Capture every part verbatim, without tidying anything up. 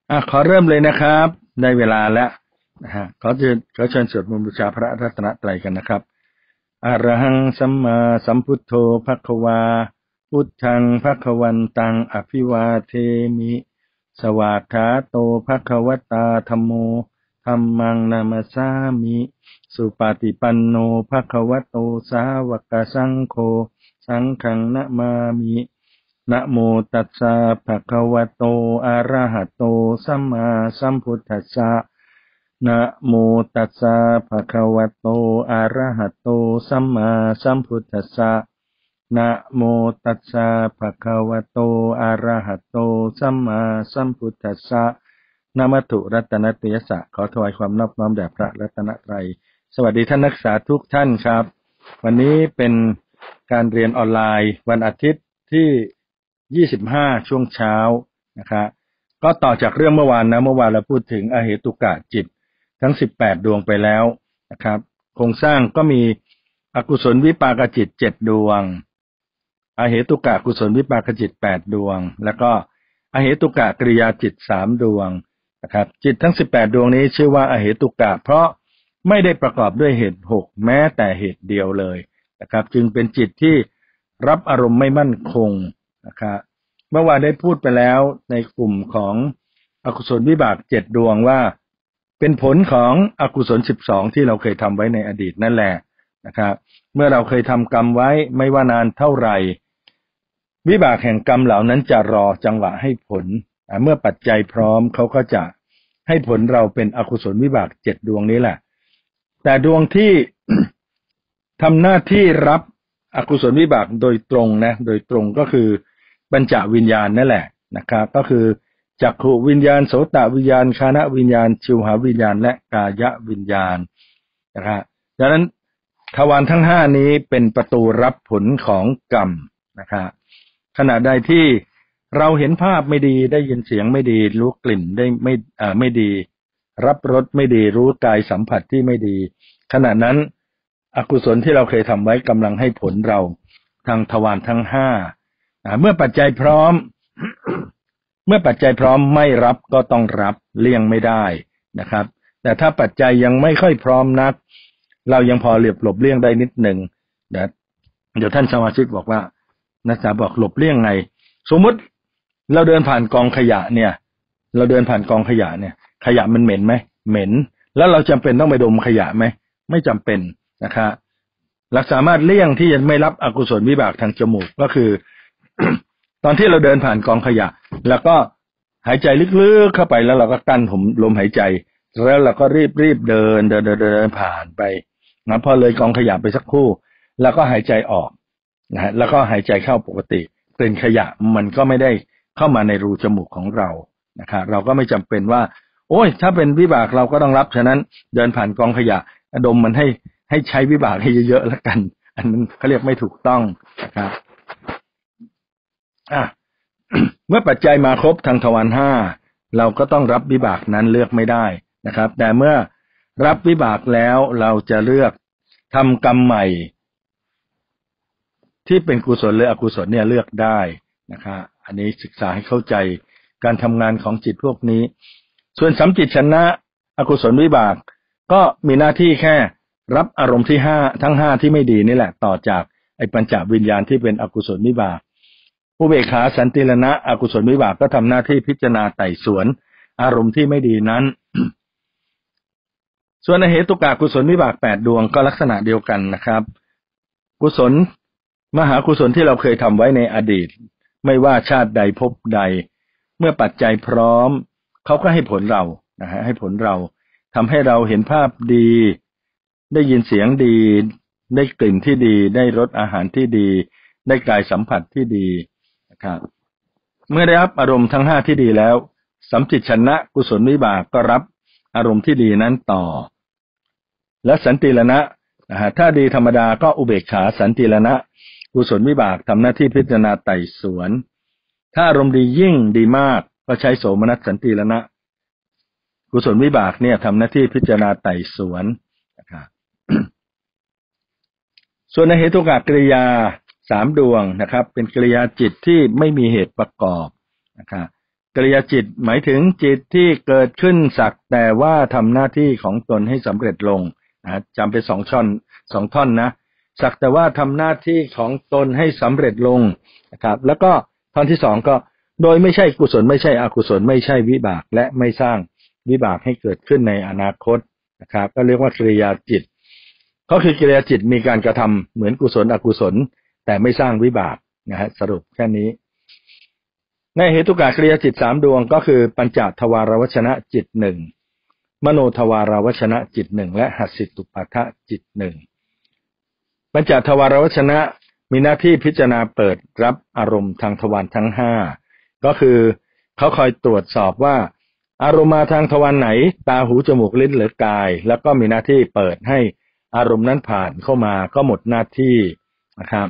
อ่ะขอเริ่มเลยนะครับได้เวลาแล้วนะฮะขอเชิญขอเชิญสวดมนต์บูชาพระรัตนตรัยกันนะครับอะระหังสัมมาสัมพุทโธภควาพุทธังภควันตังอภิวาเทมิสวากขาโตภควตาธัมโมธัมมังนามัสสามิสุปฏิปันโนภควโตสาวกสังโฆสังฆังนะมามินะโมตัสสะภะคะวะโตอะระหะโตสัมมาสัมพุทธัสสะนะโมตัสสะภะคะวะโตอะระหะโตสัมมาสัมพุทธัสสะนะโมตัสสะภะคะวะโตอะระหะโตสัมมาสัมพุทธัสสะนะมัตถุรัตนตยัสสะขอถวายความนอบน้อมแด่พระรัตนตรัยสวัสดีท่านนักศึกษาทุกท่านครับวันนี้เป็นการเรียนออนไลน์วันอาทิตย์ที่ยี่สิบห้าช่วงเช้านะครับก็ต่อจากเรื่องเมื่อวานนะเมื่อวานเราพูดถึงอเหตุกะจิตทั้งสิบแปดดวงไปแล้วนะครับโครงสร้างก็มีอกุศลวิปากจิตเจ็ดดวงอเหตุกะกุศลวิปากจิตแปดดวงแล้วก็อเหตุกะกริยาจิตสามดวงนะครับจิตทั้งสิบแปดดวงนี้ชื่อว่าอเหตุกะเพราะไม่ได้ประกอบด้วยเหตุหกแม้แต่เหตุเดียวเลยนะครับจึงเป็นจิตที่รับอารมณ์ไม่มั่นคงนะครับเมื่อวานได้พูดไปแล้วในกลุ่มของอกุศลวิบากเจ็ดดวงว่าเป็นผลของอกุศลสิบสองที่เราเคยทำไว้ในอดีตนั่นแหละนะครับเมื่อเราเคยทำกรรมไว้ไม่ว่านานเท่าไหร่วิบากแห่งกรรมเหล่านั้นจะรอจังหวะให้ผลเมื่อปัจจัยพร้อมเขาก็จะให้ผลเราเป็นอกุศลวิบากเจ็ดดวงนี้แหละแต่ดวงที่ ทำหน้าที่รับอกุศลวิบากโดยตรงนะโดยตรงก็คือปัญจวิญญาณนั่นแหละนะครับก็คือจักขุวิญญาณโสตวิญญาณฆานวิญญาณชิวหวิญญาณและกายวิญญาณนะครับดังนั้นทวารทั้งห้านี้เป็นประตูรับผลของกรรมนะครับขณะใดที่เราเห็นภาพไม่ดีได้ยินเสียงไม่ดีรู้กลิ่นได้ไม่อ่าไม่ดีรับรสไม่ดีรู้กายสัมผัสที่ไม่ดีขณะนั้นอกุศลที่เราเคยทำไว้กำลังให้ผลเราทางทวารทั้งห้าเมื่อปัจจัยพร้อม เมื่อปัจจัยพร้อมไม่รับก็ต้องรับเลี่ยงไม่ได้นะครับแต่ถ้าปัจจัยยังไม่ค่อยพร้อมนักเรายังพอเหลียบหลบเลี่ยงได้นิดหนึ่งเดี๋ยวเดี๋ยวท่านสมาชิกบอกว่านักศึกษาบอกหลบเลี่ยงไงสมมุติเราเดินผ่านกองขยะเนี่ยเราเดินผ่านกองขยะเนี่ยขยะมันเหม็นไหมเหม็นแล้วเราจำเป็นต้องไปดมขยะไหมไม่จำเป็นนะครับเราสามารถเลี่ยงที่จะไม่รับอกุศลวิบากทางจมูกก็คือ ตอนที่เราเดินผ่านกองขยะแล้วก็หายใจลึกๆเข้าไปแล้วเราก็กั้นผมลมหายใจแล้วเราก็รีบรีบเดินเดินเดินเดินผ่านไปนะพอเลยกองขยะไปสักครู่แล้วก็หายใจออกนะฮะแล้วก็หายใจเข้าปกติกลิ่นขยะมันก็ไม่ได้เข้ามาในรูจมูกของเรานะครับเราก็ไม่จำเป็นว่าโอ้ยถ้าเป็นวิบากเราก็ต้องรับฉะนั้นเดินผ่านกองขยะดมมันให้ให้ใช้วิบากให้เยอะๆแล้วกันอันนั้นเขาเรียกไม่ถูกต้องนะครับอ่ะ เมื่อปัจจัยมาครบทางทวารห้าเราก็ต้องรับวิบากนั้นเลือกไม่ได้นะครับแต่เมื่อรับวิบากแล้วเราจะเลือกทำกรรมใหม่ที่เป็นกุศลหรืออกุศลเนี่ยเลือกได้นะครับอันนี้ศึกษาให้เข้าใจการทำงานของจิตพวกนี้ส่วนสัมจิตชนะอกุศลวิบากก็มีหน้าที่แค่รับอารมณ์ที่ห้าทั้งห้าที่ไม่ดีนี่แหละต่อจากไอ้ปัญจวิญญาณที่เป็นอกุศลวิบากอุเบกขาสันติรณะอกุศลวิบากก็ทำหน้าที่พิจารณาไต่สวนอารมณ์ที่ไม่ดีนั้น ส่วนอเหตุกะกุศลวิบากแปดดวงก็ลักษณะเดียวกันนะครับกุศลมหากุศลที่เราเคยทำไว้ในอดีตไม่ว่าชาติใดภพใดเมื่อปัจจัยพร้อมเขาก็ให้ผลเรานะฮะให้ผลเราทำให้เราเห็นภาพดีได้ยินเสียงดีได้กลิ่นที่ดีได้รสอาหารที่ดีได้กายสัมผัสที่ดีนะครับเมื่อได้รับอารมณ์ทั้งห้าที่ดีแล้วสัมจิตชนะกุศลวิบากก็รับอารมณ์ที่ดีนั้นต่อและสันติรณะนะฮะถ้าดีธรรมดาก็อุเบกขาสันติรณะกุศลวิบากทำหน้าที่พิจารณาไต่สวนถ้าอารมณ์ดียิ่งดีมากก็ใช้โสมนัสสันติรณะกุศลวิบากเนี่ยทำหน้าที่พิจารณาไต่สวนนะครับ ส่วนในเหตุกะกริยาสามดวงนะครับเป็นกริยาจิตที่ไม่มีเหตุประกอบนะครับกกริยาจิตหมายถึงจิตที่เกิดขึ้นสักแต่ว่าทำหน้าที่ของตนให้สำเร็จลงนะจำเป็นสองช่อนสองท่อนนะสักแต่ว่าทำหน้าที่ของตนให้สำเร็จลงนะครับแล้วก็ท่อนที่สองก็โดยไม่ใช่กุศลไม่ใช่อกุศลไม่ใช่วิบากและไม่สร้างวิบากให้เกิดขึ้นในอนาคตนะครับก็เรียกว่ากริยาจิตก็คือกริยาจิตมีการกระทำเหมือนกุศลอกุศลแต่ไม่สร้างวิบากนะฮะสรุปแค่นี้ในเหตุกะกริยาจิตสามดวงก็คือปัญจทวารวชนะจิตหนึ่งมโนทวารวชนะจิตหนึ่งและหัสสิตุปาทะจิตหนึ่งปัญจทวารวชนะมีหน้าที่พิจารณาเปิดรับอารมณ์ทางทวารทั้งห้าก็คือเขาคอยตรวจสอบว่าอารมณ์มาทางทวารไหนตาหูจมูกลิ้นหรือกายแล้วก็มีหน้าที่เปิดให้อารมณ์นั้นผ่านเข้ามาก็หมดหน้าที่นะครับ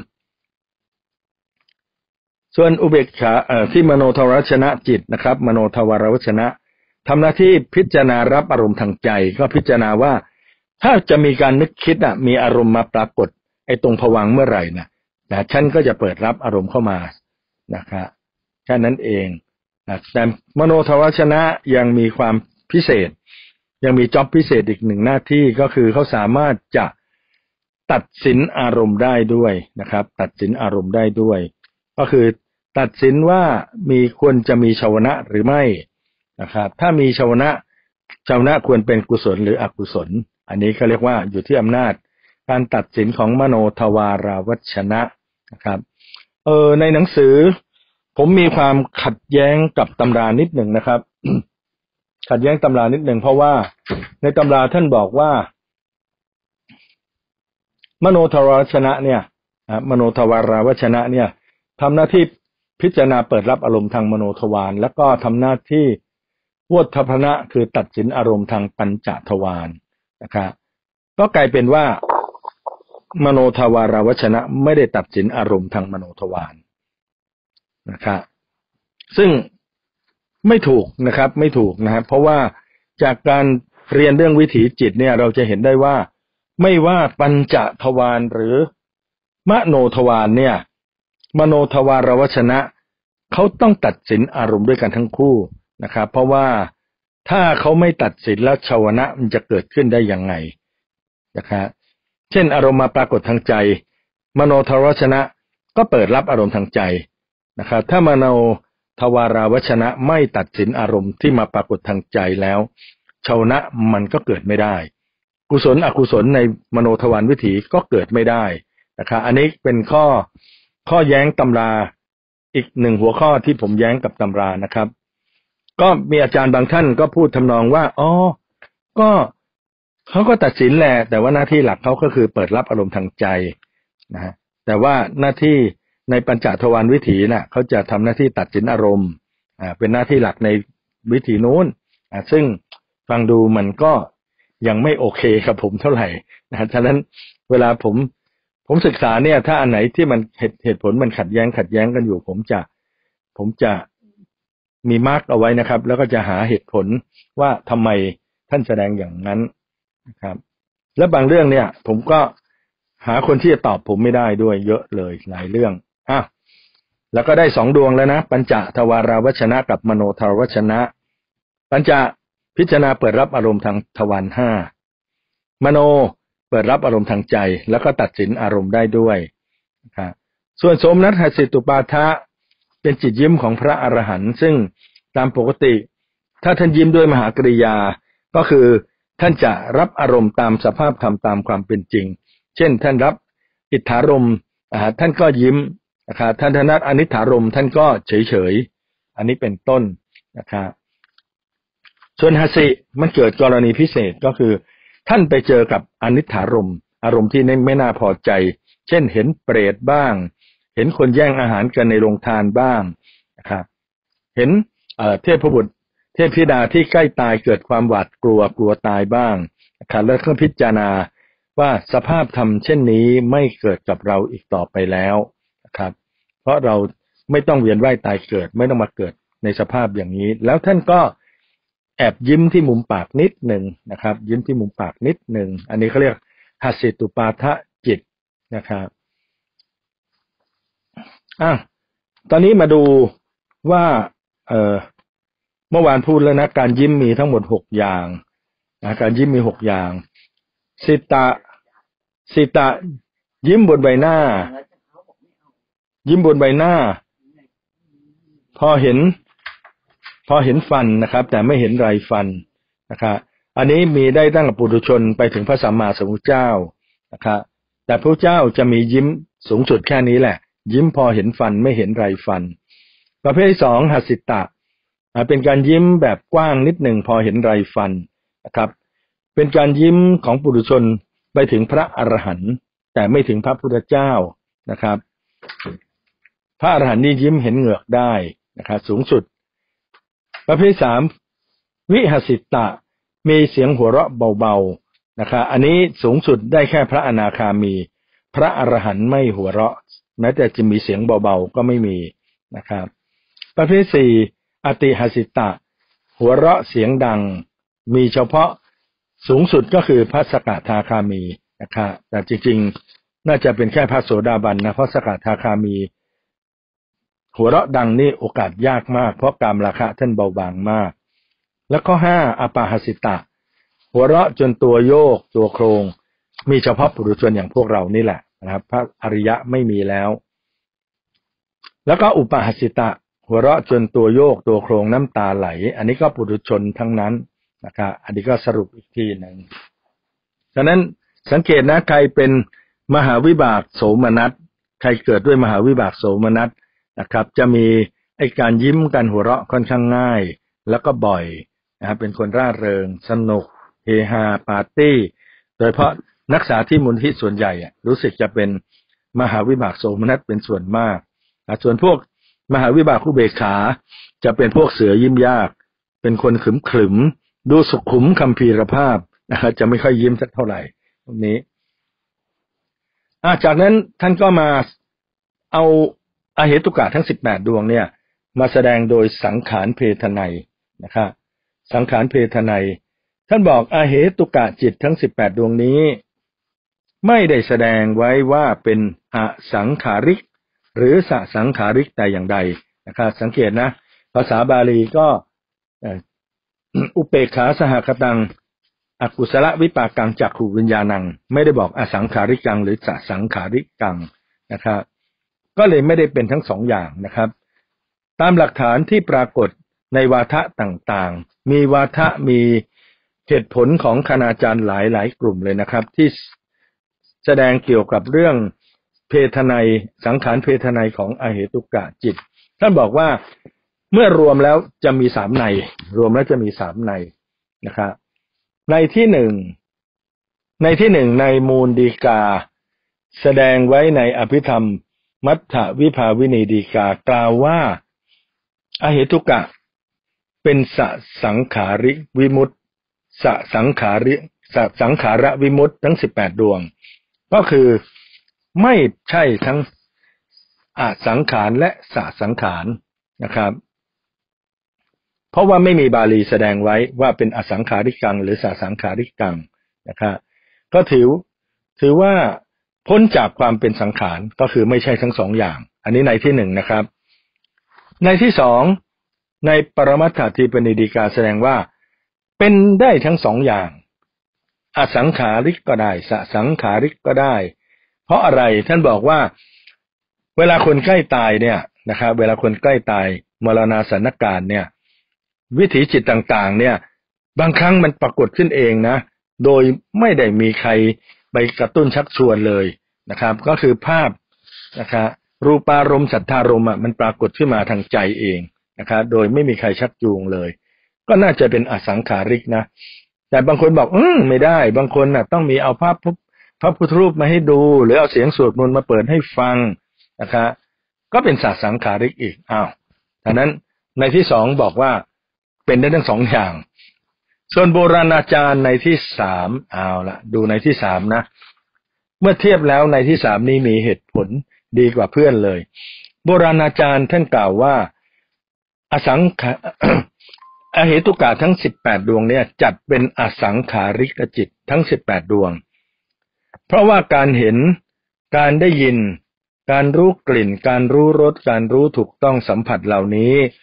ส่วนอุเบกขาที่มโนทวารวชนะจิตนะครับมโนทวารวชนะทำหน้าที่พิจารณารับอารมณ์ทางใจก็พิจารณาว่าถ้าจะมีการนึกคิดอ่ะมีอารมณ์มาปรากฏไอ้ตรงภวังค์เมื่อไหร่นะนะฉันก็จะเปิดรับอารมณ์เข้ามานะครับแค่นั้นเองนะแต่มโนทวารวชนะยังมีความพิเศษยังมีจ็อบพิเศษอีกหนึ่งหน้าที่ก็คือเขาสามารถจะตัดสินอารมณ์ได้ด้วยนะครับตัดสินอารมณ์ได้ด้วยก็คือตัดสินว่ามีควรจะมีชาวนะหรือไม่นะครับถ้ามีชาวนะชาวนะควรเป็นกุศลหรืออกุศลอันนี้เขาเรียกว่าอยู่ที่อำนาจการตัดสินของมโนทวารวชนะนะครับเออในหนังสือผมมีความขัดแย้งกับตำรานิดหนึ่งนะครับ ขัดแย้งตำรานิดหนึ่งเพราะว่าในตำราท่านบอกว่ามโนทวารวชนะเนี่ยมโนทวารวชนะเนี่ยทำหน้าที่พิจารณาเปิดรับอารมณ์ทางมโนทวารแล้วก็ทำหน้าที่วัฏฏพนะคือตัดสินอารมณ์ทางปัญจทวารนะครับก็กลายเป็นว่ามโนทวารวชนะไม่ได้ตัดสินอารมณ์ทางมโนทวารนะครับซึ่งไม่ถูกนะครับไม่ถูกนะครับเพราะว่าจากการเรียนเรื่องวิถีจิตเนี่ยเราจะเห็นได้ว่าไม่ว่าปัญจทวารหรือมโนทวารเนี่ยมโนทวารวชนะเขาต้องตัดสินอารมณ์ด้วยกันทั้งคู่นะครับเพราะว่าถ้าเขาไม่ตัดสินแล้วชาวนะมันจะเกิดขึ้นได้ยังไงนะครับเช่นอารมณ์มาปรากฏทางใจมโนทวารวชนะก็เปิดรับอารมณ์ทางใจนะครับถ้ามโนทวารวชนะไม่ตัดสินอารมณ์ที่มาปรากฏทางใจแล้วชาวนะมันก็เกิดไม่ได้กุศลอกุศลในมโนทวารวิถีก็เกิดไม่ได้นะครับอันนี้เป็นข้อข้อแย้งตำราอีกหนึ่งหัวข้อที่ผมแย้งกับตำรานะครับก็มีอาจารย์บางท่านก็พูดทำนองว่าอ๋อก็เขาก็ตัดสินแหละแต่ว่าหน้าที่หลักเขาก็คือเปิดรับอารมณ์ทางใจนะฮะแต่ว่าหน้าที่ในปัญจทวารวิถีน่ะเขาจะทำหน้าที่ตัดสินอารมณ์อ่าเป็นหน้าที่หลักในวิถีนู้นอ่าซึ่งฟังดูมันก็ยังไม่โอเคกับผมเท่าไหร่นะฉะนั้นเวลาผมผมศึกษาเนี่ยถ้าอันไหนที่มันเหตุเหตุผลมันขัดแย้งขัดแย้งกันอยู่ผมจะผมจะมีมาร์กเอาไว้นะครับแล้วก็จะหาเหตุผลว่าทำไมท่านแสดงอย่างนั้นนะครับและบางเรื่องเนี่ยผมก็หาคนที่จะตอบผมไม่ได้ด้วยเยอะเลยหลายเรื่องอ่ะแล้วก็ได้สองดวงแล้วนะปัญจทวารวชนะกับมโนทวารวชนะปัญจพิจารณาเปิดรับอารมณ์ทางทวารห้ามโนเปิดรับอารมณ์ทางใจแล้วก็ตัดสินอารมณ์ได้ด้วยนะครับส่วนโสมนัสหัสสิตุปาทะเป็นจิตยิ้มของพระอรหันต์ซึ่งตามปกติถ้าท่านยิ้มด้วยมหากริยาก็คือท่านจะรับอารมณ์ตามสภาพธรรมตามความเป็นจริงเช่นท่านรับอิทธารมณ์ท่านก็ยิ้มนะครับท่านทนัดอนิถารมณ์ท่านก็เฉยเฉยอันนี้เป็นต้นนะครับส่วนหัสสิมันเกิดกรณีพิเศษก็คือท่านไปเจอกับอนิถารมณ์อารมณ์ที่ไม่น่าพอใจเช่นเห็นเปรตบ้างเห็นคนแย่งอาหารกันในโรงทานบ้างนะครับเห็นเทพบุตรเทพธิดาที่ใกล้ตายเกิดความหวาดกลัวกลัวตายบ้างนะครับแล้วก็พิจารณาว่าสภาพธรรมเช่นนี้ไม่เกิดกับเราอีกต่อไปแล้วนะครับเพราะเราไม่ต้องเวียนว่ายตายเกิดไม่ต้องมาเกิดในสภาพอย่างนี้แล้วท่านก็แอบยิ้มที่มุมปากนิดหนึ่งนะครับยิ้มที่มุมปากนิดหนึ่งอันนี้เขาเรียกหัสสิตุปาทะจิตนะครับอ่ะตอนนี้มาดูว่าเอ่อเมื่อวานพูดแล้วนะการยิ้มมีทั้งหมดหกอย่างนะการยิ้มมีหกอย่างสิตะสิตะยิ้มบนใบหน้ายิ้มบนใบหน้าพอเห็นพอเห็นฟันนะครับแต่ไม่เห็นไรฟันนะครับอันนี้มีได้ตั้งแต่ปุถุชนไปถึงพระสัมมาสัมพุทธเจ้านะครับแต่พระเจ้าจะมียิ้มสูงสุดแค่นี้แหละยิ้มพอเห็นฟันไม่เห็นไรฟันประเภทที่สองหัสสิตะเป็นการยิ้มแบบกว้างนิดหนึ่งพอเห็นไรฟันนะครับเป็นการยิ้มของปุถุชนไปถึงพระอรหันต์แต่ไม่ถึงพระพุทธเจ้านะครับพระอรหันต์นี่ยิ้มเห็นเหงือกได้นะครับสูงสุดประเภทสามวิหสิตะมีเสียงหัวเราะเบาๆนะครับอันนี้สูงสุดได้แค่พระอนาคามีพระอรหันต์ไม่หัวเราะแม้แต่จะมีเสียงเบาๆก็ไม่มีนะครับประเภทสี่อติหสิตะหัวเราะเสียงดังมีเฉพาะสูงสุดก็คือพระสกทาคามีนะครับแต่จริงๆน่าจะเป็นแค่พระโสดาบันนะเพราะสกทาคามีหัวเราะดังนี่โอกาสยากมากเพราะกามราคะท่านเบาบางมากแล้วข้อห้าอปาหสิตะหัวเราะจนตัวโยกตัวโครงมีเฉพาะปุถุชนอย่างพวกเรานี่แหละนะครับพระอริยะไม่มีแล้วแล้วก็อุปาหสิตะหัวเราะจนตัวโยกตัวโครงน้ำตาไหลอันนี้ก็ปุถุชนทั้งนั้นนะครับอันนี้ก็สรุปอีกทีหนึ่งฉะนั้นสังเกตนะใครเป็นมหาวิบากโสมนัสใครเกิดด้วยมหาวิบากโสมนัสนะครับจะมีไอ้การยิ้มการหัวเราะค่อนข้างง่ายแล้วก็บ่อยนะครับเป็นคนร่าเริงสนุกเฮฮาปาร์ตี้โดยเฉพาะนักศึกษาที่มูลนิธิส่วนใหญ่รู้สึกจะเป็นมหาวิบากโสมนัสเป็นส่วนมากส่วนพวกมหาวิบากอุเบกขาจะเป็นพวกเสือยิ้มยากเป็นคนขรึมขรึมดูสุขุมคัมภีรภาพนะครับจะไม่ค่อยยิ้มสักเท่าไหร่ตรงนี้จากนั้นท่านก็มาเอาอเหตุกะทั้งสิบแปดดวงเนี่ยมาแสดงโดยสังขารเพทนัยนะครับสังขารเพทนัยท่านบอกอเหตุกะจิตทั้งสิบแปดดวงนี้ไม่ได้แสดงไว้ว่าเป็นอสังขาริกหรือสสังขาริกแต่อย่างใดนะครับสังเกตนะภาษาบาลีก็อุเปกขาสหคตังอกุศลวิปากังจักขุวิญญาณังไม่ได้บอกอสังขาริกังหรือสสังขาริกังนะครับก็เลยไม่ได้เป็นทั้งสองอย่างนะครับตามหลักฐานที่ปรากฏในวาทะต่างๆมีวาทะมีเหตุผลของคณาจารย์หลายๆกลุ่มเลยนะครับที่แสดงเกี่ยวกับเรื่องเพทนัยสังขารเพทนัยของอเหตุกะจิตท่านบอกว่าเมื่อรวมแล้วจะมีสามในรวมแล้วจะมีสามในนะครับในที่หนึ่งในที่หนึ่งในมูลฎีกาแสดงไว้ในอภิธรรมมัทธวิภาวินีฎีกากล่าวว่าอเหตุกะเป็นสสังขาริวิมุตติสสังขาริสสังขารวิมุตติทั้งสิบแปดดวงก็คือไม่ใช่ทั้งอสังขารและสสังขารนะครับเพราะว่าไม่มีบาลีแสดงไว้ว่าเป็นอสังขาริกังหรือสสังขาริกังนะครับก็ถือถือว่าพ้นจากความเป็นสังขารก็คือไม่ใช่ทั้งสองอย่างอันนี้ในที่หนึ่งนะครับในที่สองในปรมัตถทีปนิฎีกาแสดงว่าเป็นได้ทั้งสองอย่างอสังขาริกก็ได้สสังขาริกก็ได้เพราะอะไรท่านบอกว่าเวลาคนใกล้ตายเนี่ยนะครับเวลาคนใกล้ตายมรณาสนการเนี่ยวิถีจิตต่างๆเนี่ยบางครั้งมันปรากฏขึ้นเองนะโดยไม่ได้มีใครไปกระตุ้นชักชวนเลยนะครับก็คือภาพนะครับรูปารมณ์สัทธารมณ์อ่ะมันปรากฏขึ้นมาทางใจเองนะครับโดยไม่มีใครชักจูงเลยก็น่าจะเป็นอสังขาริกนะแต่บางคนบอกอืมไม่ได้บางคนน่ะต้องมีเอาภาพพระพุทธรูปมาให้ดูหรือเอาเสียงสวดมนต์มาเปิดให้ฟังนะครับก็เป็นสสังขาริกอีกอ้าวดังนั้นในที่สองบอกว่าเป็นได้ทั้งสองอย่างส่วนโบราณอาจารย์ในที่สามเอาละดูในที่สามนะเมื่อเทียบแล้วในที่สามนี้มีเหตุผลดีกว่าเพื่อนเลยโบราณอาจารย์ท่านกล่าวว่าอสังข อเหตุกะทั้งสิบแปดดวงเนี่ยจัดเป็นอสังขาริกจิตทั้งสิบแปดดวงเพราะว่าการเห็นการได้ยินการรู้กลิ่นการรู้รสการรู้ถูกต้องสัมผัสเหล่านี้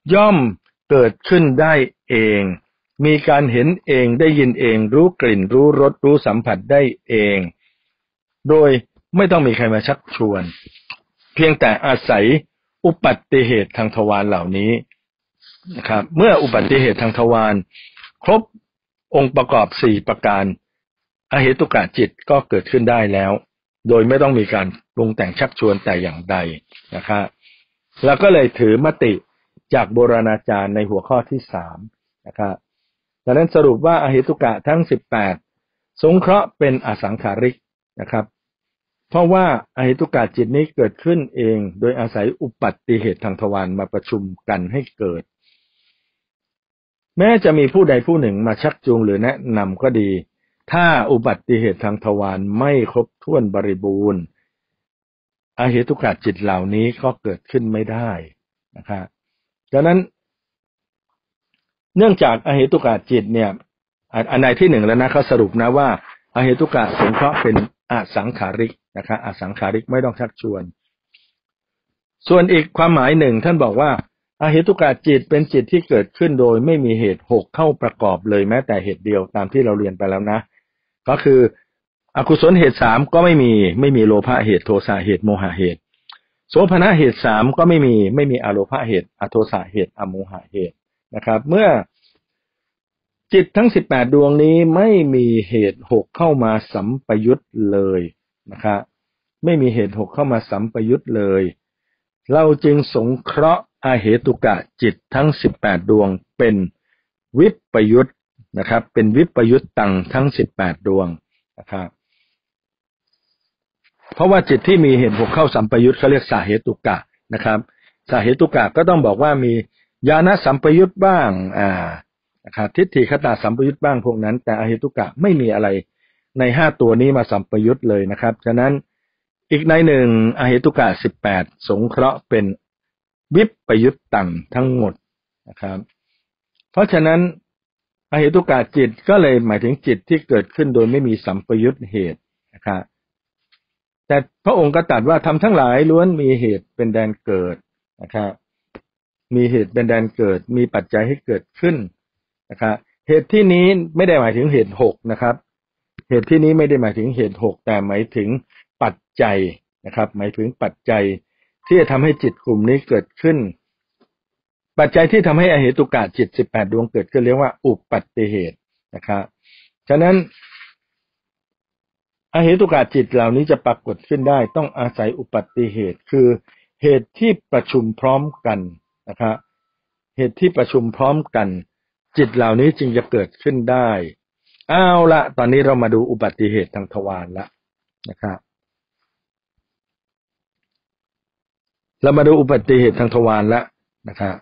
ย่อมเกิดขึ้นได้เองมีการเห็นเองได้ยินเองรู้กลิ่นรู้รสรู้สัมผัสได้เองโดยไม่ต้องมีใครมาชักชวนเพียงแต่อาศัยอุบัติเหตุทางทวารเหล่านี้นะครับเมื่ออุบัติเหตุทางทวารครบองค์ประกอบสี่ประการอเหตุกะจิตก็เกิดขึ้นได้แล้วโดยไม่ต้องมีการปรุงแต่งชักชวนแต่อย่างใดนะครับแล้วก็เลยถือมติจากโบราณอาจารย์ในหัวข้อที่สามนะครับดังนั้นสรุปว่าอเหตุกะทั้งสิบแปดสงเคราะห์เป็นอสังขาริกนะครับเพราะว่าอเหตุกะจิตนี้เกิดขึ้นเองโดยอาศัยอุบัติเหตุทางทวารมาประชุมกันให้เกิดแม้จะมีผู้ใดผู้หนึ่งมาชักจูงหรือแนะนำก็ดีถ้าอุบัติเหตุทางทวารไม่ครบถ้วนบริบูรณ์อเหตุกะจิตเหล่านี้ก็เกิดขึ้นไม่ได้นะครับดังนั้นเนื่องจากอเหตุกะจิตเนี่ยอันในที่หนึ่งแล้วนะเขาสรุปนะว่าอเหตุกะสงเคราะห์เป็นอสังขาริกนะครับอสังขาริกไม่ต้องชักชวนส่วนอีกความหมายหนึ่งท่านบอกว่าอเหตุกะจิตเป็นจิตที่เกิดขึ้นโดยไม่มีเหตุหกเข้าประกอบเลยแม้แต่เหตุเดียวตามที่เราเรียนไปแล้วนะก็คืออกุศลเหตุสามก็ไม่มีไม่มีโลภะเหตุโทสะเหตุโมหะเหตุโสภณะเหตุสามก็ไม่มีไม่มีอโลภะเหตุอโทสะเหตุอโมหะเหตุนะครับเมื่อจิตทั้งสิบแปดดวงนี้ไม่มีเหตุหกเข้ามาสัมปยุตเลยนะครับไม่มีเหตุหกเข้ามาสัมปยุตเลยเราจึงสงเคราะห์อเหตุกะจิตทั้งสิบแปดดวงเป็นวิปยุตนะครับเป็นวิปยุตตังทั้งสิบแปดดวงนะครับเพราะว่าจิตที่มีเหตุหกเข้าสัมปยุตเขาเรียกสาเหตุกะนะครับสาเหตุกะก็ต้องบอกว่ามีญาณสัมปยุตบ้างอ่านะครับทิฏฐิคตาสัมปยุตบ้างพวกนั้นแต่อเหตุกะไม่มีอะไรในห้าตัวนี้มาสัมปยุตเลยนะครับฉะนั้นอีกในหนึ่งอเหตุกะสิบแปดสงเคราะห์เป็นวิปยุตตังทั้งหมดนะครับเพราะฉะนั้นอเหตุกะจิตก็เลยหมายถึงจิตที่เกิดขึ้นโดยไม่มีสัมปยุตเหตุนะครับแต่พระองค์ก็ตรัสว่าทำทั้งหลายล้วนมีเหตุเป็นแดนเกิดนะครับมีเหตุเป็นแดนเกิดมีปัจจัยให้เกิดขึ้นนะครับเหตุที่นี้ไม่ได้หมายถึงเหตุหกนะครับเหตุที่นี้ไม่ได้หมายถึงเหตุหกแต่หมายถึงปัจจัยนะครับหมายถึงปัจจัยที่จะทำให้จิตกลุ่มนี้เกิดขึ้นปัจจัยที่ทำให้อเหตุกะจิตสิบแปดดวงเกิดขึ้นเรียกว่าอุปัตติเหตุนะครับฉะนั้นอเหตุกะจิตเหล่านี้จะปรากฏขึ้นได้ต้องอาศัยอุปัตติเหตุคือเหตุที่ประชุมพร้อมกันนะครับเหตุที่ประชุมพร้อมกันจิตเหล่านี้จึงจะเกิดขึ้นได้เอาละตอนนี้เรามาดูอุบัติเหตุทางทวารละนะครับเรามาดูอุบัติเหตุทางทวารละนะครับ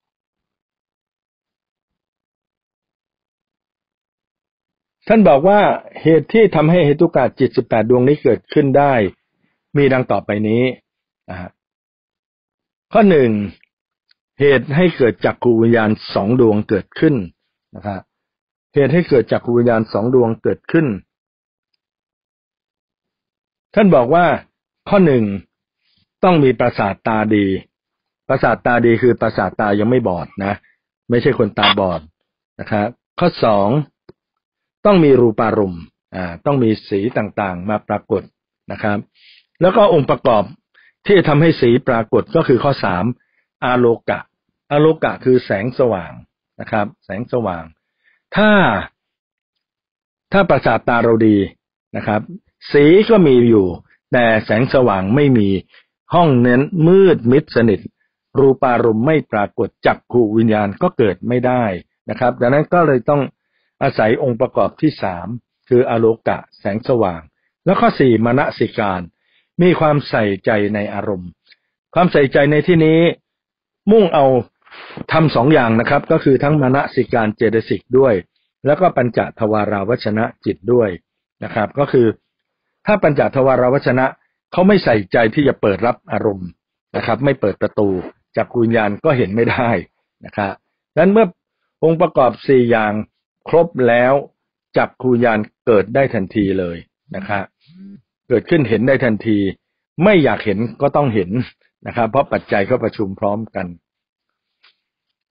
ท่านบอกว่าเหตุที่ทำให้เหตุกะจิตสิบแปดดวงนี้เกิดขึ้นได้มีดังต่อไปนี้นะฮะข้อหนึ่งเหตุให้เกิดจักขุวิญญาณสองดวงเกิดขึ้นนะครับเหตุให้เกิดจักขุวิญญาณสองดวงเกิดขึ้นท่านบอกว่าข้อหนึ่งต้องมีประสาทตาดีประสาทตาดีคือประสาทตายังไม่บอดนะไม่ใช่คนตาบอดนะครับข้อสองต้องมีรูปารมณ์อ่าต้องมีสีต่างๆมาปรากฏนะครับแล้วก็องค์ประกอบที่ทำให้สีปรากฏก็คือข้อสามอาโลกะอาโลกะคือแสงสว่างนะครับแสงสว่างถ้าถ้าประสาทตาเราดีนะครับสีก็มีอยู่แต่แสงสว่างไม่มีห้องเน้นมืดมิดสนิทรูปารมณ์ไม่ปรากฏจักขุวิญญาณก็เกิดไม่ได้นะครับดังนั้นก็เลยต้องอาศัยองค์ประกอบที่สามคืออโลกะแสงสว่างแล้วข้อสี่มนสิการมีความใส่ใจในอารมณ์ความใส่ใจในที่นี้มุ่งเอาทำสองอย่างนะครับก็คือทั้งมนสิการเจตสิกด้วยแล้วก็ปัญจทวาราวชนะจิตด้วยนะครับก็คือถ้าปัญจทวาราวชนะเขาไม่ใส่ใจที่จะเปิดรับอารมณ์นะครับไม่เปิดประตูจักขุวิญญาณก็เห็นไม่ได้นะครับดังนั้นเมื่อองค์ประกอบสี่อย่างครบแล้วจักขุวิญญาณเกิดได้ทันทีเลยนะครับเกิดขึ้นเห็นได้ทันทีไม่อยากเห็นก็ต้องเห็นนะครับเพราะปัจจัยเขาประชุมพร้อมกัน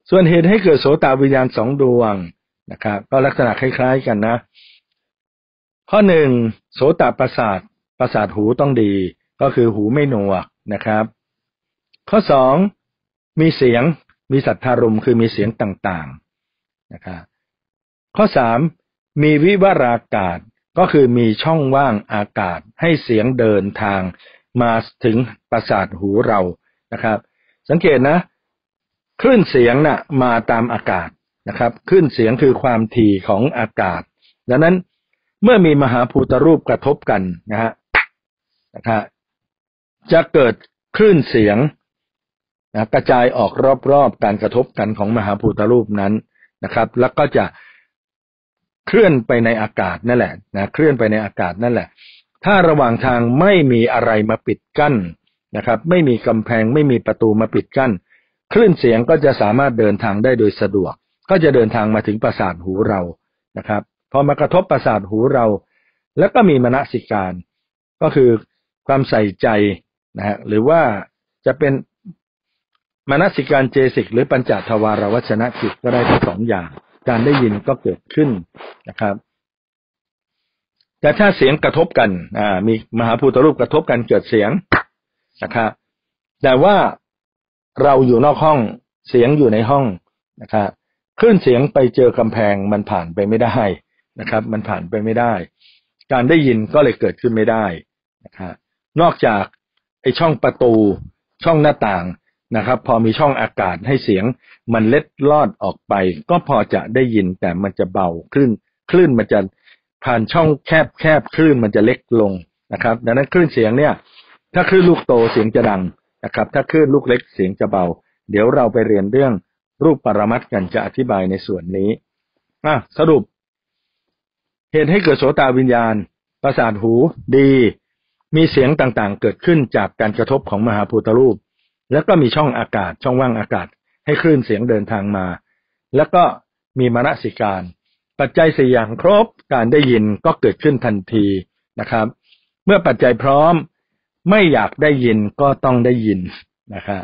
ส่วนเหตุให้เกิดโสตวิญญาณสองดวงนะครับก็ลักษณะคล้ายๆกันนะข้อหนึ่งโสตประสาทประสาทหูต้องดีก็คือหูไม่หนวกนะครับข้อสองมีเสียงมีสัทธารมณ์คือมีเสียงต่างๆนะครับข้อสามมีวิวรากาศก็คือมีช่องว่างอากาศให้เสียงเดินทางมาถึงประสาทหูเรานะครับสังเกตนะคลื่นเสียงน่ะมาตามอากาศนะครับคลื่นเสียงคือความถี่ของอากาศดังนั้นเมื่อมีมหาภูตรูปกระทบกันนะฮะนะครับจะเกิดคลื่นเสียงนะกระจายออกรอบๆการกระทบกันของมหาภูตรูปนั้นนะครับแล้วก็จะเคลื่อนไปในอากาศนั่นแหละนะเคลื่อนไปในอากาศนั่นแหละถ้าระหว่างทางไม่มีอะไรมาปิดกั้นนะครับไม่มีกำแพงไม่มีประตูมาปิดกั้นคลื่นเสียงก็จะสามารถเดินทางได้โดยสะดวกก็จะเดินทางมาถึงประสาทหูเรานะครับพอมากระทบประสาทหูเราแล้วก็มีมนสิการก็คือความใส่ใจนะฮะหรือว่าจะเป็นมนสิการเจสิกหรือปัญจทวารวัชนะจิตก็ได้ทั้งสองอย่างการได้ยินก็เกิดขึ้นนะครับแต่ถ้าเสียงกระทบกันอ่ามีมหาภูตรูปกระทบกันเกิดเสียงนะครับแต่ว่าเราอยู่นอกห้องเสียงอยู่ในห้องนะครับคลื่นเสียงไปเจอกำแพงมันผ่านไปไม่ได้นะครับมันผ่านไปไม่ได้การได้ยินก็เลยเกิดขึ้นไม่ได้นะครับนอกจากไอ้ช่องประตูช่องหน้าต่างนะครับพอมีช่องอากาศให้เสียงมันเล็ดลอดออกไปก็พอจะได้ยินแต่มันจะเบาคลื่นคลื่นมันจะผ่านช่องแคบแคบคลื่นมันจะเล็กลงนะครับดังนั้นคลื่นเสียงเนี่ยถ้าคลื่นลูกโตเสียงจะดังนะครับถ้าคลื่นลูกเล็กเสียงจะเบาเดี๋ยวเราไปเรียนเรื่องรูปปรมัตถ์กันจะอธิบายในส่วนนี้อ่ะสรุปเหตุให้เกิดโสตวิญญาณประสาทหูดีมีเสียงต่างๆเกิดขึ้นจากการกระทบของมหาภูตรูปแล้วก็มีช่องอากาศช่องว่างอากาศให้คลื่นเสียงเดินทางมาแล้วก็มีมนสิการปัจจัยสี่อย่างครบการได้ยินก็เกิดขึ้นทันทีนะครับเมื่อปัจจัยพร้อมไม่อยากได้ยินก็ต้องได้ยินนะครับ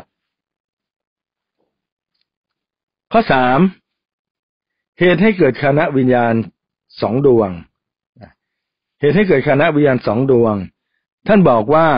ข้อสามเหตุให้เกิดคณะวิญญาณสองดวงเหตุให้เกิดคณะวิญญาณสองดวงท่านบอกว่า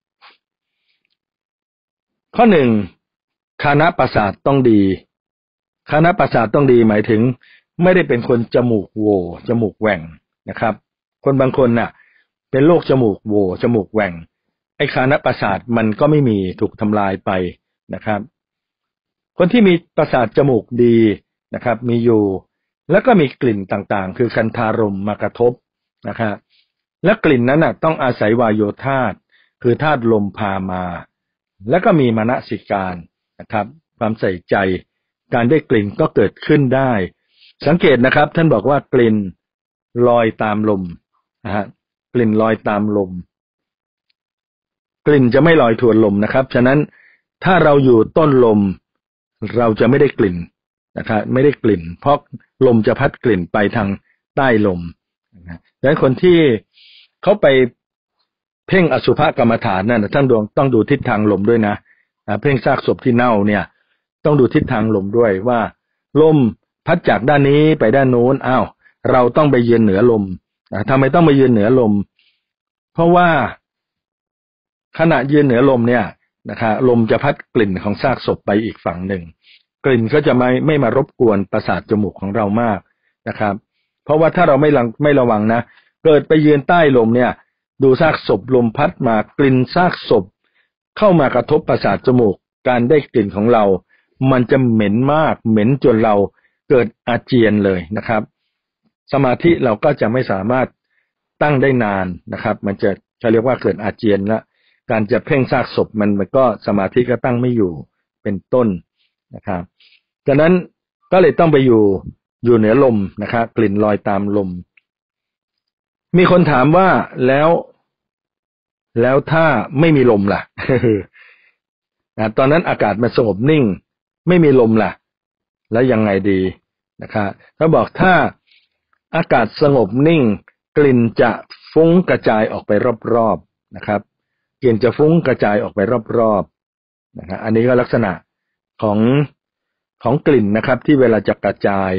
ข้อหนึ่งคณะประสาทต้องดีคณะประสาทต้องดีหมายถึงไม่ได้เป็นคนจมูกโหว่จมูกแหว่งนะครับคนบางคนน่ะเป็นโรคจมูกโหว่จมูกแหว่งไอ้คณะประสาทมันก็ไม่มีถูกทำลายไปนะครับคนที่มีประสาทจมูกดีนะครับมีอยู่แล้วก็มีกลิ่นต่างๆคือคันธารมณ์มากระทบนะครับและกลิ่นนั้นน่ะต้องอาศัยวายโยธาตุคือธาตุลมพามาแล้วก็มีมนสิการนะครับความใส่ใจการได้กลิ่นก็เกิดขึ้นได้สังเกตนะครับท่านบอกว่ากลิ่นลอยตามลมนะฮะกลิ่นลอยตามลมกลิ่นจะไม่ลอยทวนลมนะครับฉะนั้นถ้าเราอยู่ต้นลมเราจะไม่ได้กลิ่นนะครับไม่ได้กลิ่นเพราะลมจะพัดกลิ่นไปทางใต้ลมนะดังนั้นคนที่เขาไปเพ่งอสุภกรรมฐานนั่นท่านดวงต้องดูทิศทางลมด้วยนะเพ่งซากศพที่เน่าเนี่ยต้องดูทิศทางลมด้วยว่าลมพัดจากด้านนี้ไปด้านโน้นอ้าวเราต้องไปยืนเหนือลมทำไมต้องไปยืนเหนือลมเพราะว่าขณะยืนเหนือลมเนี่ยนะครับลมจะพัดกลิ่นของซากศพไปอีกฝั่งหนึ่งกลิ่นก็จะไม่ไม่มารบกวนประสาทจมูกของเรามากนะครับเพราะว่าถ้าเราไม่ไม่ระวังนะเกิดไปยืนใต้ลมเนี่ยดูซากศพลมพัดมากลิ่นซากศพเข้ามากระทบประสาทจมูกการได้กลิ่นของเรามันจะเหม็นมากเหม็นจนเราเกิดอาเจียนเลยนะครับสมาธิเราก็จะไม่สามารถตั้งได้นานนะครับมันจะจะเรียกว่าเกิดอาเจียนละการจะเพ่งซากศพมันมันก็สมาธิก็ตั้งไม่อยู่เป็นต้นนะครับดังนั้นก็เลยต้องไปอยู่อยู่เหนือลมนะครับกลิ่นลอยตามลมมีคนถามว่าแล้วแล้วถ้าไม่มีลมล่ะ นะตอนนั้นอากาศมันสงบนิ่งไม่มีลมล่ะแล้วยังไงดีนะครับเขาบอกถ้าอากาศสงบนิ่งกลิ่นจะฟุ้งกระจายออกไปรอบๆนะครับกลิ่นจะฟุ้งกระจายออกไปรอบๆนะครับอันนี้ก็ลักษณะของของกลิ่นนะครับ ที่เวลาจะกระจาย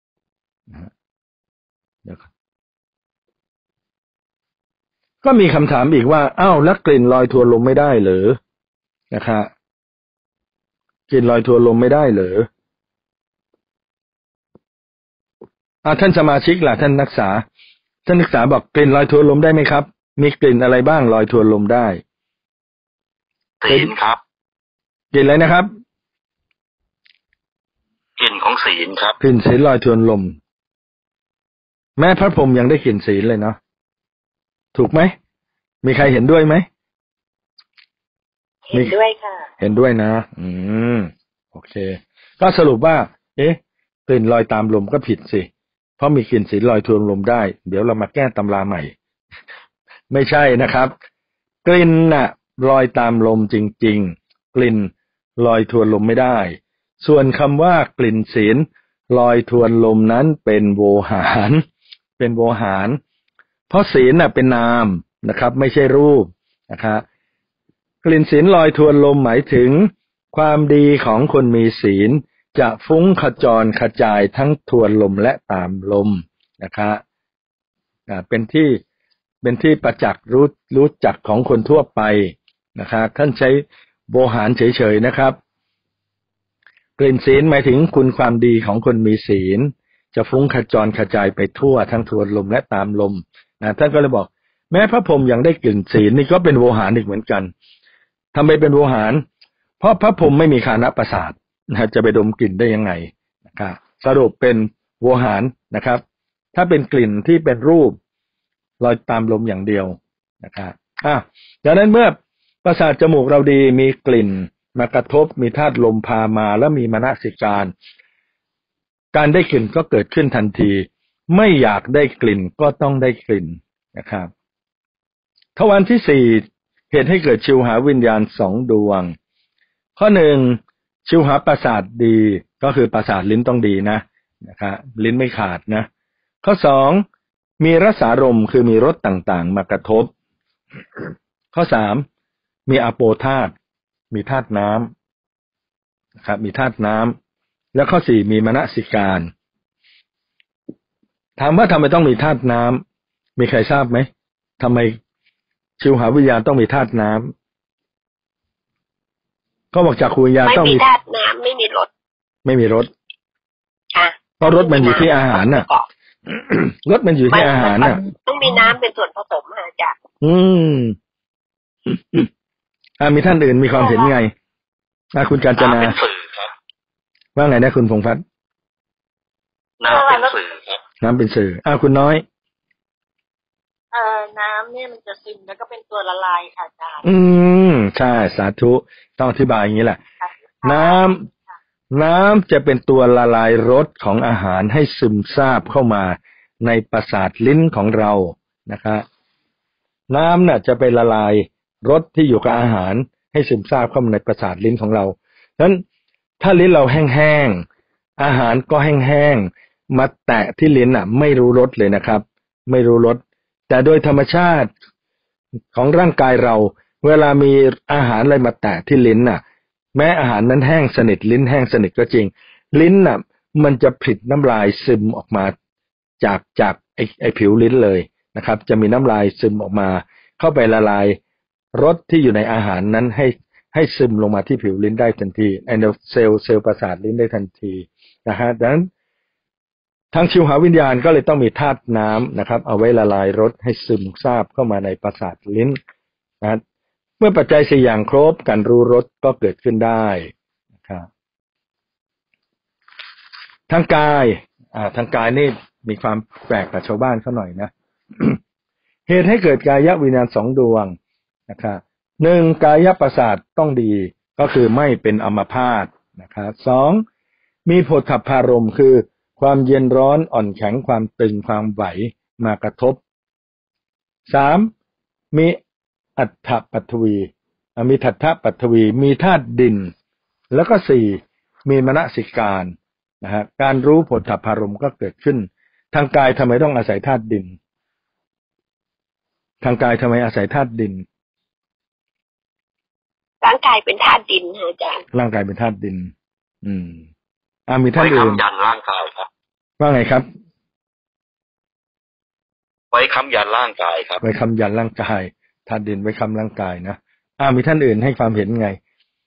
ก็มีคำถามอีกว่าอ้าวแล้วกลิ่นลอยทวนลมไม่ได้หรือนะครับกลิ่นลอยทวนลมไม่ได้หรืออ่าท่านสมาชิกล่ะท่านนักศึกษาท่านนักศึกษาบอกกลิ่นลอยทวนลมได้ไหมครับมีกลิ่นอะไรบ้างลอยทวนลมได้ศีลครับกลิ่นอะไรนะครับกลิ่นของศีลครับกลิ่นศีลลอยทวนลมแม้พระพรหมยังได้กลิ่นศีลเลยเนาะถูกไหมมีใครเห็นด้วยไหมเห็นด้วยค่ะเห็นด้วยนะอืมโอเคก็สรุปว่าเอ๊ะกลิ่นลอยตามลมก็ผิดสิเพราะมีกลิ่นศีลลอยทวนลมได้เดี๋ยวเรามาแก้ตำราใหม่ไม่ใช่นะครับกลิ่นน่ะลอยตามลมจริงๆกลิ่นลอยทวนลมไม่ได้ส่วนคำว่ากลิ่นศีลลอยทวนลมนั้นเป็นโวหารเป็นโวหารเพราะศีลน่ะเป็นนามนะครับไม่ใช่รูปนะครับกลิ่นศีลลอยทวนลมหมายถึงความดีของคนมีศีลจะฟุ้งขจรกระจายทั้งทวนลมและตามลมนะครับเป็นที่เป็นที่ประจักษ์รู้รู้จักของคนทั่วไปนะครับท่านใช้โวหารเฉยๆนะครับกลิ่นศีลหมายถึงคุณความดีของคนมีศีลจะฟุ้งขจรกระจายไปทั่วทั้งทวนลมและตามลมนะท่านก็เลยบอกแม้พระพรหมยังได้กลิ่นศีลนี่ก็เป็นโวหารอีกเหมือนกันทำไมเป็นโวหารเพราะพระพรหมไม่มีฆานประสาทนะจะไปดมกลิ่นได้ยังไงนะครับสรุปเป็นโวหารนะครับถ้าเป็นกลิ่นที่เป็นรูปลอยตามลมอย่างเดียวนะครับอ่ะดังนั้นเมื่อประสาทจมูกเราดีมีกลิ่นมากระทบมีธาตุลมพามาแล้วมีมนสิการการได้กลิ่นก็เกิดขึ้นทันทีไม่อยากได้กลิ่นก็ต้องได้กลิ่นนะครับทวารที่สี่เหตุให้เกิดชิวหาวิญญาณสองดวงข้อหนึ่งชิวหาประสาทดีก็คือประสาทลิ้นต้องดีนะนะครับลิ้นไม่ขาดนะข้อสองมีรสารมคือมีรสต่างๆมากระทบข้อสามมีอโปธาตุมีธาตุน้ำนะครับมีธาตุน้ำแล้วข้อสี่มีมนสิการถามว่าทำไมต้องมีธาตุน้ำมีใครทราบไหมทำไมชิวหาวิญญาณต้องมีธาตุน้ำก็บอกจากวิญญาณต้องมีธาตุน้ำไม่มีรสไม่มีรสค่ะเพราะรสมันอยู่ที่อาหารน่ะรสมันอยู่ที่อาหารน่ะต้องมีน้ำเป็นส่วนผสมอาจารย์อืมอ่ามีท่านอื่นมีความเห็นไงอ่าคุณกาญจนาว่าไงนะคุณพงษ์พัฒน์น้ำเป็นสื่อครับน้ำเป็นสื่ออ่าคุณน้อยเอ่อน้ำเนี่ยมันจะซึมแล้วก็เป็นตัวละลายค่ะอาจารย์อืมใช่สาธุต้องอธิบายอย่างนี้แหละน้ำน้ำจะเป็นตัวละลายรสของอาหารให้ซึมซาบเข้ามาในประสาทลิ้นของเรานะครับน้ำน่ะจะไปละลายรสที่อยู่กับอาหารให้ซึมซาบเข้ามาในประสาทลิ้นของเราฉะนั้นถ้าลิ้นเราแห้งๆอาหารก็แห้งๆมาแตะที่ลิ้นน่ะไม่รู้รสเลยนะครับไม่รู้รสแต่โดยธรรมชาติของร่างกายเราเวลามีอาหารอะไรมาแตะที่ลิ้นน่ะแม้อาหารนั้นแห้งสนิทลิ้นแห้งสนิทก็จริงลิ้นน่ะมันจะผลิตน้ำลายซึมออกมาจากจากไอไอผิวลิ้นเลยนะครับจะมีน้ำลายซึมออกมาเข้าไปละลายรสที่อยู่ในอาหารนั้นให้ให้ซึมลงมาที่ผิวลิ้นได้ทันทีไอเซลล์เซลล์ประสาทลิ้นได้ทันทีนะฮะดังนั้นทางชิวหาวิญญาณก็เลยต้องมีธาตุน้ำนะครับเอาไว้ละลายรสให้ซึมซาบเข้ามาในประสาทลิ้นนะเมื่อปัจจัยสี่อย่างครบการรู้รสก็เกิดขึ้นได้นะครับทางกายอ่าทางกายนี่มีความแปลกกับชาวบ้านเขาหน่อยนะ เหตุให้เกิดกายวิญญาณสองดวงนะครับหนึ่งกายประสาทต้องดีก็คือไม่เป็นอัมพาตนะครับสองมีโผฏฐัพพารมณ์คือความเย็นร้อนอ่อนแข็งความตึงความไหวมากระทบสามมีอัฏฐปัทวีมีทัฏฐปัทวีมีธาตุดินแล้วก็สี่มีมนสิการนะฮะการรู้โผฏฐัพพารมณ์ก็เกิดขึ้นทางกายทำไมต้องอาศัยธาตุดินทางกายทำไมอาศัยธาตุดินร่างกายเป็นธาตุดินอาจารย์ร่างกายเป็นธาตุดินอืมอ่ามีท่านอื่นไว้ค้ำยันร่างกายครับว่าไงครับไว้ค้ำยันร่างกายครับไว้ค้ำยันร่างกายธาตุดินไว้ค้ำร่างกายนะอ่ามีท่านอื่นให้ความเห็นไง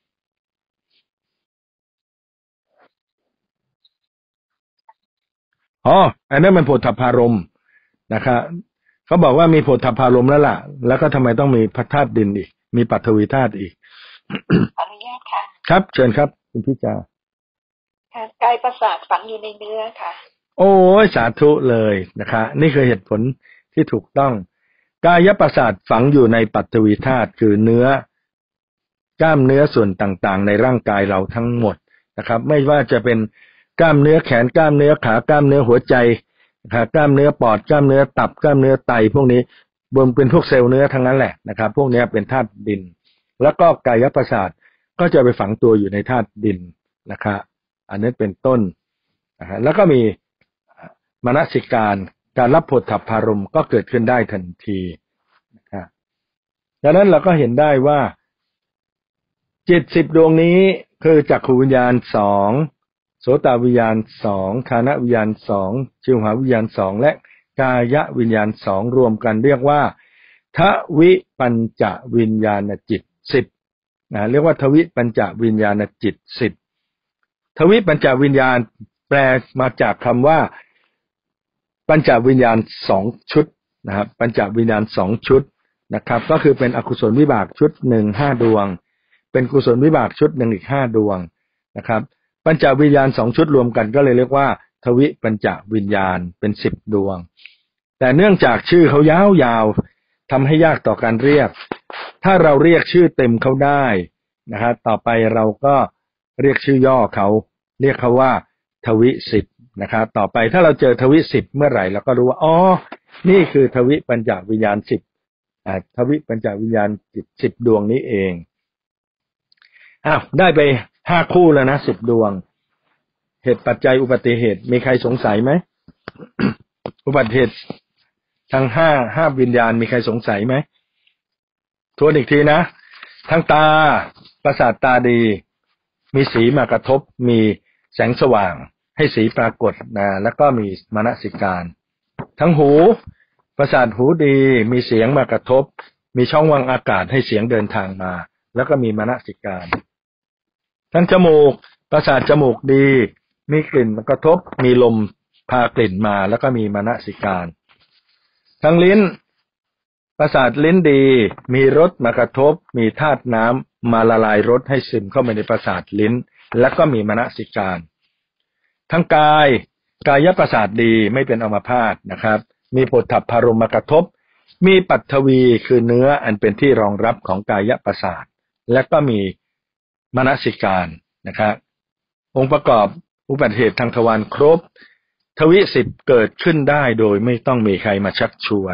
อ๋ออันนั้นมันโผฏฐัพพารมณ์นะครับเขาบอกว่ามีโผฏฐัพพารมณ์แล้วล่ะแล้วก็ทำไมต้องมีพระธาตุดินอีกมีปฐวีธาตุอีกขออนุญาตค่ะครับเชิญครับคุณพิจาค่ะกายประสาทฝังอยู่ในเนื้อค่ะโอ้ยสาธุเลยนะคะนี่คือเหตุผลที่ถูกต้องกายประสาทฝังอยู่ในปฐวีธาตุคือเนื้อกล้ามเนื้อส่วนต่างๆในร่างกายเราทั้งหมดนะครับไม่ว่าจะเป็นกล้ามเนื้อแขนกล้ามเนื้อขากล้ามเนื้อหัวใจนะครับกล้ามเนื้อปอดกล้ามเนื้อตับกล้ามเนื้อไตพวกนี้รวมเป็นพวกเซลล์เนื้อทั้งนั้นแหละนะครับพวกนี้เป็นธาตุดินแล้วก็กายประสาทก็จะไปฝังตัวอยู่ในธาตุดินนะครับอันนี้เป็นต้นแล้วก็มีมนสิการการรับโผฏฐัพพารมณ์ก็เกิดขึ้นได้ทันทีนะครับดังนั้นเราก็เห็นได้ว่าจิตสิบดวงนี้คือจักขุวิญญาณสองโสตวิญญาณสองฆานวิญญาณสองชิวหาวิญญาณสองและกายวิญญาณสองรวมกันเรียกว่าทวิปัญจวิญญาณจิตสิบนะเรียกว่าทวิปัญจวิญญาณจิตสิบทวิปัญจวิญญาณแปลมาจากคำว่าปัญจวิญญาณสองชุดนะครับปัญจวิญญาณสองชุดนะครับก็คือเป็นอกุศลวิบากชุดหนึ่งห้าดวงเป็นกุศลวิบากชุดหนึ่งอีกห้าดวงนะครับปัญจวิญญาณสองชุดรวมกันก็เลยเรียกว่าทวิปัญจวิญญาณเป็นสิบดวงแต่เนื่องจากชื่อเขายาวๆทำให้ยากต่อการเรียกถ้าเราเรียกชื่อเต็มเขาได้นะครับต่อไปเราก็เรียกชื่อย่อเขาเรียกเขาว่าทวิสิบนะครับต่อไปถ้าเราเจอทวิสิบเมื่อไหร่เราก็รู้ว่าอ๋อนี่คือทวิปัญจวิญญาณสิบอ่าทวิปัญจวิญญาณจิตสิบดวงนี้เองอ้าวได้ไปห้าคู่แล้วนะสิบดวงเหตุปัจจัยอุบัติเหตุมีใครสงสัยไหม อุบัติเหตุทั้งห้าห้าวิญญาณมีใครสงสัยไหมทวนอีกทีนะทั้งตาประสาทตาดีมีสีมากระทบมีแสงสว่างให้สีปรากฏนะแล้วก็มีมนสิการทั้งหูประสาทหูดีมีเสียงมากระทบมีช่องว่างอากาศให้เสียงเดินทางมาแล้วก็มีมนสิการทั้งจมูกประสาทจมูกดีมีกลิ่นมากระทบมีลมพากลิ่นมาแล้วก็มีมนสิการทั้งลิ้นประสาทลิ้นดีมีรสมากระทบมีธาตุน้ำมาละลายรสให้ซึมเข้าไปในประสาทลิ้นแล้วก็มีมนสิการทั้งกายกายประสาทดีไม่เป็นอัมพาตนะครับมีโผฏฐัพพารมณ์มากระทบมีปัทวีคือเนื้ออันเป็นที่รองรับของกายประสาทและก็มีมนสิการนะครับองค์ประกอบอุบัติเหตุทางทวารครบทวิสิบเกิดขึ้นได้โดยไม่ต้องมีใครมาชักชวน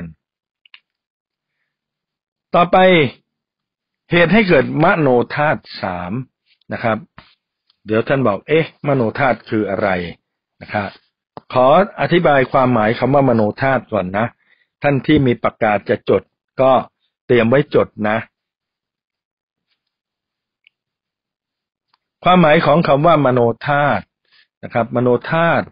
ต่อไปเหตุให้เกิดมโนธาตุสามนะครับเดี๋ยวท่านบอกเอ๊ะมโนธาตุคืออะไรนะครับขออธิบายความหมายคำว่ามโนธาตุก่อนนะท่านที่มีปากกาจะจดก็เตรียมไว้จดนะความหมายของคำว่ามโนธาตุนะครับมโนธาตุ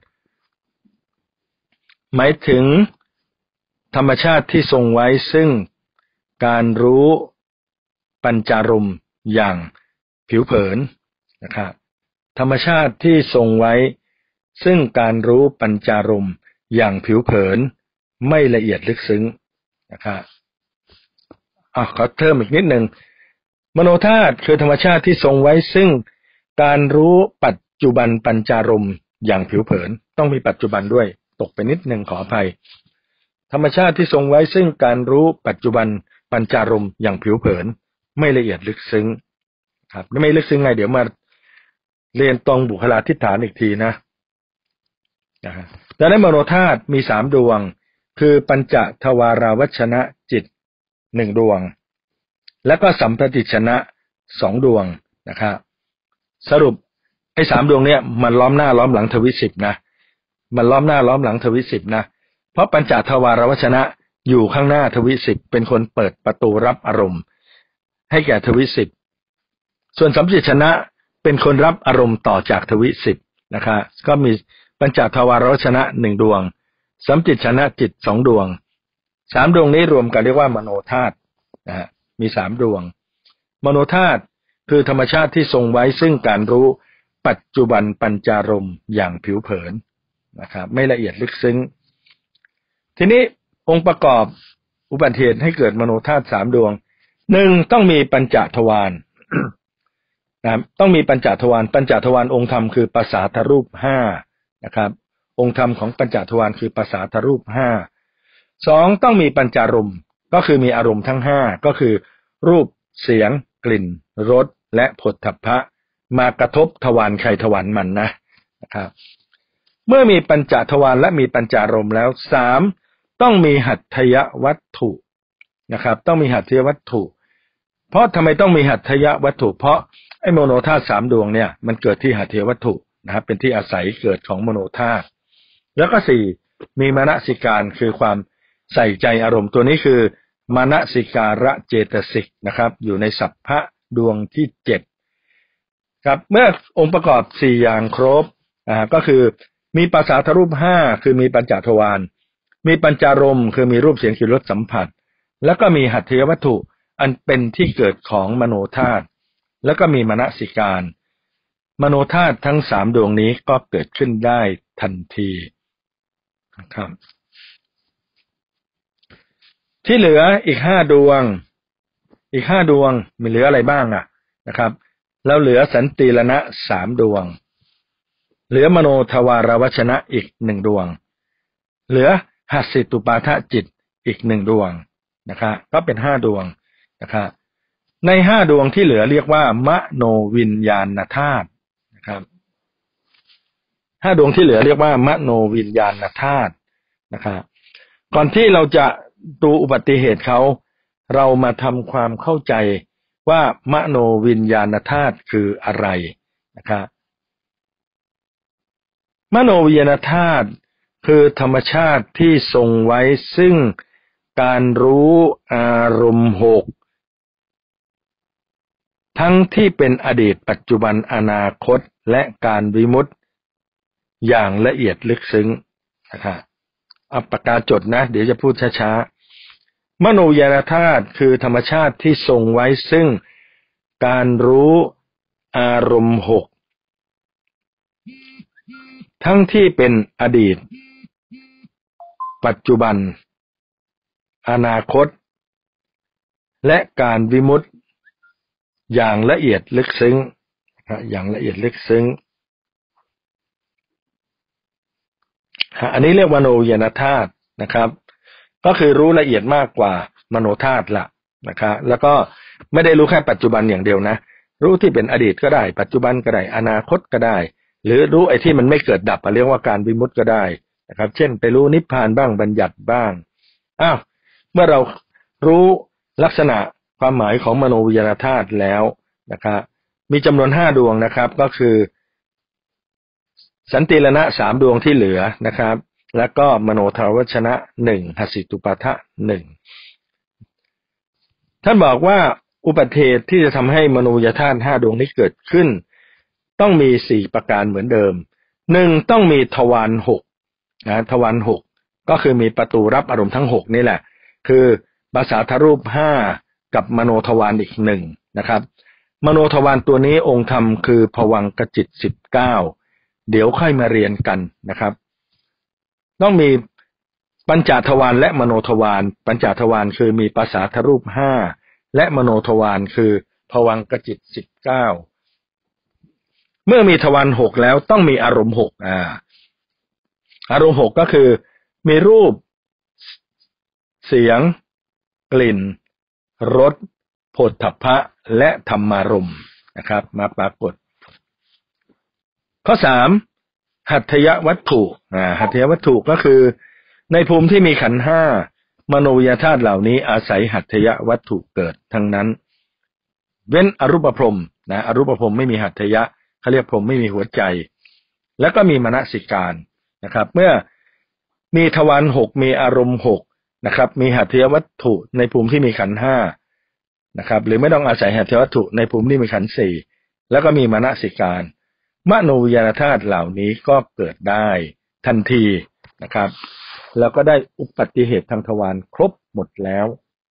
หมายถึงธรรมชาติที่ทรงไว้ซึ่งการรู้ปัญจารมณ์อย่างผิวเผินนะครับธรรมชาติที่ทรงไว้ซึ่งการรู้ปัญจารมณ์อย่างผิวเผินไม่ละเอียดลึกซึ้งนะครับอ่ะขอเพิ่มอีกนิดหนึ่งมโนธาตุคือธรรมชาติที่ทรงไว้ซึ่งการรู้ปัจจุบันปัญจารมณ์อย่างผิวเผินต้องมีปัจจุบันด้วยตกไปนิดหนึ่งขออภัยธรรมชาติที่ทรงไว้ซึ่งการรู้ปัจจุบันปัญจารมณ์อย่างผิวเผินไม่ละเอียดลึกซึ้งครับไม่ลึกซึ้งไงเดี๋ยวมาเรียนตรงบุคลาธิฐานอีกทีนะนะฮะดังนั้นมโนธาตุมีสามดวงคือปัญจทวาราวัชนะจิตหนึ่งดวงแล้วก็สัมปติชนะสองดวงนะครับสรุปไอ้สามดวงเนี้ยมันล้อมหน้าล้อมหลังทวิสิบนะมันล้อมหน้าล้อมหลังทวิสิบนะเพราะปัญจทวาราวัชนะอยู่ข้างหน้าทวิสิบเป็นคนเปิดประตูรับอารมณ์ให้แก่ทวิสิบส่วนสัมปติชนะเป็นคนรับอารมณ์ต่อจากทวิสิบนะครับก็มีปัญจทวารวชนะหนึ่งดวงสัมจิตชนะจิตสองดวงสามดวงนี้รวมกันเรียกว่ามโนธาตุนะฮะมีสามดวงมโนธาตุคือธรรมชาติที่ทรงไว้ซึ่งการรู้ปัจจุบันปัญจารมณ์อย่างผิวเผินนะครับไม่ละเอียดลึกซึ้งทีนี้องค์ประกอบอุบัติเหตุให้เกิดมโนธาตุสามดวงหนึ่งต้องมีปัญจทวาร นะต้องมีปัญจทวารปัญจทวารองค์ธรรมคือภาษาทรูปห้านะครับองค์ธรรมของปัญจทวารคือภาษาทรูปห้าสองต้องมีปัญจารมณ์ก็คือมีอารมณ์ทั้งห้าก็คือรูปเสียงกลิ่นรสและโผฏฐัพพะมากระทบทวารใครทวารมันนะนะครับเมื่อมีปัญจทวารและมีปัญจารมณ์แล้วสามต้องมีหัตถยวัตถุนะครับต้องมีหัตถยวัตถุเพราะทำไมต้องมีหัตถยวัตถุเพราะไอ้มโนธาตุสามดวงเนี่ยมันเกิดที่หัตถยวัตถุนะครับเป็นที่อาศัยเกิดของมโนธาตุแล้วก็สี่มีมนสิการคือความใส่ใจอารมณ์ตัวนี้คือมนสิการะเจตสิกนะครับอยู่ในสัพพะดวงที่เจ็ดครับเมื่อองค์ประกอบสี่อย่างครบอ่าก็คือมีภาษาทรูปห้าคือมีปัญจทวารมีปัญจารมณ์คือมีรูปเสียงกลิ่นรสสัมผัสแล้วก็มีหัตถยวัตถุอันเป็นที่เกิดของมโนธาตุแล้วก็มีมนสิการมโนธาตุทั้งสามดวงนี้ก็เกิดขึ้นได้ทันทีนะครับที่เหลืออีกห้าดวงอีกห้าดวงมีเหลืออะไรบ้างอ่ะนะครับแล้วเหลือสันติรณะสามดวงเหลือมโนทวารวชนะอีกหนึ่งดวงเหลือหัสสิตุปาทะจิตอีกหนึ่งดวงนะครับก็เป็นห้าดวงนะครับในห้าดวงที่เหลือเรียกว่ามโนวิญญาณธาตุนะครับห้าดวงที่เหลือเรียกว่ามโนวิญญาณธาตุนะครับก่อนที่เราจะดูอุบัติเหตุเขาเรามาทำความเข้าใจว่ามโนวิญญาณธาตุคืออะไรนะครับมโนวิญญาณธาตุคือธรรมชาติที่ทรงไว้ซึ่งการรู้อารมณ์หกทั้งที่เป็นอดีตปัจจุบันอนาคตและการวิมุตติอย่างละเอียดลึกซึ้งนะครับเอาปากกาจดนะเดี๋ยวจะพูดช้าๆมโนวิญญาณธาตุคือธรรมชาติที่ทรงไว้ซึ่งการรู้อารมณ์หกทั้งที่เป็นอดีตปัจจุบันอนาคตและการวิมุตติอย่างละเอียดลึกซึ้งอย่างละเอียดลึกซึ้งอันนี้เรียกมโนวิญญาณธาตุนะครับก็คือรู้ละเอียดมากกว่ามโนธาตุละนะครับแล้วก็ไม่ได้รู้แค่ปัจจุบันอย่างเดียวนะรู้ที่เป็นอดีตก็ได้ปัจจุบันก็ได้อนาคตก็ได้หรือรู้ไอ้ที่มันไม่เกิดดับเรียกว่าการวิมุตติก็ได้นะครับเช่นไปรู้นิพพานบ้างบัญญัติบ้างอ้าวเมื่อเรารู้ลักษณะความหมายของมโนวิญญาณธาตุแล้วนะครับมีจำนวนห้าดวงนะครับก็คือสันติรณะสามดวงที่เหลือนะครับแล้วก็มโนทวชนะหนึ่งหัสสิตุปาทะหนึ่งท่านบอกว่าอุบัติเหตุที่จะทำให้มโนวิญญาณธาตุห้าดวงนี้เกิดขึ้นต้องมีสี่ประการเหมือนเดิมหนึ่งต้องมีทวารหกนะทวารหกก็คือมีประตูรับอารมณ์ทั้งหกนี่แหละคือภาษาทรูปห้ากับมโนทวารอีกหนึ่งนะครับมโนทวารตัวนี้องค์ธรรมคือภวังคจิตสิบเก้าเดี๋ยวค่อยมาเรียนกันนะครับต้องมีปัญจทวารและมโนทวารปัญจทวารคือมีภาษาทรูปห้าและมโนทวารคือภวังคจิตสิบเก้าเมื่อมีทวารหกแล้วต้องมีอารมณ์หกอ่าอารมณ์หกก็คือมีรูปเสียงกลิ่นรสโผฏฐัพพะและธรรมารมณ์นะครับมาปรากฏข้อสามหัตถยวัตถุอ่าหัตถยวัตถุก็คือในภูมิที่มีขันธ์ห้ามโนวิญญาณธาตุเหล่านี้อาศัยหัตถยวัตถุเกิดทั้งนั้นเว้นอรูปพรหมนะอรูปพรหมไม่มีหัตถยะเขาเรียกพรหมไม่มีหัวใจแล้วก็มีมนสิการนะครับเมื่อมีทวารหกมีอารมณ์หกนะครับมีหัตถยวัตถุในภูมิที่มีขันธ์ห้านะครับหรือไม่ต้องอาศัยหัตถยวัตถุในภูมิที่มีขันธ์สี่แล้วก็มีมนสิการมโนวิญญาณธาตุเหล่านี้ก็เกิดได้ทันทีนะครับแล้วก็ได้อุบัติเหตุทางทวารครบหมดแล้ว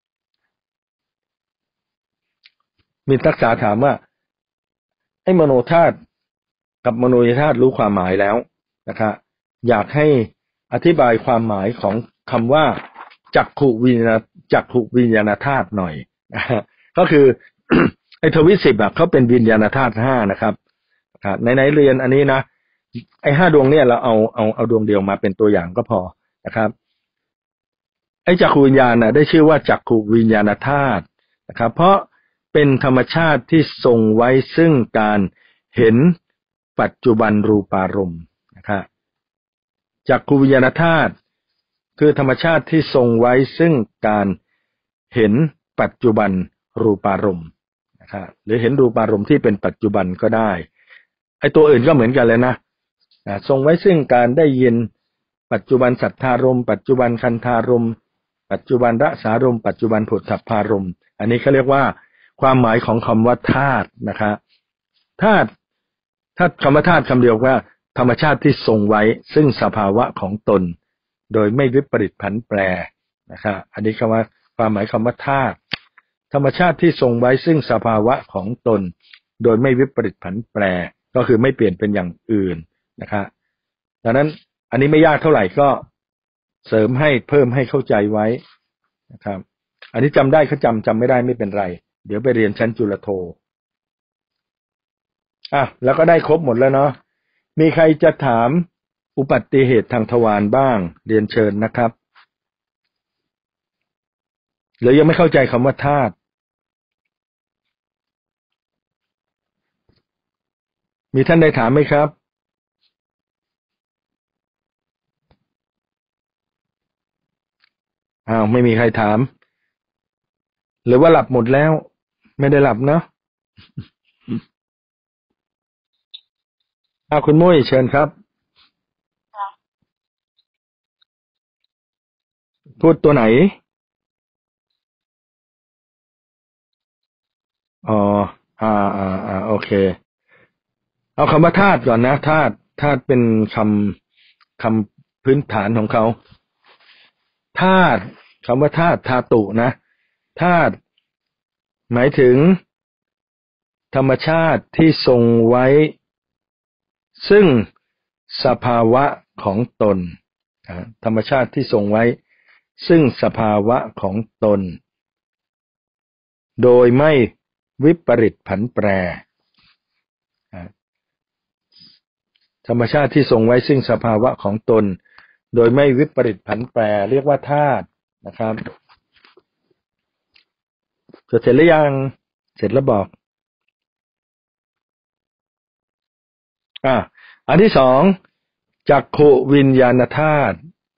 มีนักศึกษาถามว่าไอ้มโนธาตุกับมโนวิญญาณธาตุรู้ความหมายแล้วนะครับอยากให้อธิบายความหมายของคำว่าจักขุวิญญาณจักขุวิญญาณธาตุหน่อยก็คือ ไอ้ทวิสิบอ่ะเขาเป็นวิญญาณธาตุห้านะครับในในเรียนอันนี้นะไอ้ห้าดวงเนี่ยเราเอาเอาเอาดวงเดียวมาเป็นตัวอย่างก็พอนะครับไอ้จักขุวิญญาณน่ะได้ชื่อว่าจักขุวิญญาณธาตุนะครับเพราะเป็นธรรมชาติที่ทรงไว้ซึ่งการเห็นปัจจุบันรูปารมณ์นะครับจักขุวิญญาณธาตุคือธรรมชาติที่ทรงไว้ซึ่งการเห็นปัจจุบันรูปารมณ์นะครับหรือเห็นรูปารมณ์ที่เป็นปัจจุบันก็ได้ไอ้ตัวอื่นก็เหมือนกันเลยนะทรงไว้ซึ่งการได้ยินปัจจุบันสัทธารมณ์ปัจจุบันคันธารมณ์ปัจจุบันรสารมณ์ปัจจุบันโผฏฐัพพารมณ์อันนี้เขาเรียกว่าความหมายของคำว่าธาตุนะครับธาตุธาตุคำว่าธาตุคำเดียวว่าธรรมชาติที่ทรงไว้ซึ่งสภาวะของตนโดยไม่วิปริตผันแปรนะครับอันนี้คำว่าความหมายคำว่าธาตุธรรมชาติที่ทรงไว้ซึ่งสภาวะของตนโดยไม่วิปริตผันแปรก็คือไม่เปลี่ยนเป็นอย่างอื่นนะครับดังนั้นอันนี้ไม่ยากเท่าไหร่ก็เสริมให้เพิ่มให้เข้าใจไว้นะครับอันนี้จำได้เขาจำจำไม่ได้ไม่เป็นไรเดี๋ยวไปเรียนชั้นจุลโทอ่ะแล้วก็ได้ครบหมดแล้วเนาะมีใครจะถามอุบัติเหตุทางทวารบ้างเรียนเชิญนะครับหรือยังไม่เข้าใจคำว่าธาตุมีท่านใดถามไหมครับอ้าวไม่มีใครถามหรือว่าหลับหมดแล้วไม่ได้หลับเนาะอ้าวคุณมุ้ยเชิญครับพูดตัวไหนอ๋ออ่าอ่าอ่าโอเคเอาคำว่าธาตุก่อนนะธาตุธาตุเป็นคำคำพื้นฐานของเขาธาตุคำว่าธาตุธาตุนะธาตุหมายถึงธรรมชาติที่ทรงไว้ซึ่งสภาวะของตนธรรมชาติที่ทรงไว้ซึ่งสภาวะของตนโดยไม่วิปริตผันแปรธรรมชาติที่ทรงไว้ซึ่งสภาวะของตนโดยไม่วิปริตผันแปรเรียกว่าธาตุนะครับจดเสร็จหรือยังเสร็จแล้วบอกอ่ะอันที่สองจักขุวิญญาณธาตุ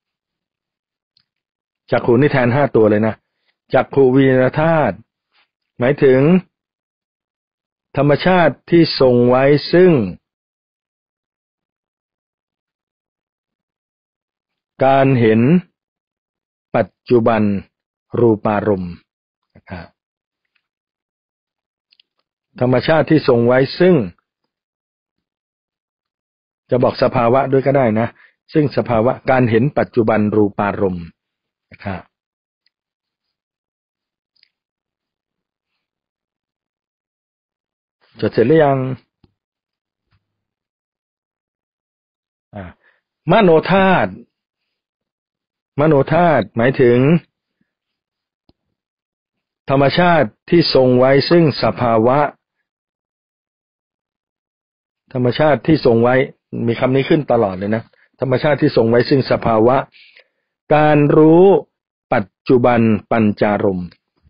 จักขุนี่แทนห้าตัวเลยนะจักขุวิญญาณธาตุหมายถึงธรรมชาติที่ทรงไว้ซึ่งการเห็นปัจจุบันรูปารมณ์นะครับธรรมชาติที่ทรงไว้ซึ่งจะบอกสภาวะด้วยก็ได้นะซึ่งสภาวะการเห็นปัจจุบันรูปารมณ์นะครับจดเสร็จหรือยังอ่ามโนธาตุมโนธาตุหมายถึงธรรมชาติที่ทรงไว้ซึ่งสภาวะธรรมชาติที่ทรงไว้มีคำนี้ขึ้นตลอดเลยนะธรรมชาติที่ทรงไว้ซึ่งสภาวะการรู้ปัจจุบันปัญจารมณ์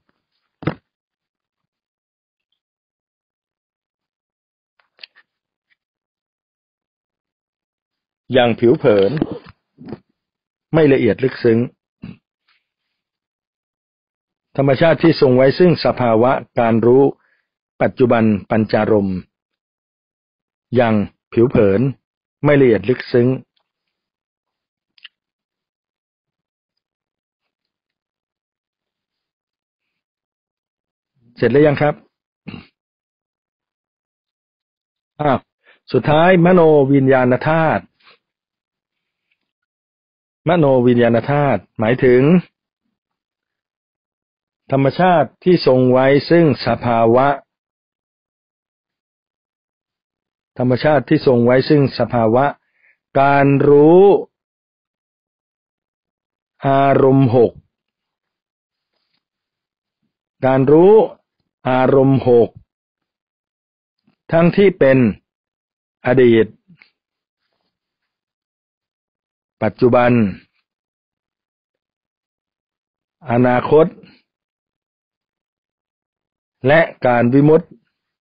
อย่างผิวเผินไม่ละเอียดลึกซึ้งธรรมชาติที่ทรงไว้ซึ่งสภาวะการรู้ปัจจุบันปัญจารมณ์อย่างผิวเผินไม่ละเอียดลึกซึ้งเสร็จแล้วยังครับอ้าวสุดท้ายมโนวิญญาณธาตุมโนวิญญาณธาตุหมายถึงธรรมชาติที่ทรงไว้ซึ่งสภาวะธรรมชาติที่ทรงไว้ซึ่งสภาวะการรู้อารมณ์หกการรู้อารมณ์หกทั้งที่เป็นอดีตปัจจุบันอนาคตและการวิมุตติ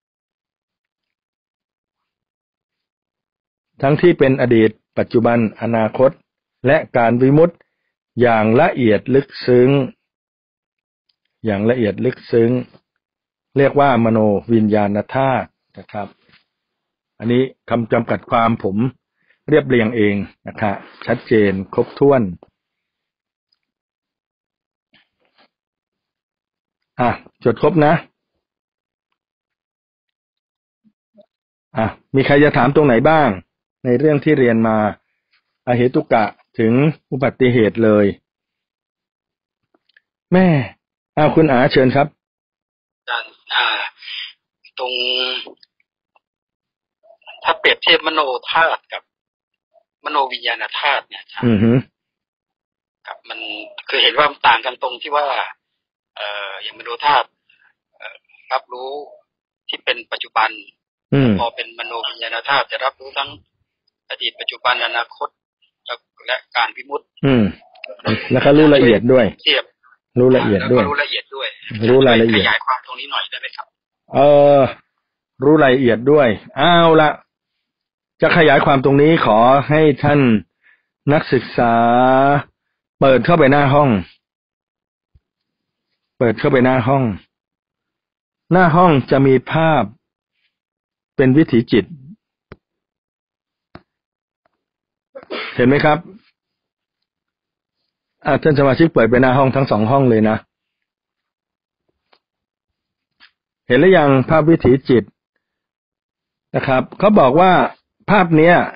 ทั้งที่เป็นอดีตปัจจุบันอนาคตและการวิมุตติอย่างละเอียดลึกซึ้งอย่างละเอียดลึกซึ้งเรียกว่ามโนวิญญาณธาตุนะครับอันนี้คำจำกัดความผมเรียบเรียงเองนะครับชัดเจนครบถ้วนอ่ะจดครบนะอ่ะมีใครจะถามตรงไหนบ้างในเรื่องที่เรียนมาอเหตุกะถึงอุบัติเหตุเลยแม่เอาคุณอาเชิญครับอาจารย์อ่าตรงถ้าเปรียบเทียบมโนธาตุกับมโนวิญญาณธาตุเนี่ยครับอือฮึครับมันคือเห็นว่ามันต่างกันตรงที่ว่าเอ่ออย่างมโนธาตุรับรู้ที่เป็นปัจจุบันพอเป็นมโนวิญญาณธาตุจะรับรู้ทั้งอดีตปัจจุบันอนาคตและการวิมุตติอืมแล้วก็รู้ละเอียดด้วยเทียบรู้ละเอียดด้วยรู้ละเอียดด้วยรู้รายละเอียดขยายความตรงนี้หน่อยได้ไหมครับเออรู้รายละเอียดด้วยเอาละจะขยายความตรงนี้ขอให้ท่านนักศึกษาเปิดเข้าไปหน้าห้องเปิดเข้าไปหน้าห้องหน้าห้องจะมีภาพเป็นวิถีจิตเห็นไหมครับอ่าท่านสมาชิกเปิดไปหน้าห้องทั้งสองห้องเลยนะเห็นหรือยังภาพวิถีจิตนะครับเขาบอกว่าภาพเนี้ย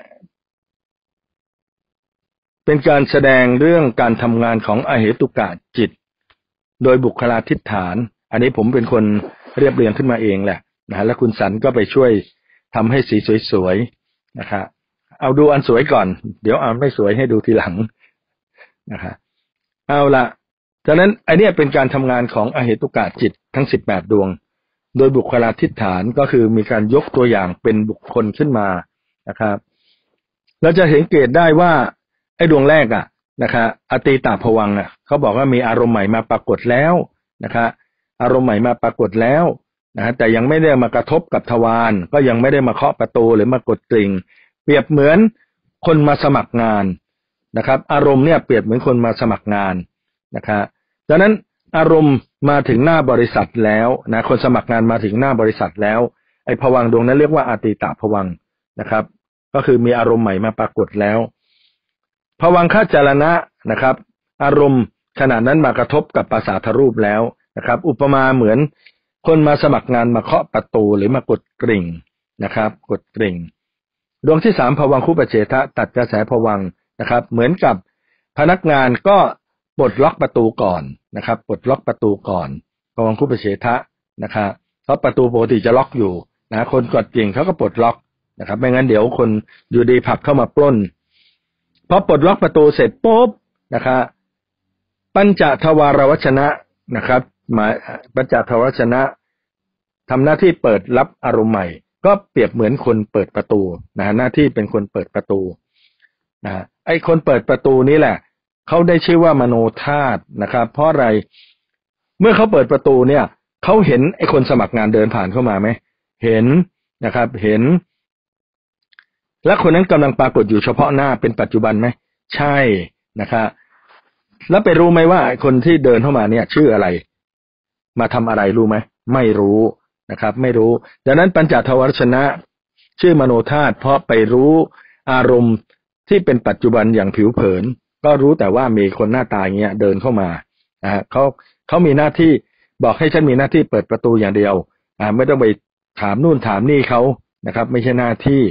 เป็นการแสดงเรื่องการทำงานของอเหตุกะจิตโดยบุคลาธิฐานอันนี้ผมเป็นคนเรียบเรียงขึ้นมาเองแหละนะแล้วคุณสันก็ไปช่วยทำให้สีสวยๆนะครับเอาดูอันสวยก่อนเดี๋ยวอันไม่สวยให้ดูทีหลังนะครับเอาละฉะนั้นไอเนี้ยเป็นการทำงานของอเหตุกะจิตทั้งสิบแปดดวงโดยบุคลาธิฐานก็คือมีการยกตัวอย่างเป็นบุคคลขึ้นมานะครับเราจะเห็นเกตได้ว่าไอ้ดวงแรกอ่ะนะครับอตีตาภวังค์อ่ะเขาบอกว่ามีอารมณ์ใหม่มาปรากฏแล้วนะครับอารมณ์ใหม่มาปรากฏแล้วนะฮะแต่ยังไม่ได้มากระทบกับทวารก็ยังไม่ได้มาเคาะประตูหรือมากดกริ่งเปรียบเหมือนคนมาสมัครงานนะครับอารมณ์เนี่ยเปรียบเหมือนคนมาสมัครงานนะครับดังนั้นอารมณ์มาถึงหน้าบริษัทแล้วนะคนสมัครงานมาถึงหน้าบริษัทแล้วไอ้ภวังค์ดวงนั้นเรียกว่าอตีตาภวังค์นะครับก็คือมีอารมณ์ใหม่มาปรากฏแล้วภวังคจารณะนะครับอารมณ์ขณะนั้นมากระทบกับประสาทรูปแล้วนะครับอุปมาเหมือนคนมาสมัครงานมาเคาะประตูหรือมากดกริ่งนะครับกดกริ่งดวงที่สามภวังคุปเฉทะตัดกระแสภวังค์นะครับเหมือนกับพนักงานก็ปลดล็อกประตูก่อนนะครับปลดล็อกประตูก่อนภวังคุปเฉทะนะครับเพราะประตูปกติจะล็อกอยู่นะคนกดกริ่งเขาก็ปลดล็อกนะครับไม่งั้นเดี๋ยวคนอยู่ดีผับเข้ามาปล้นพอปลดล็อกประตูเสร็จปุ๊บนะครับปัญจทวารวชนะนะครับหมายปัญจทวารวชนะทำหน้าที่เปิดรับอารมณ์ใหม่ก็เปรียบเหมือนคนเปิดประตูนะหน้าที่เป็นคนเปิดประตูนะไอ้คนเปิดประตูนี้แหละเขาได้ชื่อว่ามโนธาตุนะครับเพราะอะไรเมื่อเขาเปิดประตูเนี่ยเขาเห็นไอ้คนสมัครงานเดินผ่านเข้ามาไหมเห็นนะครับเห็นและคนนั้นกำลังปรากฏอยู่เฉพาะหน้าเป็นปัจจุบันไหมใช่นะครับแล้วไปรู้ไหมว่าคนที่เดินเข้ามาเนี่ยชื่ออะไรมาทำอะไรรู้ไหมไม่รู้นะครับไม่รู้ดังนั้นปัญจทวารวชนะชื่อมโนธาตุเพราะไปรู้อารมณ์ที่เป็นปัจจุบันอย่างผิวเผินก็รู้แต่ว่ามีคนหน้าตาอย่างเงี้ยเดินเข้ามาอ่าเขาเขามีหน้าที่บอกให้ฉันมีหน้าที่เปิดประตูอย่างเดียวอ่าไม่ต้องไปถามนู่นถามนี่เขานะครับไม่ใช่หน้าที่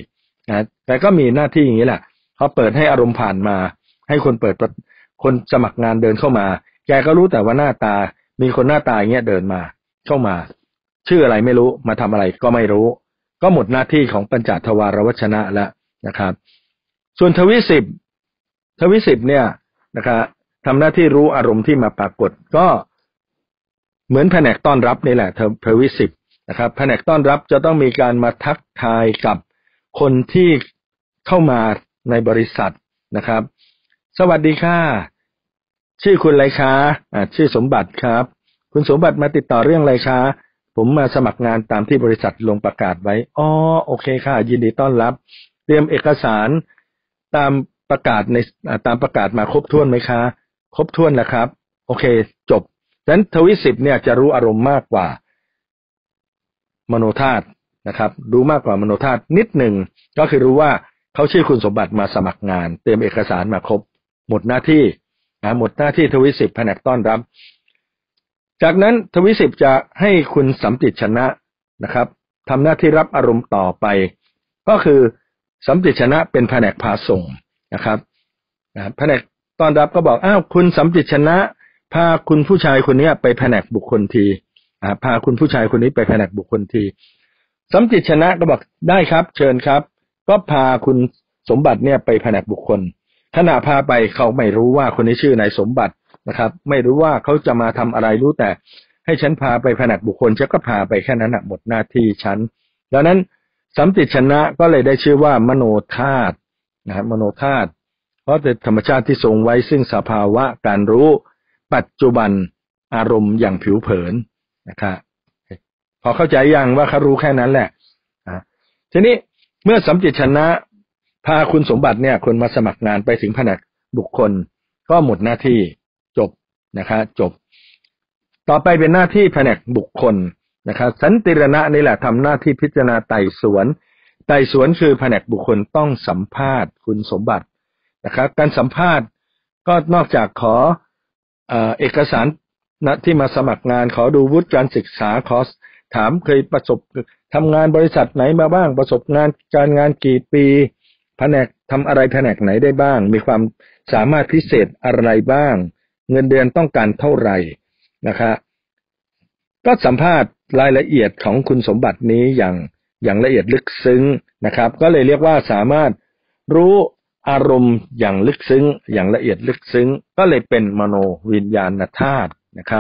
นะแต่ก็มีหน้าที่อย่างนี้แหละเขาเปิดให้อารมณ์ผ่านมาให้คนเปิดคนสมัครงานเดินเข้ามาแกก็รู้แต่ว่าหน้าตามีคนหน้าตาอย่างเงี้ยเดินมาเข้ามาชื่ออะไรไม่รู้มาทำอะไรก็ไม่รู้ก็หมดหน้าที่ของปัญจทวารวชนะแล้วนะครับส่วนทวิสิบทวิสิบเนี่ยนะครับทำหน้าที่รู้อารมณ์ที่มาปรากฏก็เหมือนแผนกต้อนรับนี่แหละทวิสิบนะครับแผนกต้อนรับจะต้องมีการมาทักทายกับคนที่เข้ามาในบริษัทนะครับสวัสดีค่ะชื่อคุณอะไรคะอ่าชื่อสมบัติครับคุณสมบัติมาติดต่อเรื่องอะไรคะผมมาสมัครงานตามที่บริษัทลงประกาศไว้อ๋อโอเคค่ะยินดีต้อนรับเตรียมเอกสารตามประกาศในตามประกาศมาครบถ้วนไหมคะครบถ้วนแล้วครับโอเคจบฉะนั้นทวิสิบเนี่ยจะรู้อารมณ์มากกว่ามโนธาตุนะครับรู้มากกว่ามโนธาตุนิดหนึ่งก็คือรู้ว่าเขาชื่อคุณสมบัติมาสมัครงานเตรียมเอกสารมาครบหมดหน้าที่นะหมดหน้าที่ทวิสิบแผนกต้อนรับจากนั้นทวิสิบจะให้คุณสัมติชนะนะครับทำหน้าที่รับอารมณ์ต่อไปก็คือสัมติชนะเป็นแผนกพาส่งนะครับนะแผนกต้อนรับก็บอกอ้าวคุณสัมติชนะพาคุณผู้ชายคนนี้ไปแผนกบุคคลทีอ่าพาคุณผู้ชายคนนี้ไปแผนกบุคคลทีสัมติชนะก็บอกได้ครับเชิญครับก็พาคุณสมบัติเนี่ยไปแผนกบุคคลขณะพาไปเขาไม่รู้ว่าคนนี้ชื่อนายสมบัตินะครับไม่รู้ว่าเขาจะมาทำอะไรรู้แต่ให้ฉันพาไปแผนกบุคคลฉันก็พาไปแค่นั้นนะหมดหน้าที่ฉันดังนั้นสัมติชนะก็เลยได้ชื่อว่ามโนธาตุนะครับมโนธาตุเพราะเป็นธรรมชาติที่ทรงไว้ซึ่งสภาวะการรู้ปัจจุบันอารมณ์อย่างผิวเผินนะครับพอเข้าใจยังว่าเขารู้แค่นั้นแหละทีนี้เมื่อสัมติชนะพาคุณสมบัติเนี่ยคนมาสมัครงานไปถึงแผนกบุคคลก็หมดหน้าที่จบนะครับจบต่อไปเป็นหน้าที่แผนกบุคคลนะครับสันติรณะนี่แหละทำหน้าที่พิจารณาไต่สวนไต่สวนคือแผนกบุคคลต้องสัมภาษณ์คุณสมบัตินะครับการสัมภาษณ์ก็นอกจากขอเอ่อเอกสารนะที่มาสมัครงานขอดูวุฒิการศึกษาขอถามเคยประสบทำงานบริษัทไหนมาบ้างประสบงานการงานกี่ปีแผนกทำอะไรแผนกไหนได้บ้างมีความสามารถพิเศษอะไรบ้างเงินเดือนต้องการเท่าไหร่นะครับก็สัมภาษณ์รายละเอียดของคุณสมบัตินี้อย่างอย่างละเอียดลึกซึ้งนะครับก็เลยเรียกว่าสามารถรู้อารมณ์อย่างลึกซึ้งอย่างละเอียดลึกซึ้งก็เลยเป็นมโนวิญญาณธาตุนะครับ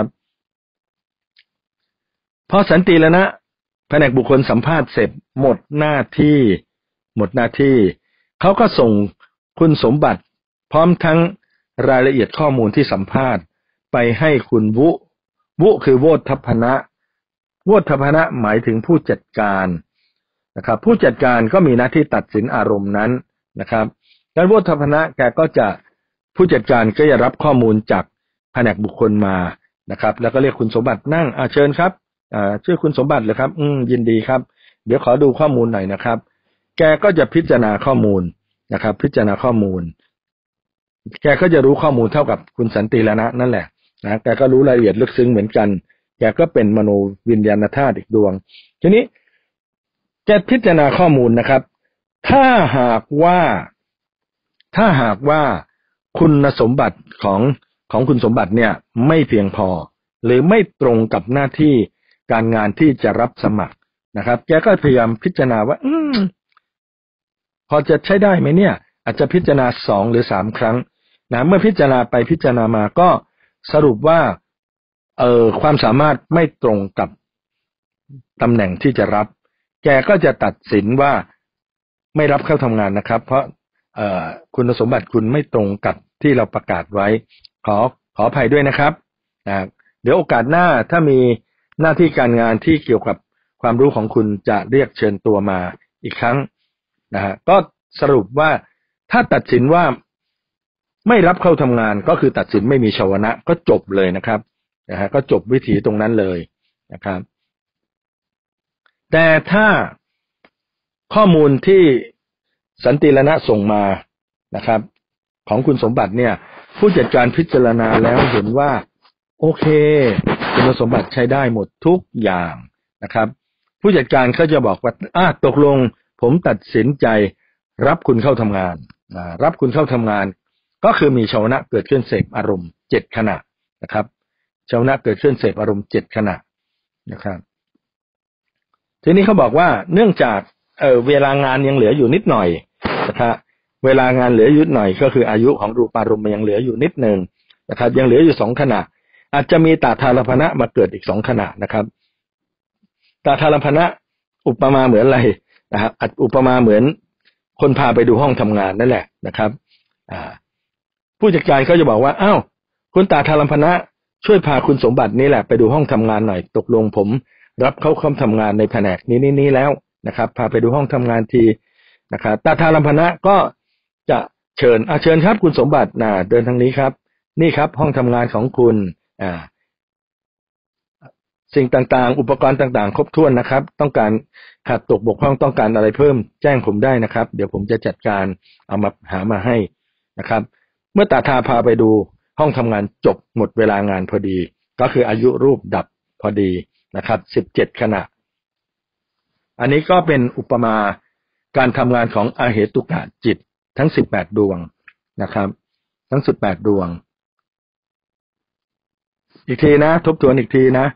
พอสันติแล้วนะแผนกบุคคลสัมภาษณ์เสร็จหมดหน้าที่หมดหน้าที่เขาก็ส่งคุณสมบัติพร้อมทั้งรายละเอียดข้อมูลที่สัมภาษณ์ไปให้คุณวุวุคือโวทัพพนะโวทัพพนะหมายถึงผู้จัดการนะครับผู้จัดการก็มีหน้าที่ตัดสินอารมณ์นั้นนะครับดังนั้นโวทัพพนะแกก็จะผู้จัดการก็จะรับข้อมูลจากแผนกบุคคลมานะครับแล้วก็เรียกคุณสมบัตินั่งอ่าเชิญครับอ่าชื่อคุณสมบัติเหรอครับอืมยินดีครับเดี๋ยวขอดูข้อมูลหน่อยนะครับแกก็จะพิจารณาข้อมูลนะครับพิจารณาข้อมูลแกก็จะรู้ข้อมูลเท่ากับคุณสันติแล้วนะนั่นแหละนะแกก็รู้รายละเอียดลึกซึ้งเหมือนกันแกก็เป็นมโนวิญญาณธาตุอีกดวงทีนี้แกพิจารณาข้อมูลนะครับถ้าหากว่าถ้าหากว่าคุณสมบัติของของคุณสมบัติเนี่ยไม่เพียงพอหรือไม่ตรงกับหน้าที่การงานที่จะรับสมัครนะครับแกก็พยายามพิจารณาว่าอืมพอจะใช้ได้ไหมเนี่ยอาจจะพิจารณาสองหรือสามครั้งนะเมื่อพิจารณาไปพิจารณามาก็สรุปว่าเอ่อความสามารถไม่ตรงกับตำแหน่งที่จะรับแกก็จะตัดสินว่าไม่รับเข้าทำงานนะครับเพราะเอ่อคุณสมบัติคุณไม่ตรงกับที่เราประกาศไว้ขอขออภัยด้วยนะครับนะเดี๋ยวโอกาสหน้าถ้ามีหน้าที่การงานที่เกี่ยวกับความรู้ของคุณจะเรียกเชิญตัวมาอีกครั้งนะฮะก็สรุปว่าถ้าตัดสินว่าไม่รับเข้าทำงานก็คือตัดสินไม่มีชวนะก็จบเลยนะครับนะฮะก็จบวิถีตรงนั้นเลยนะครับแต่ถ้าข้อมูลที่สันติรณะส่งมานะครับของคุณสมบัติเนี่ยผู้จัดการพิจารณาแล้วเห็นว่าโอเคคุณสมบัติใช้ได้หมดทุกอย่างนะครับผู้จัดการเขาจะบอกว่าอ่ะตกลงผมตัดสินใจรับคุณเข้าทำงานรับคุณเข้าทำงานก็คือมีชาวนะเกิดขึ้นเสพอารมณ์เจ็ดขณะนะครับชาวนะเกิดขึ้นเสพอารมณ์เจ็ดขณะนะครับทีนี้เขาบอกว่าเนื่องจากเออเวลางานยังเหลืออยู่นิดหน่อยนะครับเวลางานเหลืออยู่หน่อยก็คืออายุของรูปารมณ์ยังเหลืออยู่นิดนึงนะครับยังเหลืออยู่สองขณะอาจจะมีตาทาลภณะมาเกิดอีกสองขณะนะครับตาทาลภณะอุปมาเหมือนอะไรนะครับอุปมาเหมือนคนพาไปดูห้องทำงานนั่นแหละนะครับอ่าผู้จัดการเขาจะบอกว่าอ้าวคุณตาทาลภณะช่วยพาคุณสมบัตินี่แหละไปดูห้องทำงานหน่อยตกลงผมรับเข้าเข้าทำงานในแผนกนี้นี้แล้วนะครับพาไปดูห้องทำงานทีนะครับตาทาลภณะก็จะเชิญอาเชิญครับคุณสมบัตินะเดินทางนี้ครับนี่ครับห้องทำงานของคุณอ่าสิ่งต่างๆอุปกรณ์ต่างๆครบถ้วนนะครับต้องการขาดตกบกพร่องต้องการอะไรเพิ่มแจ้งผมได้นะครับเดี๋ยวผมจะจัดการเอามาหามาให้นะครับเมื่อตาทาพาไปดูห้องทำงานจบหมดเวลางานพอดีก็คืออายุรูปดับพอดีนะครับสิบเจ็ดขณะอันนี้ก็เป็นอุปมาการทำงานของอเหตุกะจิตทั้งสิบแปดดวงนะครับทั้งสิบแปดดวงอีกทีนะทบทวนอีกทีนะ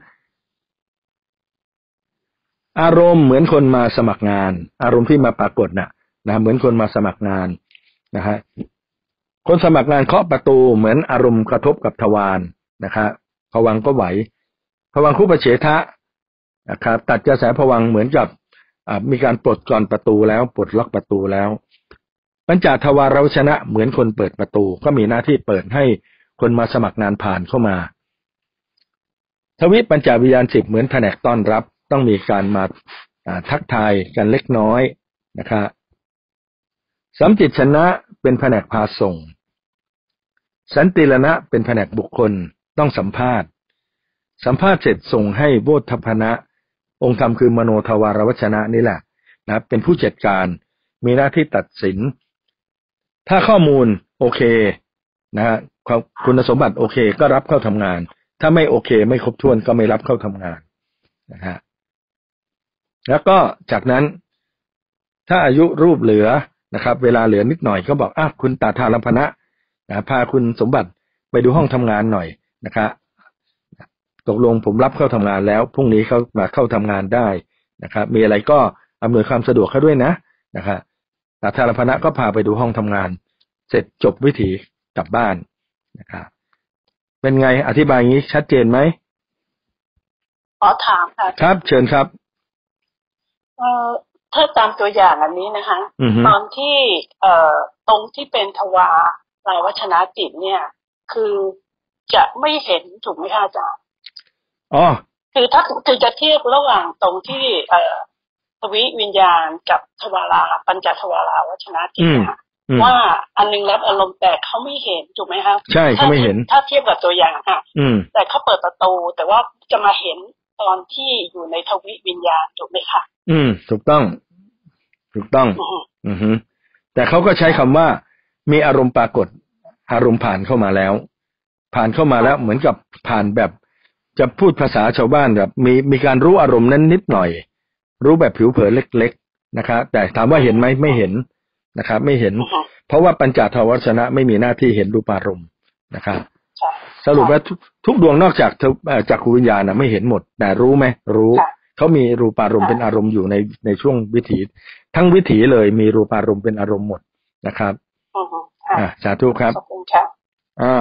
อารมณ์เหมือนคนมาสมัครงานอารมณ์ที่มาปรากฏน่ะนะเหมือนคนมาสมัครงานนะฮะคนสมัครงานเคาะประตูเหมือนอารมณ์กระทบกับทวารนะครับภวังค์ก็ไหวภวังคุปเฉทะนะครับตัดกระแสภวังค์เหมือนกับมีการปลดกลอนประตูแล้วปลดล็อกประตูแล้วปัญจทวารวชนะเหมือนคนเปิดประตูก็มีหน้าที่เปิดให้คนมาสมัครงานผ่านเข้ามาทวิปัญจวิญญาณสิบเหมือนแผนกต้อนรับต้องมีการมาทักทายกันเล็กน้อยนะครับสัมจิตชนะเป็นแผนกพาส่งสันติรณะเป็นแผนกบุคคลต้องสัมภาษณ์สัมภาษณ์เสร็จส่งให้โวทัพพนะองค์ธรรมคือมโนทวารวชนะนี่แหละนะเป็นผู้จัดการมีหน้าที่ตัดสินถ้าข้อมูลโอเคนะฮะคุณสมบัติโอเคก็รับเข้าทำงานถ้าไม่โอเคไม่ครบถ้วนก็ไม่รับเข้าทำงานนะฮะแล้วก็จากนั้นถ้าอายุรูปเหลือนะครับเวลาเหลือนิดหน่อยก็บอกอ้าวคุณตาทาลภณะนะพาคุณสมบัติไปดูห้องทำงานหน่อยนะครับตกลงผมรับเข้าทำงานแล้วพรุ่งนี้เขามาเข้าทำงานได้นะครับมีอะไรก็อำนวยความสะดวกเขาด้วยนะนะครับตาทาลภณะก็พาไปดูห้องทำงานเสร็จจบวิถีกลับบ้านนะครับเป็นไงอธิบายอย่างนี้ชัดเจนไหมขอถามค่ะครับเชิญครับเอ่อถ้าตามตัวอย่างอันนี้นะคะตอนที่เอ่อตรงที่เป็นทวารวชนะจิตเนี่ยคือจะไม่เห็นถูกไหมคะอาจารย์อ๋อคือถ้าคือจะเทียบระหว่างตรงที่เอ่อทวิวิญญาณกับทวาราปัญจทวาราวชนะจิตค่ะว่าอันนึงรับอารมณ์แต่เขาไม่เห็นถูกไหมคะใช่เขาไม่เห็นถ้าเทียบกับตัวอย่างค่ะแต่เขาเปิดประตูแต่ว่าจะมาเห็นตอนที่อยู่ในทวิวิญญาณถูกไหมคะอืมถูกต้องถูกต้องอือฮึแต่เขาก็ใช้คำว่ามีอารมณ์ปรากฏอารมณ์ผ่านเข้ามาแล้วผ่านเข้ามาแล้วเหมือนกับผ่านแบบจะพูดภาษาชาวบ้านแบบมีมีการรู้อารมณ์นั้นนิดหน่อยรู้แบบผิวเผินเล็กๆนะครับแต่ถามว่าเห็นไหมไม่เห็นนะครับไม่เห็นเพราะว่าปัญจทวารวชนะไม่มีหน้าที่เห็นรูปารมณ์นะครับสรุปว่าทุกดวงนอกจากจักขวิญญาณนะไม่เห็นหมดแต่รู้ไหมรู้เขามีรูปารมณ์เป็นอารมณ์อยู่ในในช่วงวิถีทั้งวิถีเลยมีรูปารมณ์เป็นอารมณ์หมดนะครับอ่าสาธุครับอ่า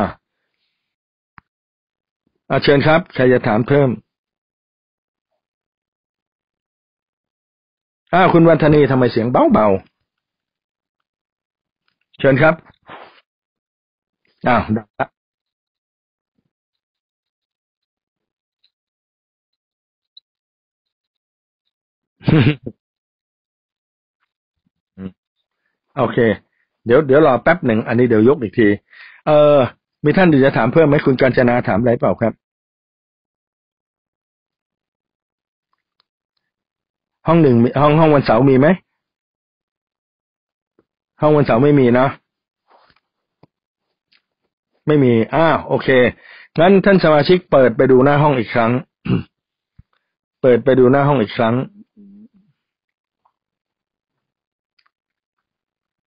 อ่าเชิญครับใครจะถามเพิ่มอ้าวคุณวันธนีทำไมเสียงเบาเบาเชิญครับอ้าวดังละโอเคเดี๋ยวเดี๋ยวรอแป๊บหนึ่งอันนี้เดี๋ยวยกอีกทีเออมีท่านอื่นจะถามเพิ่มไหมคุณกาญจนาถามอะไรเปล่าครับห้องหนึ่งห้องห้องวันเสาร์มีไหมห้องวันเสาร์ไม่มีเนาะไม่มีอ้าวโอเคงั้นท่านสมาชิกเปิดไปดูหน้าห้องอีกครั้ง เปิดไปดูหน้าห้องอีกครั้ง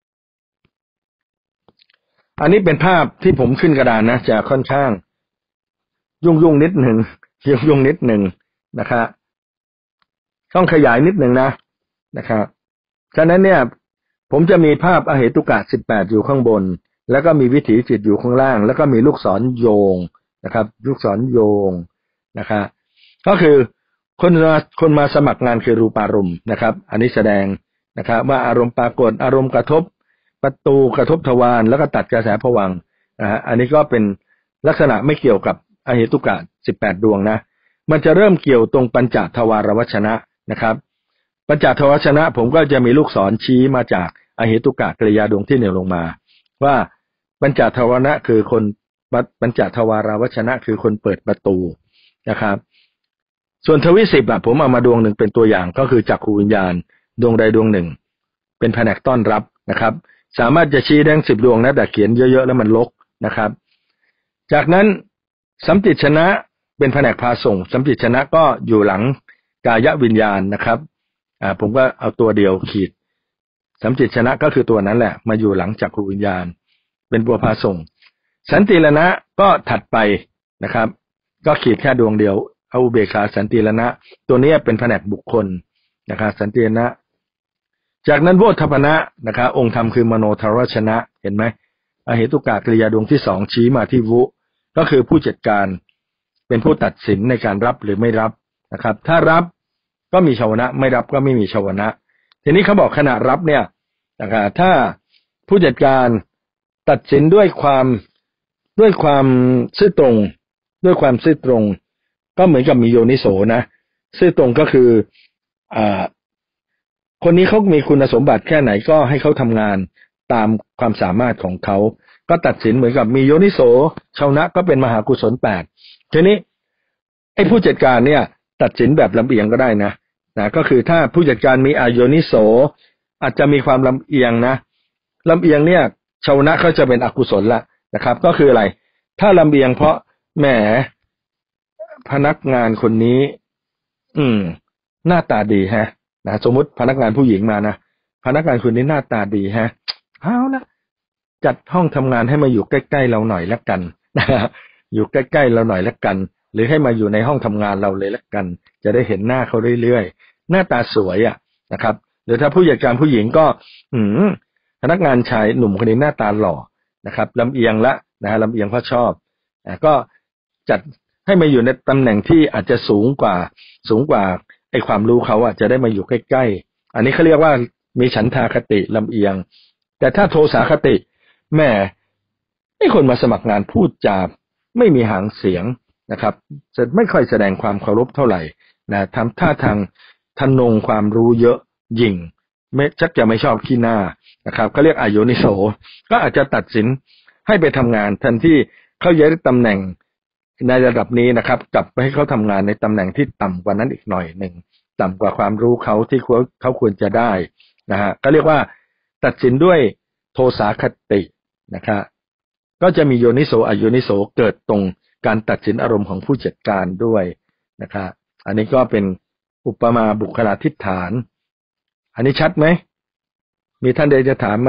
อันนี้เป็นภาพที่ผมขึ้นกระดานนะจะค่อนข้างยุ่งยุ่งนิดหนึ่งยุ่งยุ่งนิดหนึ่งนะครับต้องขยายนิดหนึ่งนะนะครับฉะนั้นเนี่ยผมจะมีภาพอเหตุกะสิบแปดอยู่ข้างบนแล้วก็มีวิถีจิตอยู่ข้างล่างแล้วก็มีลูกศรโยงนะครับลูกศรโยงนะครับก็คือคนมาคนมาสมัครงานคือรูปารมณ์นะครับอันนี้แสดงนะครับว่าอารมณ์ปรากฏอารมณ์กระทบประตูกระทบทวารแล้วก็ตัดกระแสภวังค์นะฮะอันนี้ก็เป็นลักษณะไม่เกี่ยวกับอเหตุกะสิบแปดดวงนะมันจะเริ่มเกี่ยวตรงปัญจทวารวชนะนะครับปัญจทวารวชนะผมก็จะมีลูกศรชี้มาจากอเหตุกะกริยาดวงที่หนึ่งลงมาว่าปัญจทวารนะคือคนปัญจทวารวชนะคือคนเปิดประตูนะครับส่วนทวิสิบอ่ะผมเอามาดวงหนึ่งเป็นตัวอย่างก็คือจักขูวิญญาณดวงใดดวงหนึ่งเป็นแผนกต้อนรับนะครับสามารถจะชี้ได้สิบดวงนะแต่เขียนเยอะๆแล้วมันลกนะครับจากนั้นสัมจิตชนะเป็นแผนกพาส่งสัมจิตชนะก็อยู่หลังกายวิญญาณนะครับอ่าผมก็เอาตัวเดียวขีดสัมจิตชนะก็คือตัวนั้นแหละมาอยู่หลังจักขูวิญญาณเป็นตัวพาส่งสันติรณะก็ถัดไปนะครับก็ขีดแค่ดวงเดียวเอาอุเบกขาสันติรณะตัวนี้เป็นแผนกบุคคลนะครับสันติรณะจากนั้นโวทัพพนะนะครับองค์ธรรมคือมโนทวารชนะเห็นไหมอเหตุกะกริยาดวงที่สองชี้มาที่วุก็คือผู้จัดการเป็นผู้ตัดสินในการรับหรือไม่รับนะครับถ้ารับก็มีชาวนะไม่รับก็ไม่มีชาวนะทีนี้เขาบอกขณะรับเนี่ยนะครับถ้าผู้จัดการตัดสินด้วยความด้วยความซื่อตรงด้วยความซื่อตรงก็เหมือนกับมีโยนิโสนะซื่อตรงก็คืออ่าคนนี้เขามีคุณสมบัติแค่ไหนก็ให้เขาทำงานตามความสามารถของเขาก็ตัดสินเหมือนกับมีโยนิโสชาวนะก็เป็นมหากุศลแปดทีนี้ไอ้ผู้จัดการเนี่ยตัดสินแบบลำเอียงก็ได้นะนะก็คือถ้าผู้จัดการมีอโยนิโสอาจจะมีความลำเอียงนะลำเอียงเนี่ยชาวนะเขาจะเป็นอกุศลละนะครับก็คืออะไรถ้าลำเอียงเพราะแหมพนักงานคนนี้อืมหน้าตาดีฮะนะสมมติพนักงานผู้หญิงมานะพนักงานคนนี้หน้าตาดีฮะเอาละจัดห้องทำงานให้มาอยู่ใกล้ๆเราหน่อยละกันนะอยู่ใกล้ๆเราหน่อยละกันหรือให้มาอยู่ในห้องทำงานเราเลยละกันจะได้เห็นหน้าเขาเรื่อยๆหน้าตาสวยอ่ะนะครับหรือถ้าผู้จัดการผู้หญิงก็อืมพนักงานชายหนุ่มคนนี้หน้าตาหล่อนะครับลำเอียงละนะลำเอียงเพราะชอบนะก็จัดให้มาอยู่ในตำแหน่งที่อาจจะสูงกว่าสูงกว่าไอ้ความรู้เขาอ่ะจะได้มาอยู่ใกล้ๆอันนี้เขาเรียกว่ามีฉันทาคติลำเอียงแต่ถ้าโทสาคติแม่ไอ้คนมาสมัครงานพูดจาไม่มีหางเสียงนะครับจะไม่ค่อยแสดงความเคารพเท่าไหร่นะทำท่าทางทะนงความรู้เยอะยิ่งไม่ชักจะไม่ชอบขี้หน้านะครับเขาเรียกอโยนิโสก็อาจจะตัดสินให้ไปทำงานทันที่เขาย้ายตำแหน่งในระดับนี้นะครับกลับไปให้เขาทำงานในตำแหน่งที่ต่ำกว่านั้นอีกหน่อยหนึ่งต่ำกว่าความรู้เขาที่เขาควรจะได้นะฮะก็เรียกว่าตัดสินด้วยโทสาคตินะครับก็จะมีโยนิโสอโยนิโสเกิดตรงการตัดสินอารมณ์ของผู้จัดการด้วยนะครับอันนี้ก็เป็นอุปมาบุคลาธิฐานอันนี้ชัดไหมมีท่านใดจะถามไหม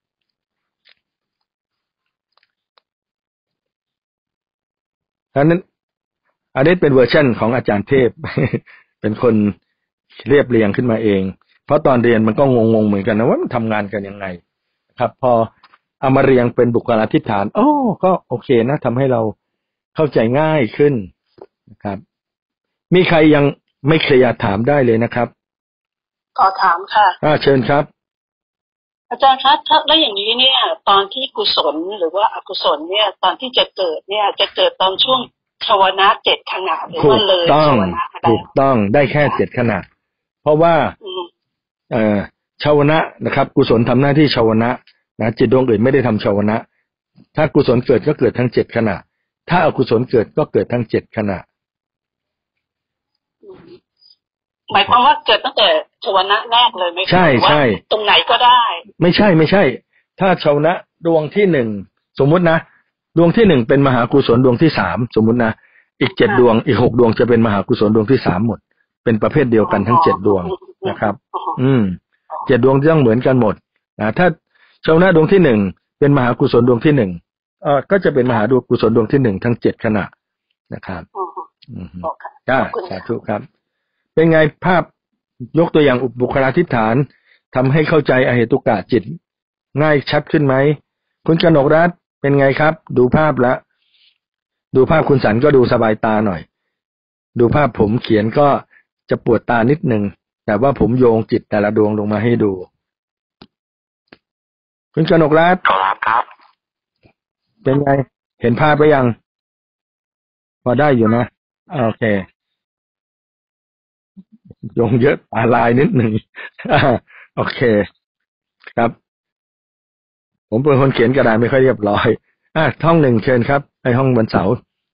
อันนั้นอันนี้เป็นเวอร์ชันของอาจารย์เทพ เป็นคนเรียบเรียงขึ้นมาเองเพราะตอนเรียนมันก็งงๆเหมือนกันนะว่ามันทำงานกันยังไงครับพอเอามาเรียงเป็นบุคลาธิฐานโอ้ก็โอเคนะทำให้เราเข้าใจง่ายขึ้นนะครับมีใครยังไม่เคลียร์ถามได้เลยนะครับขอถามค่ะอ่าเชิญครับอาจารย์คะถ้าแล้วอย่างนี้เนี่ยตอนที่กุศลหรือว่าอกุศลเนี่ยตอนที่จะเกิดเนี่ยจะเกิดตอนช่วงชวนะเจ็ดขณะหรือว่าเลยชวนะถูกต้องได้แค่เจ็ดขณะเพราะว่าเอ่อชวนะนะครับกุศลทำหน้าที่ชวนะนะจิตดวงอื่นไม่ได้ทำชวนะถ้ากุศลเกิดก็เกิดทั้งเจ็ดขณะถ้าอกุศลเกิดก็เกิดทั้งเจ็ดขณะหมายความว่าเกิดตั้งแต่ชวนะแรกเลยไหมใช่ใช่ตรงไหนก็ได้ไม่ใช่ไม่ใช่ถ้าชวนะดวงที่หนึ่งสมมุตินะดวงที่หนึ่งเป็นมหากุศลดวงที่สามสมมุตินะอีกเจ็ดดวงอีกหกดวงจะเป็นมหากุศลดวงที่สามหมดเป็นประเภทเดียวกันทั้งเจ็ดดวงนะครับอืมเจ็ดดวงต้องเหมือนกันหมดนะถ้าชวนะดวงที่หนึ่งเป็นมหากุศลดวงที่หนึ่งเออก็จะเป็นมหาดวงกุศลดวงที่หนึ่งทั้งเจ็ดขณะนะครับอืมได้สาธุครับเป็นไงภาพยกตัวอย่างอุปบุคลาธิฐานทำให้เข้าใจอเหตุกะจิตง่ายชัดขึ้นไหมคุณกนกรัตน์เป็นไงครับดูภาพแล้วดูภาพคุณสันก็ดูสบายตาหน่อยดูภาพผมเขียนก็จะปวดตานิดนึงแต่ว่าผมโยงจิตแต่ละดวงลงมาให้ดูคุณกนกรัตน์ครับครับเป็นไงเห็นภาพหรือยังพอได้อยู่นะโอเคโยงเยอะตาลายนิดหนึ่งโอเคครับผมเป็นคนเขียนกระดาษไม่ค่อยเรียบร้อยอ่ะห้องหนึ่งเชิญครับไอห้องวันเสาร์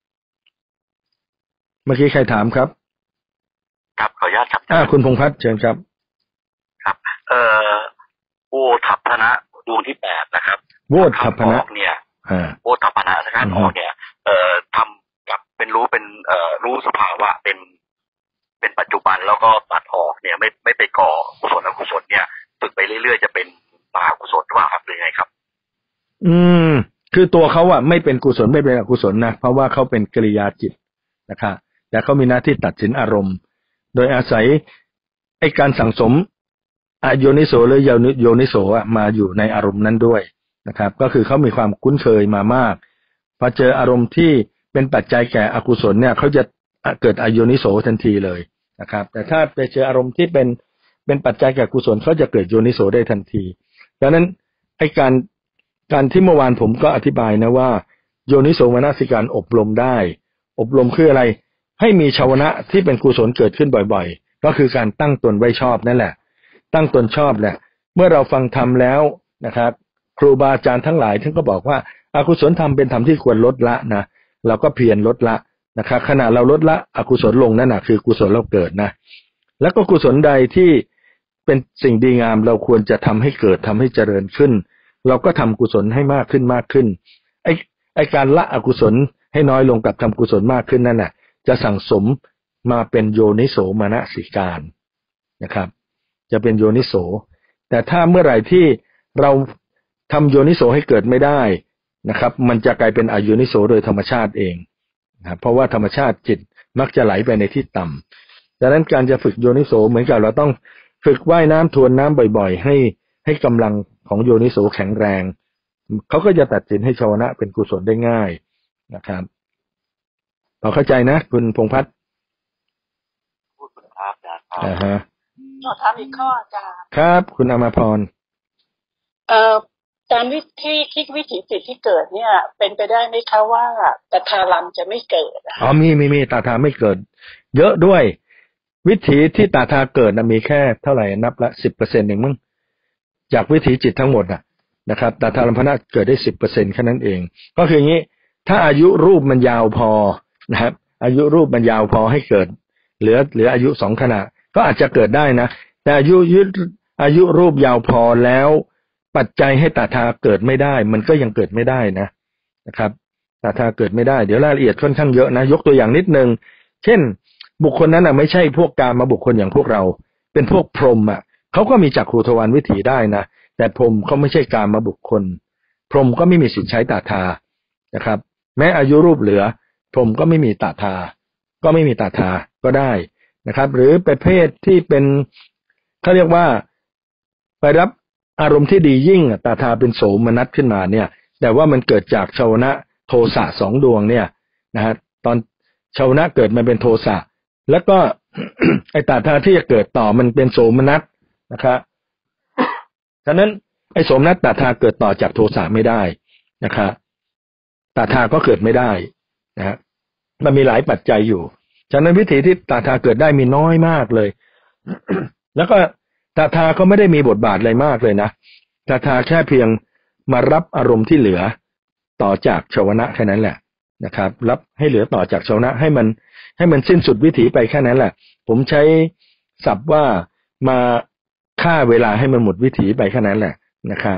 เมื่อกี้ใครถามครับครับขออนุญาตครับอ่าคุณพงษ์พัฒน์เชิญครับครับเอ่อโอทัพพนะดวงที่แปดนะครับโวทัพพนะเนี่ยอ่าโอทัพพนะสังขารออกเนี่ยเอ่อทำกับเป็นรู้เป็นเอ่อรู้สภาวะเป็นเป็นปัจจุบันแล้วก็ตัดออกเนี่ยไม่ไม่ไปก่อกุศลอกุศลเนี่ยฝึกไปเรื่อยๆจะเป็นมหากุศลหรือเปล่าครับหรือไงครับอืมคือตัวเขาอ่ะไม่เป็นกุศลไม่เป็นอกุศลนะเพราะว่าเขาเป็นกิริยาจิตนะครับแต่เขามีหน้าที่ตัดสินอารมณ์โดยอาศัยไอ้การสั่งสมอโยนิโสหรือโยนิโสอ่ะมาอยู่ในอารมณ์นั้นด้วยนะครับก็คือเขามีความคุ้นเคยมามากพอเจออารมณ์ที่เป็นปัจจัยแก่อกุศลเนี่ยเขาจะเกิดอโยนิโสทันทีเลยนะครับแต่ถ้าไปเจออารมณ์ที่เป็นเป็นปัจจัยแก่กุศลเขาจะเกิดโยนิโสได้ทันทีดังนั้นไอ้การการที่เมื่อวานผมก็อธิบายนะว่าโยนิโสมนสิการอบรมได้อบรมคืออะไรให้มีชาวนะที่เป็นกุศลเกิดขึ้นบ่อยๆก็คือการตั้งตนไว้ชอบนั่นแหละตั้งตนชอบแหละเมื่อเราฟังธรรมแล้วนะครับครูบาอาจารย์ทั้งหลายท่านก็บอกว่าอกุศลธรรมเป็นธรรมที่ควรลดละนะเราก็เพียรลดละนะครับขณะเราลดละอกุศลลงนั่นน่ะคือกุศลเราเกิดนะแล้วก็กุศลใดที่เป็นสิ่งดีงามเราควรจะทำให้เกิดทำให้เจริญขึ้นเราก็ทำกุศลให้มากขึ้นมากขึ้นไอ้ไอ้การละอกุศลให้น้อยลงกับทำกุศลมากขึ้นนั่นน่ะจะสั่งสมมาเป็นโยนิโสมนสิการนะครับจะเป็นโยนิโสแต่ถ้าเมื่อไหร่ที่เราทำโยนิโสให้เกิดไม่ได้นะครับมันจะกลายเป็นอโยนิโสโดยธรรมชาติเองนะเพราะว่าธรรมชาติจิตมักจะไหลไปในที่ต่ำดังนั้นการจะฝึกโยนิโสเหมือนกับเราต้องฝึกว่ายน้ำทวนน้ำบ่อยๆให้ให้กำลังของโยนิโสแข็งแรงเขาก็จะตัดสินให้ชาวนะเป็นกุศลได้ง่ายนะครับพอเข้าใจนะคุณพงษ์พัฒน์พูดคุณครับอาจารย์ครับอ่าฮะขอถามอีกข้ออาจารย์ครับคุณอมรพรเอ่อการวิธีคิดวิถีจิตที่เกิดเนี่ยเป็นไปได้ไหมคะว่าตถาลัมจะไม่เกิดอ๋อมีมีมีตถาไม่เกิดเยอะด้วยวิถีที่ตถาเกิดนะมีแค่เท่าไหร่นับละ สิบเปอร์เซ็นต์ เองมั้งจากวิถีจิตทั้งหมดน่ะนะครับตถาลัมพนะเกิดได้ สิบเปอร์เซ็นต์ แค่นั้นเองก็คืออย่างนี้ถ้าอายุรูปมันยาวพอนะครับอายุรูปมันยาวพอให้เกิดเหลือเหลืออายุสองขณะก็อาจจะเกิดได้นะแต่อายุยุอายุรูปยาวพอแล้วปัจจัยให้ตถาเกิดไม่ได้มันก็ยังเกิดไม่ได้นะนะครับตถาเกิดไม่ได้เดี๋ยวรายละเอียดค่อนข้างเยอะนะยกตัวอย่างนิดนึงเช่นบุคคลนั้นน่ะไม่ใช่พวกกามบุคคลอย่างพวกเราเป็นพวกพรหมอ่ะเขาก็มีจักขุทวารวิถีได้นะแต่พรหมเขาไม่ใช่กามบุคคลพรหมก็ไม่มีสิทธิ์ใช้ตถานะครับแม้อายุรูปเหลือพรหมก็ไม่มีตถาก็ไม่มีตถาก็ได้นะครับหรือประเภทที่เป็นเขาเรียกว่าไปรับอารมณ์ที่ดียิ่งตถาเป็นโสมนัสขึ้นมาเนี่ยแต่ว่ามันเกิดจากชาวนะโทสะสองดวงเนี่ยนะฮะตอนชาวนะเกิดมันเป็นโทสะแล้วก็ ไอ้ตถาที่จะเกิดต่อมันเป็นโสมนัสนะครับฉะนั้นไอ้โสมนัสตถาเกิดต่อจากโทสะไม่ได้นะครับตถาก็เกิดไม่ได้นะฮะมันมีหลายปัจจัยอยู่ฉะนั้นวิธีที่ตถาเกิดได้มีน้อยมากเลย แล้วก็ตถาก็ไม่ได้มีบทบาทอะไรมากเลยนะตถาแค่เพียงมารับอารมณ์ที่เหลือต่อจากชาวนะแค่นั้นแหละนะครับรับให้เหลือต่อจากชาวนะให้มันให้มันสิ้นสุดวิถีไปแค่นั้นแหละผมใช้ศัพท์ว่ามาฆ่าเวลาให้มันหมดวิถีไปแค่นั้นแหละนะครับ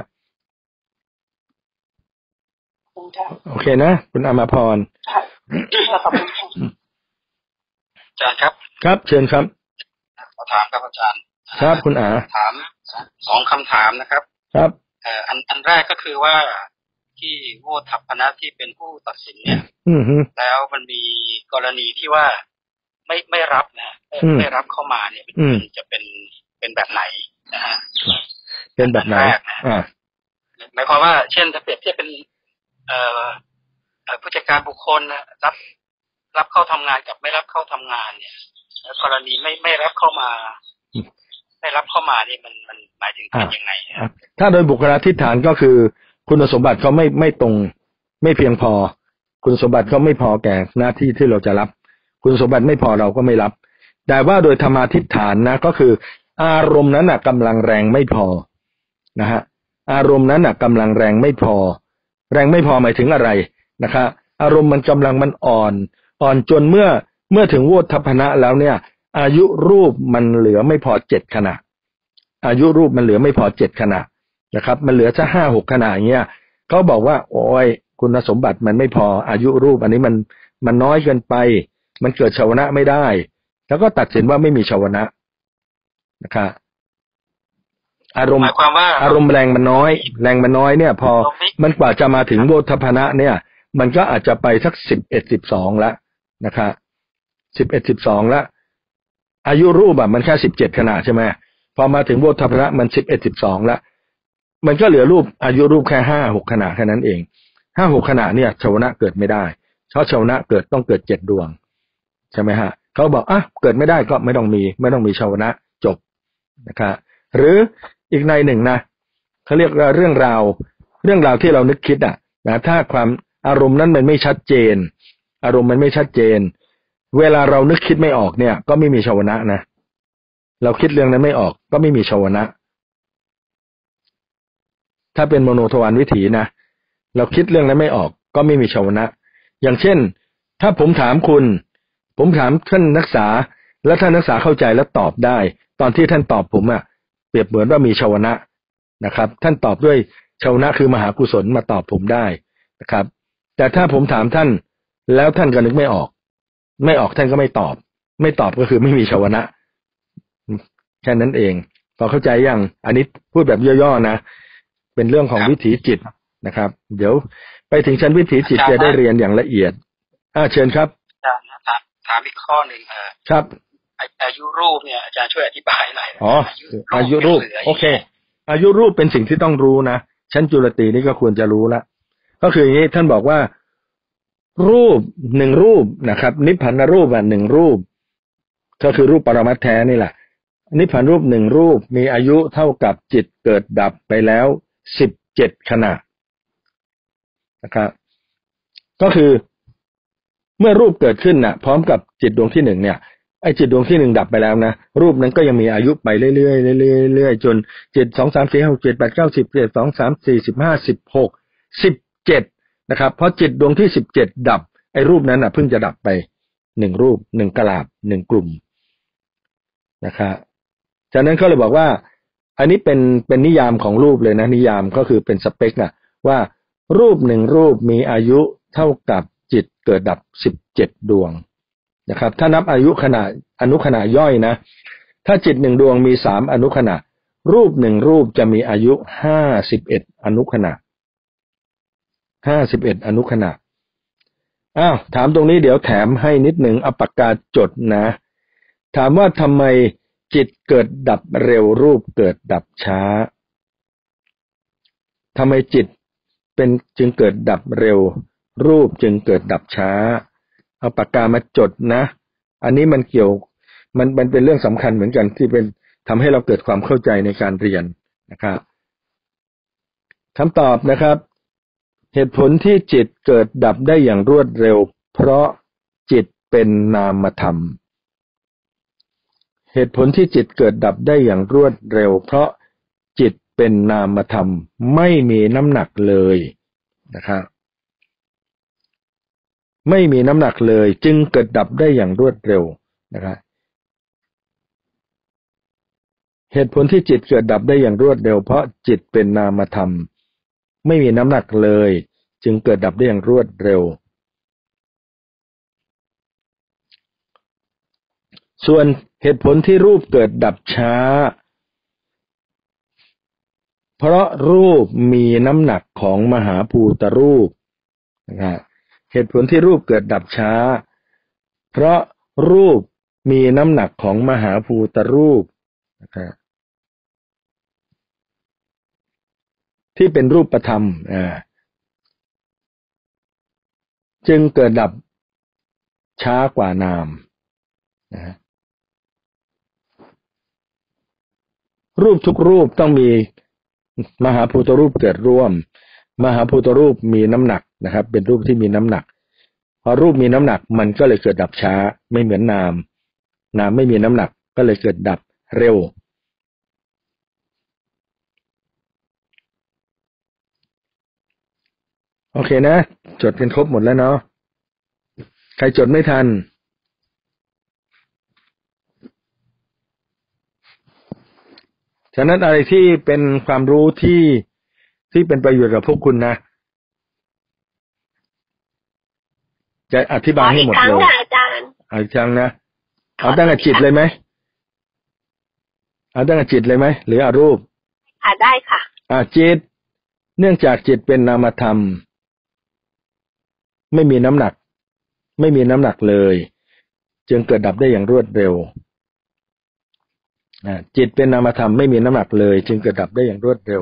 โอเคนะคุณอมรพรอาจารย์ครับครับเชิญครับขอถามครับอาจารย์ครับคุณอาถามสองคำถามนะครับครับเอ่ออันอันแรกก็คือว่าที่โวทัพพนะที่เป็นผู้ตัดสินเนี่ยแล้วมันมีกรณีที่ว่าไม่ไม่รับนะไม่รับเข้ามาเนี่ยมันจะเป็นเป็นแบบไหนนะฮะเป็นแบบไหนอ่าหมายความว่าเช่นถ้าเปรียบเทียบเป็นเอ่อผู้จัดการบุคคลนะรับรับเข้าทำงานกับไม่รับเข้าทำงานเนี่ยกรณีไม่ไม่รับเข้ามาไม่รับเข้ามานี่มันมันหมายถึงเป็นยังไงถ้าโดยบุคลาธิฐานก็คือคุณสมบัติเขาไม่ไม่ตรงไม่เพียงพอคุณสมบัติเขาไม่พอแก่หน้าที่ที่เราจะรับคุณสมบัติไม่พอเราก็ไม่รับแต่ว่าโดยธรรมาธิฐานนะก็คืออารมณ์นั้นน่ะกำลังแรงไม่พอนะฮะอารมณ์นั้นน่ะกำลังแรงไม่พอแรงไม่พอหมายถึงอะไรนะครับอารมณ์มันกำลังมันอ่อนอ่อนจนเมื่อเมื่อถึงโวทัพพนะแล้วเนี่ยอายุรูปมันเหลือไม่พอเจ็ดขณะอายุรูปมันเหลือไม่พอเจ็ดขณะนะครับมันเหลือแค่ห้าหกขณะอย่างเงี้ยเขาบอกว่าโอ้ยคุณสมบัติมันไม่พออายุรูปอันนี้มันมันน้อยเกินไปมันเกิดชาวนะไม่ได้แล้วก็ตัดสินว่าไม่มีชาวนะนะครับอารมณ์อารมณ์แรงมันน้อยแรงมันน้อยเนี่ยพอมันกว่าจะมาถึงโวทัพพนะเนี่ยมันก็อาจจะไปสักสิบเอ็ดสิบสองแล้วนะครับสิบเอ็ดสิบสองแล้วอายุรูปแบบมันแค่สิบเจ็ดขณะใช่ไหมพอมาถึงโวทัพพนะมันสิบเอ็ดสิบสองแล้วมันก็เหลือรูปอายุรูปแค่ห้าหกขณะแค่นั้นเองห้าหกขณะเนี่ยชาวนะเกิดไม่ได้เพราะชาวนะเกิดต้องเกิดเจ็ดดวงใช่ไหมฮะเขาบอกอ่ะเกิดไม่ได้ก็ไม่ต้องมีไม่ต้องมีชาวนะจบนะครับหรืออีกในหนึ่งนะเขาเรียกเรื่องราวเรื่องราวที่เรานึกคิดอ่ะนะถ้าความอารมณ์นั้นมันไม่ชัดเจนอารมณ์มันไม่ชัดเจนเวลาเรานึกคิดไม่ออกเนี่ยก็ไม่มีชาวนะนะเราคิดเรื่องนั้นไม่ออกก็ไม่มีชาวนะถ้าเป็นโมโนทวารวิถีนะเราคิดเรื่องนั้นไม่ออกก็ไม่มีชาวนะอย่างเช่นถ้าผมถามคุณผมถามท่านนักศึกษาแล้วท่านนักศึกษาเข้าใจแล้วตอบได้ตอนที่ท่านตอบผมอ่ะเปรียบเหมือนว่ามีชาวนะนะครับท่านตอบด้วยชาวนะคือมหากุศลมาตอบผมได้นะครับแต่ถ้าผมถามท่านแล้วท่านก็นึกไม่ออกไม่ออกท่านก็ไม่ตอบไม่ตอบก็คือไม่มีชาวนะแค่นั้นเองพอเข้าใจยังอันนี้พูดแบบย่อๆนะเป็นเรื่องของวิถีจิตนะครับเดี๋ยวไปถึงชั้นวิถีจิตจะได้เรียนอย่างละเอียดอ่าเชิญครับอาจารย์ถามอีกข้อหนึ่งครับอายุรูปเนี่ยอาจารย์ช่วยอธิบายหน่อยอ๋ออายุรูปโอเคอายุรูปเป็นสิ่งที่ต้องรู้นะชั้นจุลตรีนี่ก็ควรจะรู้ละก็คืออย่างนี้ท่านบอกว่ารูปหนึ่งรูปนะครับนิพพานรูปอ่ะหนึ่งรูปก็คือรูปปรมัตถ์แท้นี่แหละนิพพานรูปหนึ่งรูปมีอายุเท่ากับจิตเกิดดับไปแล้วสิบเจ็ดขณะนะครับก็คือเมื่อรูปเกิดขึ้นน่ะพร้อมกับจิตดวงที่หนึ่งเนี่ยไอ้จิตดวงที่หนึ่งดับไปแล้วนะรูปนั้นก็ยังมีอายุไปเรื่อยๆเรื่อยๆเรื่อยๆจนจิตสองสามสี่ห้าหกเจ็ดแปดเก้าสิบเจ็ดสองสามสี่สิบห้าสิบหกสิบเจ็ดนะครับเพราะจิตดวงที่สิบเจ็ดดับไอ้รูปนั้นน่ะเพิ่งจะดับไปหนึ่งรูปหนึ่งกลาบหนึ่งกลุ่มนะครับฉะนั้นเขาเลยบอกว่าอันนี้เป็นเป็นนิยามของรูปเลยนะนิยามก็คือเป็นสเปคน่ะว่ารูปหนึ่งรูปมีอายุเท่ากับจิตเกิดดับสิบเจ็ดดวงนะครับถ้านับอายุขณะอนุขณะย่อยนะถ้าจิตหนึ่งดวงมีสามอนุขณะรูปหนึ่งรูปจะมีอายุห้าสิบเอ็ดอนุขณะห้าสิบเอ็ดอนุขณะอ้าวถามตรงนี้เดี๋ยวแถมให้นิดหนึ่งเอาปากกาจดนะถามว่าทำไมจิตเกิดดับเร็วรูปเกิดดับช้าทำไมจิตเป็นจึงเกิดดับเร็วรูปจึงเกิดดับช้าเอาปากกามาจดนะอันนี้มันเกี่ยวมันมันเป็นเรื่องสำคัญเหมือนกันที่เป็นทำให้เราเกิดความเข้าใจในการเรียนนะครับคำตอบนะครับเหตุผลที่จิตเกิดดับได้อย่างรวดเร็วเพราะจิตเป็นนามธรรมเหตุผลที่จิตเกิดดับได้อย่างรวดเร็วเพราะจิตเป็นนามธรรมไม่มีน้ำหนักเลยนะครับไม่มีน้ำหนักเลยจึงเกิดดับได้อย่างรวดเร็วนะครับเหตุผลที่จิตเกิดดับได้อย่างรวดเร็วเพราะจิตเป็นนามธรรมไม่มีน้ำหนักเลยจึงเกิดดับได้อย่างรวดเร็วส่วนเหตุผลที่รูปเกิดดับช้าเพราะรูปมีน้ำหนักของมหาภูตรูปนะเหตุผลที่รูปเกิดดับช้าเพราะรูปมีน้ำหนักของมหาภูตรูปนะครับที่เป็นรูปธรรมอ่าจึงเกิดดับช้ากว่านามนะรูปทุกรูปต้องมีมหาภูตรูปเกิดร่วมมหาภูตรูปมีน้ำหนักนะครับเป็นรูปที่มีน้ำหนักพอรูปมีน้ำหนักมันก็เลยเกิดดับช้าไม่เหมือนนามนามไม่มีน้ำหนักก็เลยเกิดดับเร็วโอเคนะจดกันครบหมดแล้วเนาะใครจดไม่ทันฉะนั้นอะไรที่เป็นความรู้ที่ที่เป็นประโยชน์กับพวกคุณนะจะอธิบายให้หมดเลยอาจารย์อาจารย์นะเอาตั้งแต่จิตเลยไหมเอาตั้งแต่จิตเลยไหมหรือเอารูปอ่าได้ค่ะอ่าจิตเนื่องจากจิตเป็นนามธรรมไม่มีน้ำหนักไม่มีน้ำหนักเลยจึงเกิดดับได้อย่างรวดเร็วจิตเป็นนามธรรมไม่มีน้ำหนักเลยจึงเกิดดับได้อย่างรวดเร็ว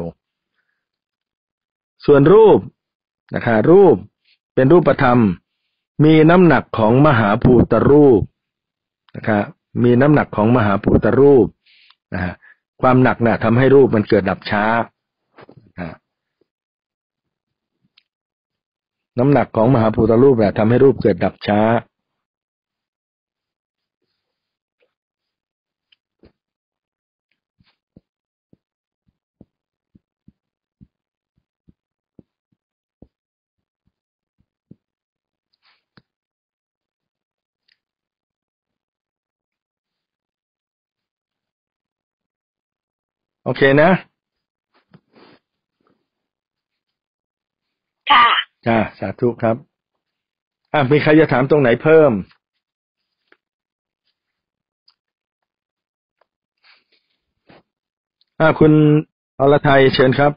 ส่วนรูปนะครับรูปเป็นรูปธรรมมีน้ำหนักของมหาภูตรูปนะครับมีน้ำหนักของมหาภูตรูปนะฮะความหนักน่ะทำให้รูปมันเกิดดับช้านะน้ำหนักของมหาภูตรูปน่ะทำให้รูปเกิดดับช้าโอเคนะค่ะจ้าสาธุครับอ่ะมีใครจะถามตรงไหนเพิ่มอ่ะคุณอรไทยเชิญครับ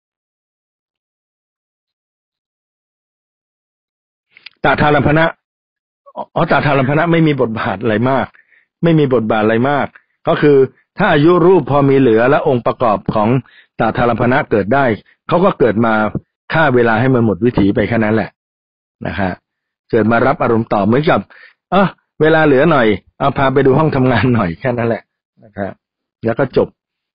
ตาทารัมพนะอ๋อตาทารัมพนะไม่มีบทบาทอะไรมากไม่มีบทบาทอะไรมากก็คือถ้าอายุรูปพอมีเหลือและองค์ประกอบของตาทารัมพนะเกิดได้เขาก็เกิดมาฆ่าเวลาให้มันหมดวิถีไปแค่นั้นแหละนะฮะเกิดมารับอารมณ์ต่อเหมือนกับเออเวลาเหลือหน่อยเอาพาไปดูห้องทำงานหน่อยแค่นั้นแหละนะครับแล้วก็จบ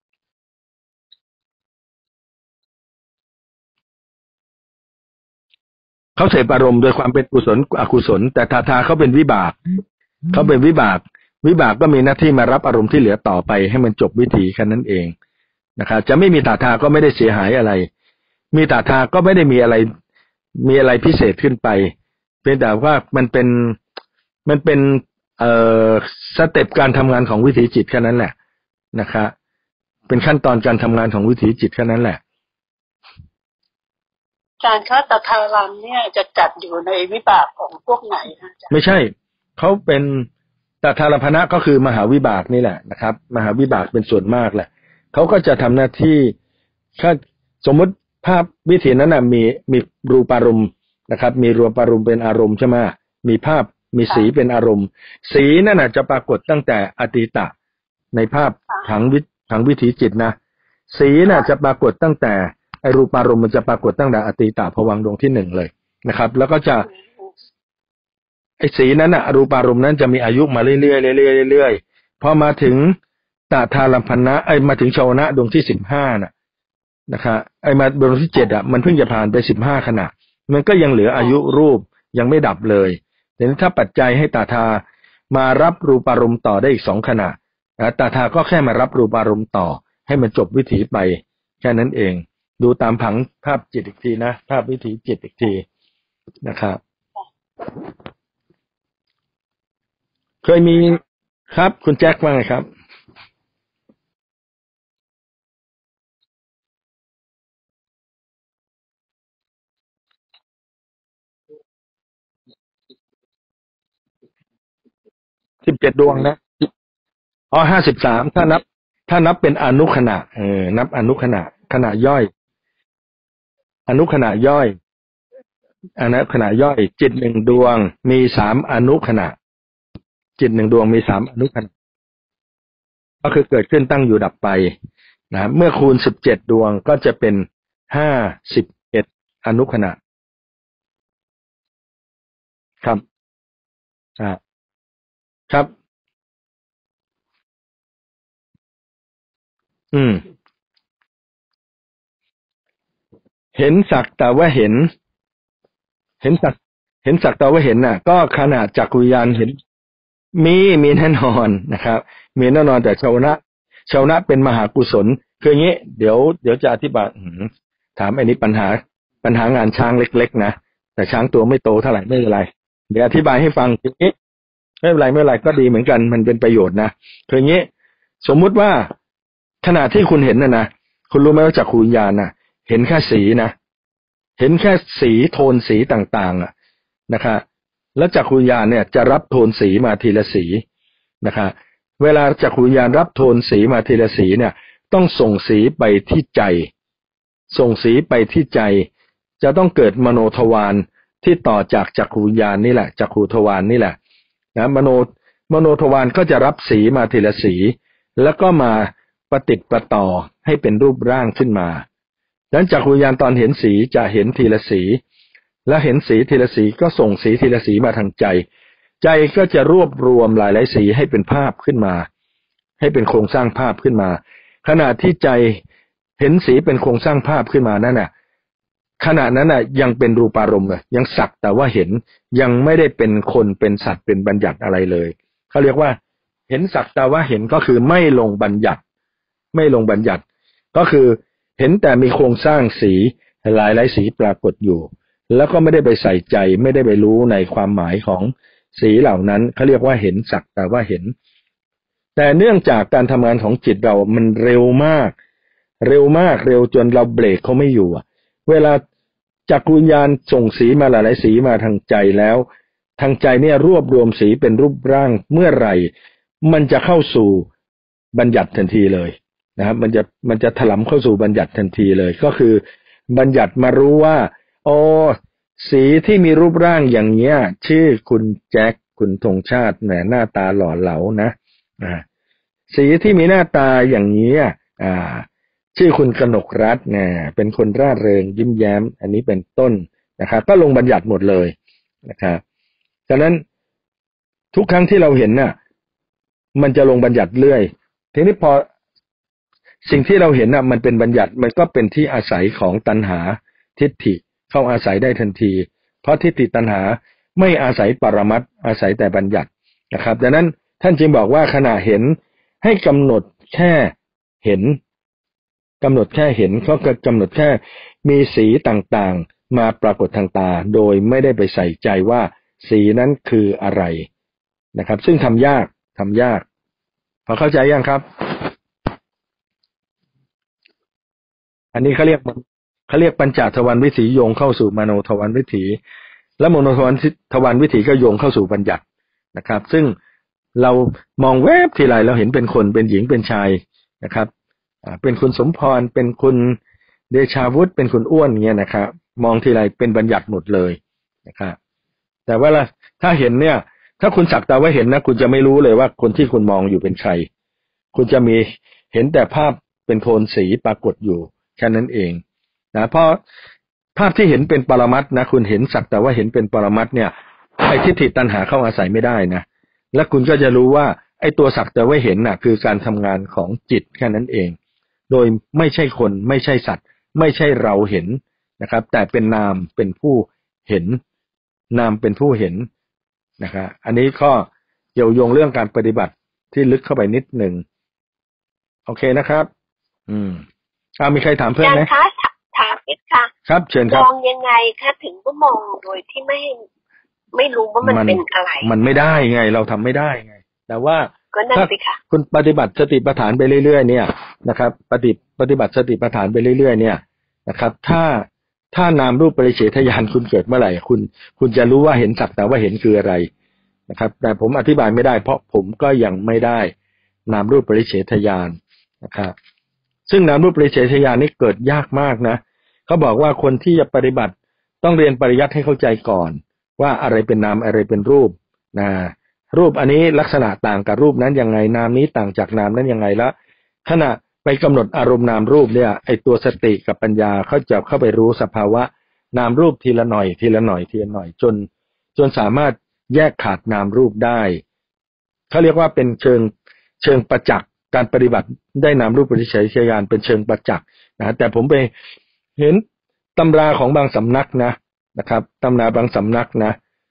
เขาเสพอารมณ์โดยความเป็นกุศลอกุศลแต่ทาทาเขาเป็นวิบากเขาเป็นวิบากวิบากก็มีหน้าที่มารับอารมณ์ที่เหลือต่อไปให้มันจบวิถีแค่นั้นเองนะครับจะไม่มีตาทาก็ไม่ได้เสียหายอะไรมีตาทาก็ไม่ได้มีอะไรมีอะไรพิเศษขึ้นไปเพียงแต่ว่ามันเป็นมันเป็นเอ่อสเต็ปการทำงานของวิถีจิตแค่นั้นแหละนะครับเป็นขั้นตอนการทำงานของวิถีจิตแค่นั้นแหละอาจารย์คะตถารัมเนี่ยจะจัดอยู่ในวิบากของพวกไหนคะอาจารย์ไม่ใช่เขาเป็นตถารัมพนะก็คือมหาวิบากนี่แหละนะครับมหาวิบากเป็นส่วนมากแหละเขาก็จะทำหน้าที่ถ้าสมมติภาพวิถีนั้นนะมีมีรูปารมณ์นะครับมีรูปารมณ์เป็นอารมณ์ใช่ไหมมีภาพมีสีเป็นอารมณ์สีนั่นน่ะจะปรากฏตั้งแต่อดีตะในภาพผังวิผังวิถีจิตนะสีน่ะจะปรากฏตั้งแต่ไอรูปารมณ์มันจะปรากฏตั้งแต่อดีตะภวังค์ดวงที่หนึ่งเลยนะครับแล้วก็จะไอสีนั้นน่ะรูปารมณ์นั้นจะมีอายุมาเรื่อยๆเรื่อยๆเรื่อยๆพอมาถึงตถารัมพนะไอมาถึงชาวนะดวงที่สิบห้าน่ะนะครับไอมาดวงที่เจ็ดอ่ะมันเพิ่งจะผ่านไปสิบห้าขณะมันก็ยังเหลืออายุรูปยังไม่ดับเลยแต่ถ้าปัจจัยให้ตถามารับรูปารมณ์ต่อได้อีกสองขณะตถาก็แค่มารับรูปารมณ์ต่อให้มันจบวิถีไปแค่นั้นเองดูตามผังภาพจิตอีกทีนะภาพวิถีจิตอีกทีนะครับเคยมีครับคุณแจ็คว่าไงครับสิบเจ็ดดวงนะอ๋อห้าสิบสามถ้านับถ้านับเป็นอนุขณะเออนับอนุขณะขณะย่อยอนุขณะย่อยอนุขณะย่อยจิตหนึ่งดวงมีสามอนุขณะจิตหนึ่งดวงมีสามอนุขณะก็คือเกิดขึ้นตั้งอยู่ดับไปนะเมื่อคูณสิบเจ็ดดวงก็จะเป็นห้าสิบเอ็ดอนุขณะครับอ่าครับอืมเห็นสักแต่ว่าเห็นเห็นสักเห็นสักแต่ว่าเห็นน่ะก็ขนาดจักรวิญญาณเห็นมีมีแน่นอนนะครับมีแน่นอนแต่ชาวนะชาวนะเป็นมหากุศลคืออย่างนี้เดี๋ยวเดี๋ยวจะอธิบายถามอันนี้ปัญหาปัญหางานช้างเล็กๆนะแต่ช้างตัวไม่โตเท่าไหร่ไม่เป็นไรเดี๋ยวอธิบายให้ฟังทีนี้ไม่เป็นไรไม่เป็นไรก็ดีเหมือนกันมันเป็นประโยชน์นะคืออย่างนี้สมมุติว่าขณะที่คุณเห็นน่ะนะคุณรู้ไหมว่าจักรวิญญาณน่ะเห็นแค่สีนะเห็นแค่สีโทนสีต่างๆอ่ะนะคะแล้วจักรวิญญาณเนี่ยจะรับโทนสีมาทีละสีนะคะเวลาจักรวิญญาณรับโทนสีมาทีละสีเนี่ยต้องส่งสีไปที่ใจส่งสีไปที่ใจจะต้องเกิดมโนทวารที่ต่อจากจักรวิญญาณนี่แหละจักขุทวารนี่แหละนะมโนมโนทวารก็จะรับสีมาทีละสีแล้วก็มาประติดประต่อให้เป็นรูปร่างขึ้นมาดังนั้นจักรวิญญาณตอนเห็นสีจะเห็นทีละสีและเห็นสีทีละสีก็ส่งสีทีละสีมาทางใจใจก็จะรวบรวมหลายๆสีให้เป็นภาพขึ้นมาให้เป็นโครงสร้างภาพขึ้นมาขณะที่ใจเห็นสีเป็นโครงสร้างภาพขึ้นมานั่นน่ะขณะนั้นน่ะยังเป็นรูปารมณ์เลยยังสักแต่ว่าเห็นยังไม่ได้เป็นคนเป็นสัตว์เป็นบัญญัติอะไรเลยเขาเรียกว่าเห็นสักแต่ว่าเห็นก็คือไม่ลงบัญญัติไม่ลงบัญญัติก็คือเห็นแต่มีโครงสร้างสีหลายหลายสีปรากฏอยู่แล้วก็ไม่ได้ไปใส่ใจไม่ได้ไปรู้ในความหมายของสีเหล่านั้นเขาเรียกว่าเห็นสักแต่ว่าเห็นแต่เนื่องจากการทำงานของจิตเรามันเร็วมากเร็วมากเร็วจนเราเบรกเขาไม่อยู่เวลาจักรวิญญาณส่งสีมาหลายๆสีมาทางใจแล้วทางใจเนี่ยรวบรวมสีเป็นรูปร่างเมื่อไหร่มันจะเข้าสู่บัญญัติทันทีเลยนะครับมันจะมันจะถลำเข้าสู่บัญญัติทันทีเลยก็คือบัญญัติมารู้ว่าอ๋อสีที่มีรูปร่างอย่างเงี้ยชื่อคุณแจ็คคุณธงชาติแหมหน้าตาหล่อเหลานะอ่าสีที่มีหน้าตาอย่างนี้อ่าชื่อคุณกนกรัตน์เนี่ยเป็นคนร่าเริงยิ้มแย้มอันนี้เป็นต้นนะครับก็ลงบัญญัติหมดเลยนะครับฉะนั้นทุกครั้งที่เราเห็นน่ะมันจะลงบัญญัติเรื่อยทีนี้พอสิ่งที่เราเห็นน่ะมันเป็นบัญญัติมันก็เป็นที่อาศัยของตัณหาทิฏฐิเข้าอาศัยได้ทันทีเพราะทิฏฐิตัณหาไม่อาศัยปรมัตถ์อาศัยแต่บัญญัตินะครับดังนั้นท่านจึงบอกว่าขณะเห็นให้กำหนดแค่เห็นกำหนดแค่เห็นก็กำหนดแค่มีสีต่างๆมาปรากฏทางตาโดยไม่ได้ไปใส่ใจว่าสีนั้นคืออะไรนะครับซึ่งทำยากทำยากพอเข้าใจยังครับอันนี้เขาเรียกเขาเรียกปัญจทวารวิถีโยงเข้าสู่มโนทวารวิถีและมโนทวารทวารวิถีก็โยงเข้าสู่บัญญัตินะครับซึ่งเรามองแวบทีไรเราเห็นเป็นคนเป็นหญิงเป็นชายนะครับเป็นคุณสมพรเป็นคุณเดชาวุฒิเป็นคุณอ้วนเงี้ยนะครับมองทีไรเป็นบัญญัติหมดเลยนะครับแต่ว่าถ้าเห็นเนี่ยถ้าคุณสักแต่ว่าเห็นนะคุณจะไม่รู้เลยว่าคนที่คุณมองอยู่เป็นใครคุณจะมีเห็นแต่ภาพเป็นโทนสีปรากฏอยู่แค่นั้นเองนะเพราะภาพที่เห็นเป็นปรมัตถ์นะคุณเห็นสักแต่ว่าเห็นเป็นปรมัตถ์เนี่ยไอ้ทิฏฐิตัณหาเข้าอาศัยไม่ได้นะและคุณก็จะรู้ว่าไอ้ตัวสักแต่ว่าเห็นน่ะคือการทำงานของจิตแค่นั้นเองโดยไม่ใช่คนไม่ใช่สัตว์ไม่ใช่เราเห็นนะครับแต่เป็นนามเป็นผู้เห็นนามเป็นผู้เห็นนะครับอันนี้ก็เกี่ยวโยงเรื่องการปฏิบัติที่ลึกเข้าไปนิดหนึ่งโอเคนะครับอืมอ่ามีใครถามเพิ่มไหมคะถามอีกค่ะครับเชิญครับมองยังไงคะถึงก็มองโดยที่ไม่ไม่รู้ว่ามันเป็นอะไรมันไม่ได้ไงเราทำไม่ได้ไงแต่ว่าถ้าคุณปฏิบัติสติปัฏฐานไปเรื่อยๆเนี่ยนะครับปฏิปฏิบัติสติปัฏฐานไปเรื่อยๆเนี่ยนะครับถ้าถ้านามรูปปริเฉทญาณคุณเกิดเมื่อไหร่คุณคุณจะรู้ว่าเห็นสักแต่ว่าเห็นคืออะไรนะครับแต่ผมอธิบายไม่ได้เพราะผมก็ยังไม่ได้นามรูปปริเฉทญาณนะครับซึ่งนามรูปปริเฉทญาณนี่เกิดยากมากนะเขาบอกว่าคนที่จะปฏิบัติต้องเรียนปริยัติให้เข้าใจก่อนว่าอะไรเป็นนามอะไรเป็นรูปนะรูปอันนี้ลักษณะต่างกับรูปนั้นยังไงนามนี้ต่างจากนามนั้นยังไงแล้วขณะไปกำหนดอารมณ์นามรูปเนี่ยไอตัวสติกับปัญญาเขาจะเข้าไปรู้สภาวะนามรูปทีละหน่อยทีละหน่อยทีละหน่อยจนจนสามารถแยกขาดนามรูปได้เขาเรียกว่าเป็นเชิงเชิงประจักษ์การปฏิบัติได้นามรูปปริเฉทญาณเป็นเชิงประจักษ์นะแต่ผมไปเห็นตำราของบางสำนักนะนะครับตำราบางสำนักนะ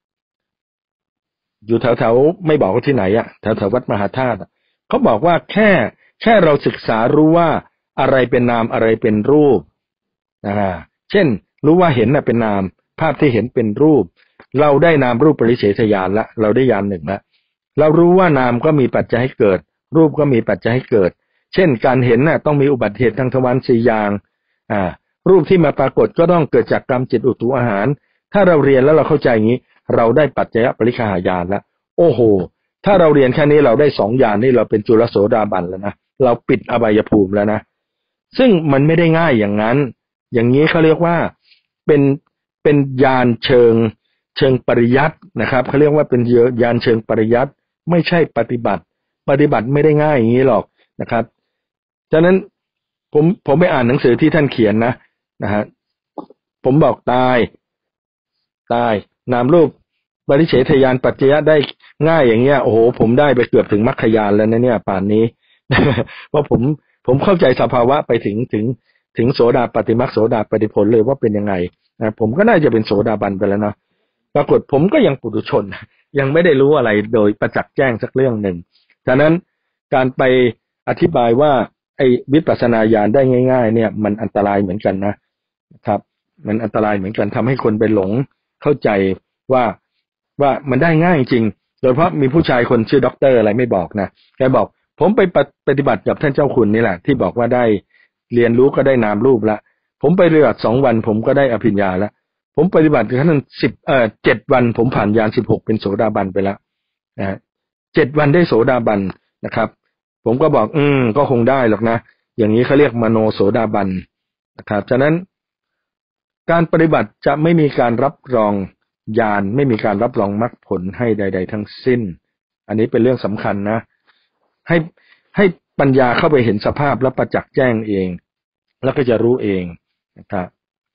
อยู่แถวๆไม่บอกว่าที่ไหนอะแถวๆวัดมหาธาตุเขาบอกว่าแค่แค่เราศึกษารู้ว่าอะไรเป็นนามอะไรเป็นรูปนะเช่นรู้ว่าเห็นน่ะเป็นนามภาพที่เห็นเป็นรูปเราได้นามรูปปริเฉทญาณละเราได้ญาณหนึ่งละเรารู้ว่านามก็มีปัจจัยให้เกิดรูปก็มีปัจจัยให้เกิดเช่นการเห็นน่ะต้องมีอุบัติเหตุทางทวารสี่อย่างอ่ารูปที่มาปรากฏก็ต้องเกิดจากกรรมจิตอุตุอาหารถ้าเราเรียนแล้วเราเข้าใจอย่างนี้เราได้ปัจจยปริฆาญาณแล้วโอ้โหถ้าเราเรียนแค่นี้เราได้สองญาณนี่เราเป็นจุลโสดาบันแล้วนะเราปิดอบายภูมิแล้วนะซึ่งมันไม่ได้ง่ายอย่างนั้นอย่างนี้เขาเรียกว่าเป็นเป็นญาณเชิงเชิงปริยัตินะครับเขาเรียกว่าเป็นญาณเชิงปริยัติไม่ใช่ปฏิบัติปฏิบัติไม่ได้ง่ายอย่างนี้หรอกนะครับฉะนั้นผมผมไปอ่านหนังสือที่ท่านเขียนนะนะฮะผมบอกตายตายนามรูปปริเฉทญาณปัจจยะได้ง่ายอย่างเงี้ยโอ้โหผมได้ไปเกือบถึงมรรคญาณแล้วนะเนี่ยป่านนี้ เพราะผมผมเข้าใจสภาวะไปถึงถึงถึงโสดาปฏิมรรคโสดาปฏิผลเลยว่าเป็นยังไงนะผมก็น่าจะเป็นโสดาบันไปแล้วนะปรากฏผมก็ยังปุถุชนยังไม่ได้รู้อะไรโดยประจักษ์แจ้งสักเรื่องหนึ่งฉะนั้นการไปอธิบายว่าไอ้วิปัสสนาญาณได้ง่ายๆเนี่ยมันอันตรายเหมือนกันนะครับมันอันตรายเหมือนกันทำให้คนไปหลงเข้าใจว่าว่ามันได้ง่ายจริงโดยเฉพาะมีผู้ชายคนชื่อด็อกเตอร์อะไรไม่บอกนะแกบอกผมไปปฏิบัติกับท่านเจ้าคุณนี่แหละที่บอกว่าได้เรียนรู้ก็ได้นามรูปละผมไปปฏิบัติสองวันผมก็ได้อภิญญาแล้วผมปฏิบัติกับท่านสิบเอ่อเจ็ดวันผมผ่านญาณสิบหกเป็นโสดาบันไปแล้วนะเจ็ดวันได้โสดาบันนะครับผมก็บอกอืมก็คงได้หรอกนะอย่างนี้เขาเรียกมโนโสดาบันนะครับฉะนั้นการปฏิบัติจะไม่มีการรับรองญาณไม่มีการรับรองมรรคผลให้ใดๆทั้งสิ้นอันนี้เป็นเรื่องสำคัญนะให้ให้ปัญญาเข้าไปเห็นสภาพและประจักษ์แจ้งเองแล้วก็จะรู้เองนะครับ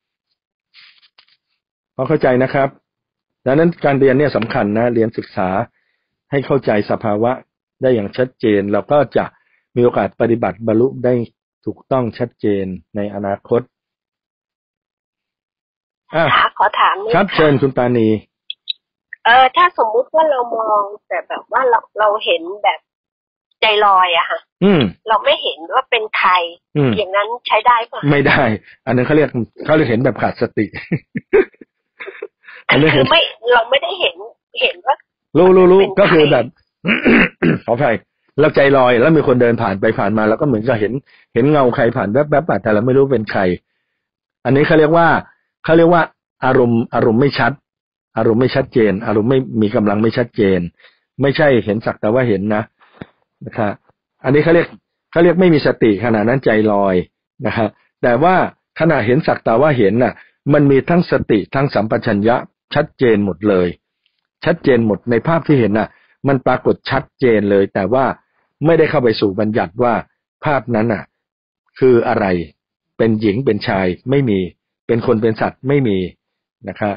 พอเข้าใจนะครับดังนั้นการเรียนเนี่ยสำคัญนะเรียนศึกษาให้เข้าใจสภาวะได้อย่างชัดเจนเราก็จะมีโอกาสปฏิบัติบรรลุได้ถูกต้องชัดเจนในอนาคตอ่ะขอถามนิดครับเชิญคุณปาณีเออถ้าสมมุติว่าเรามองแต่แบบว่าเราเราเห็นแบบใจลอยอะค่ะอืมเราไม่เห็นว่าเป็นใครอย่างนั้นใช้ได้ป่ะไม่ได้อันนั้นเขาเรียกเขาเรียกเห็นแบบขาดสติอันนี้คือไม่เราไม่ได้เห็นเห็นว่ารู้รู้รู้ก็คือแบบ ขออภัยเราใจลอยแล้วมีคนเดินผ่านไปผ่านมาแล้วก็เหมือนกับเห็นเห็นเงาใครผ่านแวบๆแต่เราไม่รู้เป็นใครอันนี้เขาเรียกว่าเขาเรียกว่าอารมณ์อารมณ์ไม่ชัดอารมณ์ไม่ชัดเจนอารมณ์ไม่มีกำลังไม่ชัดเจนไม่ใช่เห็นสักแต่ว่าเห็นนะนะครับอันนี้เขาเรียกเขาเรียกไม่มีสติขณะนั้นใจลอยนะครับแต่ว่าขณะเห็นสักแต่ว่าเห็นน่ะมันมีทั้งสติทั้งสัมปชัญญะชัดเจนหมดเลยชัดเจนหมดในภาพที่เห็นน่ะมันปรากฏชัดเจนเลยแต่ว่าไม่ได้เข้าไปสู่บัญญัติว่าภาพนั้นน่ะคืออะไรเป็นหญิงเป็นชายไม่มีเป็นคนเป็นสัตว์ไม่มีนะครับ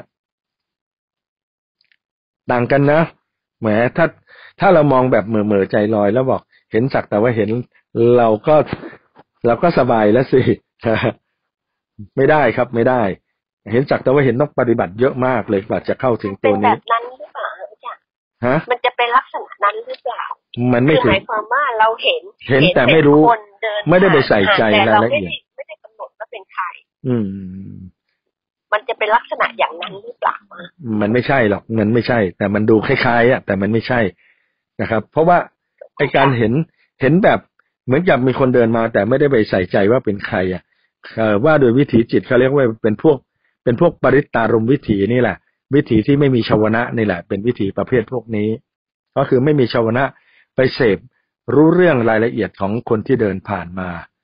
ต่างกันนะแหมถ้าถ้าเรามองแบบเหม่อเม่อใจลอยแล้วบอกเห็นสักแต่ว่าเห็นเราก็เราก็สบายแล้วสิไม่ได้ครับไม่ได้เห็นสักแต่ว่าเห็นต้องปฏิบัติเยอะมากเลยกว่าจะเข้าถึงตัวนี้เป็นแบบนั้นหรือเปล่าอาจารย์ฮะมันจะเป็นลักษณะนั้นหรือเปล่ามันไม่ถึงหมายความว่าเราเห็นเห็นแต่ไม่รู้ไม่ได้ไปใส่ใจรายละเอียดไม่ได้กำหนดว่าเป็นใครอืมมันจะเป็นลักษณะอย่างนั้นหรือเปล่ามันไม่ใช่หรอกมันไม่ใช่แต่มันดูคล้ายๆอ่ะแต่มันไม่ใช่นะครับเพราะว่าไอ้การเห็นเห็นแบบเหมือนกับมีคนเดินมาแต่ไม่ได้ไปใส่ใจว่าเป็นใครอ่ะเอ่อว่าโดยวิถีจิตเขาเรียกว่าเป็นพวกเป็นพวกปริตตารมวิถีนี่แหละวิถีที่ไม่มีชาวนะนี่แหละเป็นวิถีประเภทพวกนี้ก็คือไม่มีชาวนะไปเสพรู้เรื่องรายละเอียดของคนที่เดินผ่านมา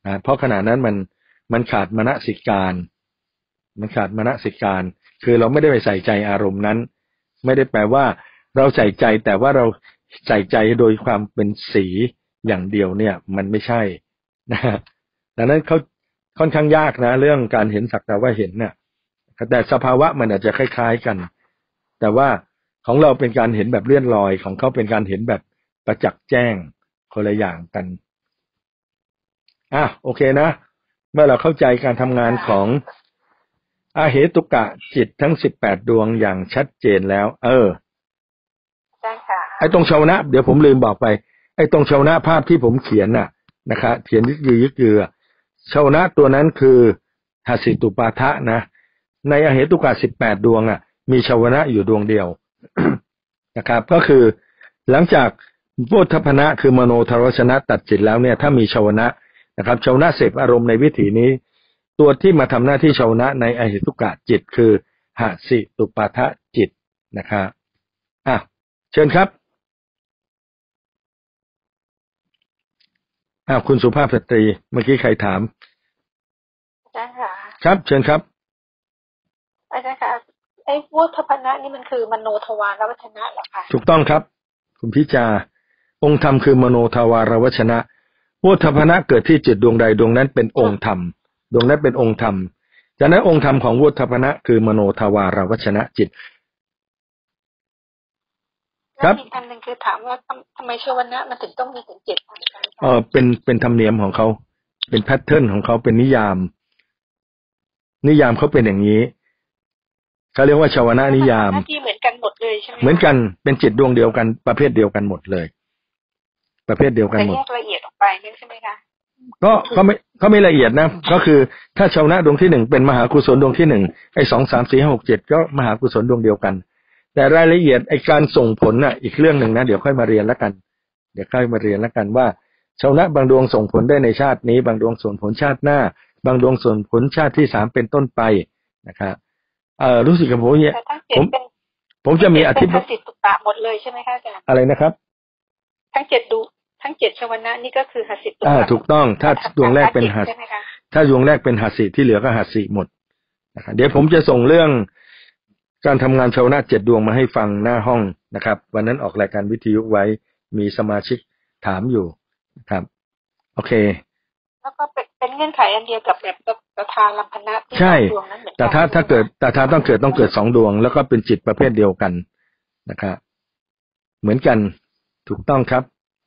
นะเพราะขณะนั้นมันมันขาดมนสิการมันขาดมนสิการคือเราไม่ได้ไปใส่ใจอารมณ์นั้นไม่ได้แปลว่าเราใส่ใจแต่ว่าเราใส่ใจโดยความเป็นสีอย่างเดียวเนี่ยมันไม่ใช่นะดังนั้นเขาค่อนข้างยากนะเรื่องการเห็นสักแต่ว่าเห็นเนี่ยแต่สภาวะมันอาจจะคล้ายๆกันแต่ว่าของเราเป็นการเห็นแบบเลื่อนลอยของเขาเป็นการเห็นแบบประจักษ์แจ้งคนละอย่างกันอ่ะโอเคนะเมื่อเราเข้าใจการทำงานของอาเหตุกะจิตทั้งสิบแปดดวงอย่างชัดเจนแล้วเออใช่ค่ะไอ้ตรงชาวนะเดี๋ยวผมลืมบอกไปไอ้ตรงชาวนะภาพที่ผมเขียนน่ะนะคะเขียนยึกยือยึกยือชาวนะตัวนั้นคือหสิตุปาทะนะในอาเหตุกะสิบแปดดวงอ่ะมีชาวนะอยู่ดวงเดียว นะครับก็คือหลังจากโพธพนะคือมโนทวชนะตัดจิตแล้วเนี่ยถ้ามีชาวนะนะครับชาวนะเสพอารมณ์ในวิถีนี้ตัวที่มาทำหน้าที่ชาวนะในอาเหตุกะจิตคือหสิตุปาทะจิตนะครับอ่ะเชิญครับอ้าวคุณสุภาพสตรีเมื่อกี้ใครถามใช่ค่ะครับเชิญครับอาจารย์คะไอ้โพธพนะนี่มันคือมโนทวารวัชนะเหรอคะถูกต้องครับคุณพิจาองค์ธรรมคือมโนทวารวัชนะโพธพนะเกิดที่จิตดวงใดดวงนั้นเป็นองค์ธรรมดวงนั้นเป็นองค์ธรรมจากนั้นองค์ธรรมของโพธพนะคือมโนทวารวัชนะจิตครับอีกอันหนึ่งคือถามว่าทำไมชวนะมันถึงต้องมีถึงเจ็ดอันเออเป็นเป็นธรรมเนียมของเขาเป็นแพทเทิร์นของเขาเป็นนิยามนิยามเขาเป็นอย่างนี้เขาเรียกว่าชวนะนิยามที่เหมือนกันหมดเลยใช่ไหมเหมือนกันเป็นจิตดวงเดียวกันประเภทเดียวกันหมดเลยประเภทเดียวกันหมดแต่แยกละเอียดออกไปใช่ไหมคะก็ก็ไม่ก็ไม่ละเอียดนะก็คือถ้าชวนะดวงที่หนึ่งเป็นมหากุศลดวงที่หนึ่งไอ้สองสามสี่ห้าหกเจ็ดก็มหากุศลดวงเดียวกันแต่รายละเอียดไอ้การส่งผลน่ะอีกเรื่องหนึ่งนะเดี๋ยวค่อยมาเรียนแล้วกันเดี๋ยวค่อยมาเรียนแล้วกันว่าชาวนะบางดวงส่งผลได้ในชาตินี้บางดวงส่งผลชาติหน้าบางดวงส่งผลชาติที่สามเป็นต้นไปนะครับเอ่อรู้สึกกับผมเนี่ยผมผมจะมีอธิบายสิตุปะหมดเลยใช่ไหมคะอาจารย์อะไรนะครับทั้งเจ็ดดูทั้งเจ็ดชวนะนี่ก็คือหสิตุปะอ่าถูกต้องถ้าดวงแรกเป็นหัสถ้าดวงแรกเป็นหัสสิที่เหลือก็หัสสิหมดนะครับเดี๋ยวผมจะส่งเรื่องการทำงานชาวนะเจ็ดดวงมาให้ฟังหน้าห้องนะครับวันนั้นออกรายการวิทยุไว้มีสมาชิกถามอยู่นะครับโอเคแล้วก็เป็นเป็นเงื่อนไขอันเดียวกับแบบตถาลัมพนะที่ดวงนั้นเหมือนกันแต่ถ้าถ้าเกิดแต่ถ้าต้องเกิดต้องเกิดสองดวงแล้วก็เป็นจิตประเภทเดียวกันนะครับเหมือนกันถูกต้องครับ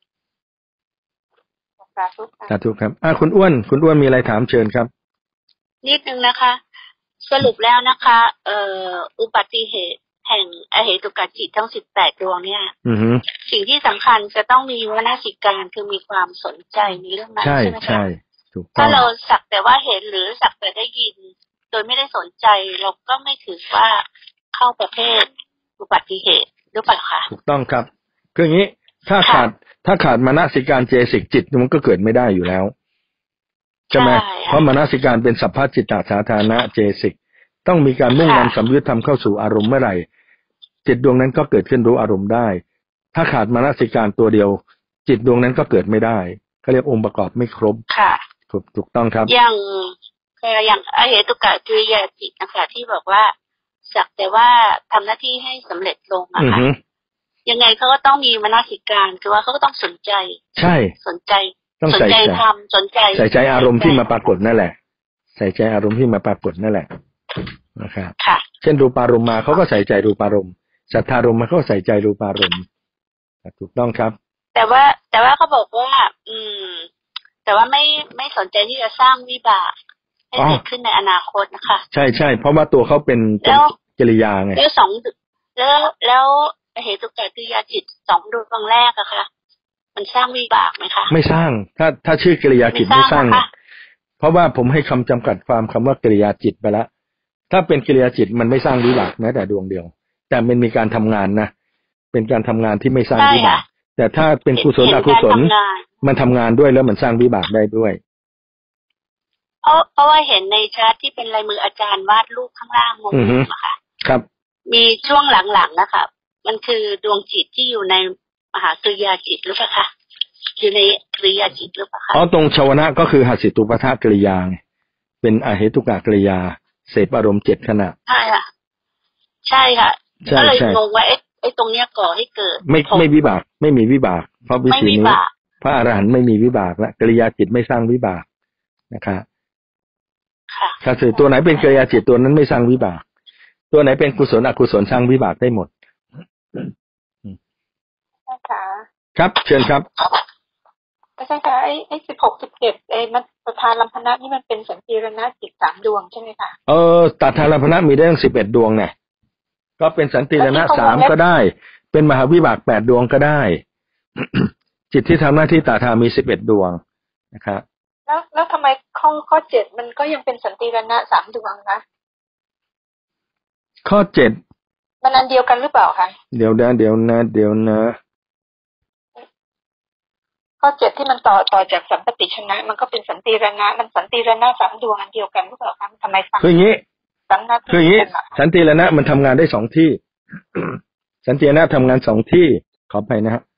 สาธุสาธุครับอ่าคุณอ้วนคุณอ้วนมีอะไรถามเชิญครับนิดนึงนะคะสรุปแล้วนะคะเอ่ออุบัติเหตุแห่งอเหตุกะจิตทั้งสิบแปดดวงเนี่ยสิ่งที่สำคัญจะต้องมีวนาสิการคือมีความสนใจในเรื่องนั้นใช่ไหมคะถ้าเราสักแต่ว่าเห็นหรือสักแต่ได้ยินโดยไม่ได้สนใจเราก็ไม่ถือว่าเข้าประเภทอุบัติเหตุหรือเปล่าคะถูกต้องครับคืออย่างนี้ถ้าขาดถ้าขาดมนสิการเจสิกจิตมันก็เกิดไม่ได้อยู่แล้วใช่ไหมเพราะมนสิการเป็นสัพพจิตตสาธารณะเจสิกต้องมีการมุ่งนำสัมยุตธรรมเข้าสู่อารมณ์เมื่อไหร่จิตดวงนั้นก็เกิดขึ้นรู้อารมณ์ได้ถ้าขาดมนสิการตัวเดียวจิตดวงนั้นก็เกิดไม่ได้เขาเรียกองค์ประกอบไม่ครบค่ะถูกถูกต้องครับอย่างอย่างอเหตุกะกิริยาจิตนะคะที่บอกว่าสักแต่ว่าทำหน้าที่ให้สำเร็จลงอะค่ะยังไงเขาก็ต้องมีมนสิการคือว่าเขาก็ต้องสนใจใช่สนใจต้องใส่ใจทำสนใจใส่ใจอารมณ์ที่มาปรากฏนั่นแหละใส่ใจอารมณ์ที่มาปรากฏนั่นแหละนะครับเช่นรูปารมณ์มาเขาก็ใส่ใจรูปารมณ์สัทธารมณ์มาเขาใส่ใจรูปารมณ์ถูกต้องครับแต่ว่าแต่ว่าเขาบอกว่าอืมแต่ว่าไม่ไม่สนใจที่จะสร้างวิบากให้เกิดขึ้นในอนาคตนะคะใช่ใช่เพราะว่าตัวเขาเป็นกิริยาไงแล้วสองแล้วแล้วเหตุกะกิริยาจิตสองดวงแรกอะค่ะมันสร้างวิบากไหมคะไม่สร้างถ้าถ้าชื่อกิริยาจิตไม่สร้างเพราะว่าผมให้คำจำกัดความคำว่ากิริยาจิตไปแล้วถ้าเป็นกิริยาจิตมันไม่สร้างวิบากแม้แต่ดวงเดียวแต่มันมีการทำงานนะเป็นการทำงานที่ไม่สร้างวิบากแต่ถ้าเป็นกุศลอกุศลมันทำงานด้วยแล้วมันสร้างวิบากได้ด้วยเพราะเพราะว่าเห็นในชาร์ตที่เป็นลายมืออาจารย์วาดรูปข้างล่างมุมอะค่ะครับมีช่วงหลังๆนะคะมันคือดวงจิตที่อยู่ในมหากริยาจิตหรือเปล่าคะอยู่ในกริยาจิตหรือเปล่าคะอ๋อตรงชวนะก็คือหัสสิตุปทากริยาไงเป็นอเหตุกกริยาเสพอารมณ์เจ็ดขณะใช่ค่ะใช่ค่ะก็เลยงงว่าไอ้ไอ้ตรงเนี้ยก่อให้เกิดไม่ไม่วิบากไม่มีวิบากเพราะวิธีนี้พระอรหันต์ไม่มีวิบากและกริยาจิตไม่สร้างวิบากนะครับค่ะถ้าสื่อตัวไหนเป็นกริยาจิตตัวนั้นไม่สร้างวิบากตัวไหนเป็นกุศลอกุศลสร้างวิบากได้หมดค่ะครับเชิญครับอาจารย์คะไอ้ไอ้สิบหกสิบเจ็ดไอ้มันตถาลัมพนะนี่มันเป็นสันติรณะจิตสามดวงใช่ไหมคะเออตถาลัมพนะมีได้ทั้งสิบเอ็ดดวงไงก็เป็นสันติรณะสามก็ได้เป็นมหาวิบากแปดดวงก็ได้ จิตที่ทำหน้าที่ตถามีสิบเอ็ดดวงนะครับแล้วแล้วทำไมข้อข้อเจ็ดมันก็ยังเป็นสันติรณะสามดวงคะข้อเจ็ดมันอันเดียวกันหรือเปล่าคะเดี๋ยวนะเดี๋ยวนะเดี๋ยวนะข้อเจ็ดที่มันต่อต่อจากสัมปติชนะมันก็เป็นสันติรณะมันสันติรณะสามดวงอันเดียวกันหรือเปล่าคะทำไมฟังคืออย่างนี้คืออย่างนี้สันติรณะมันทำงานได้สองที่สันติรณะทำงานสองที่ขอไปนะฮะ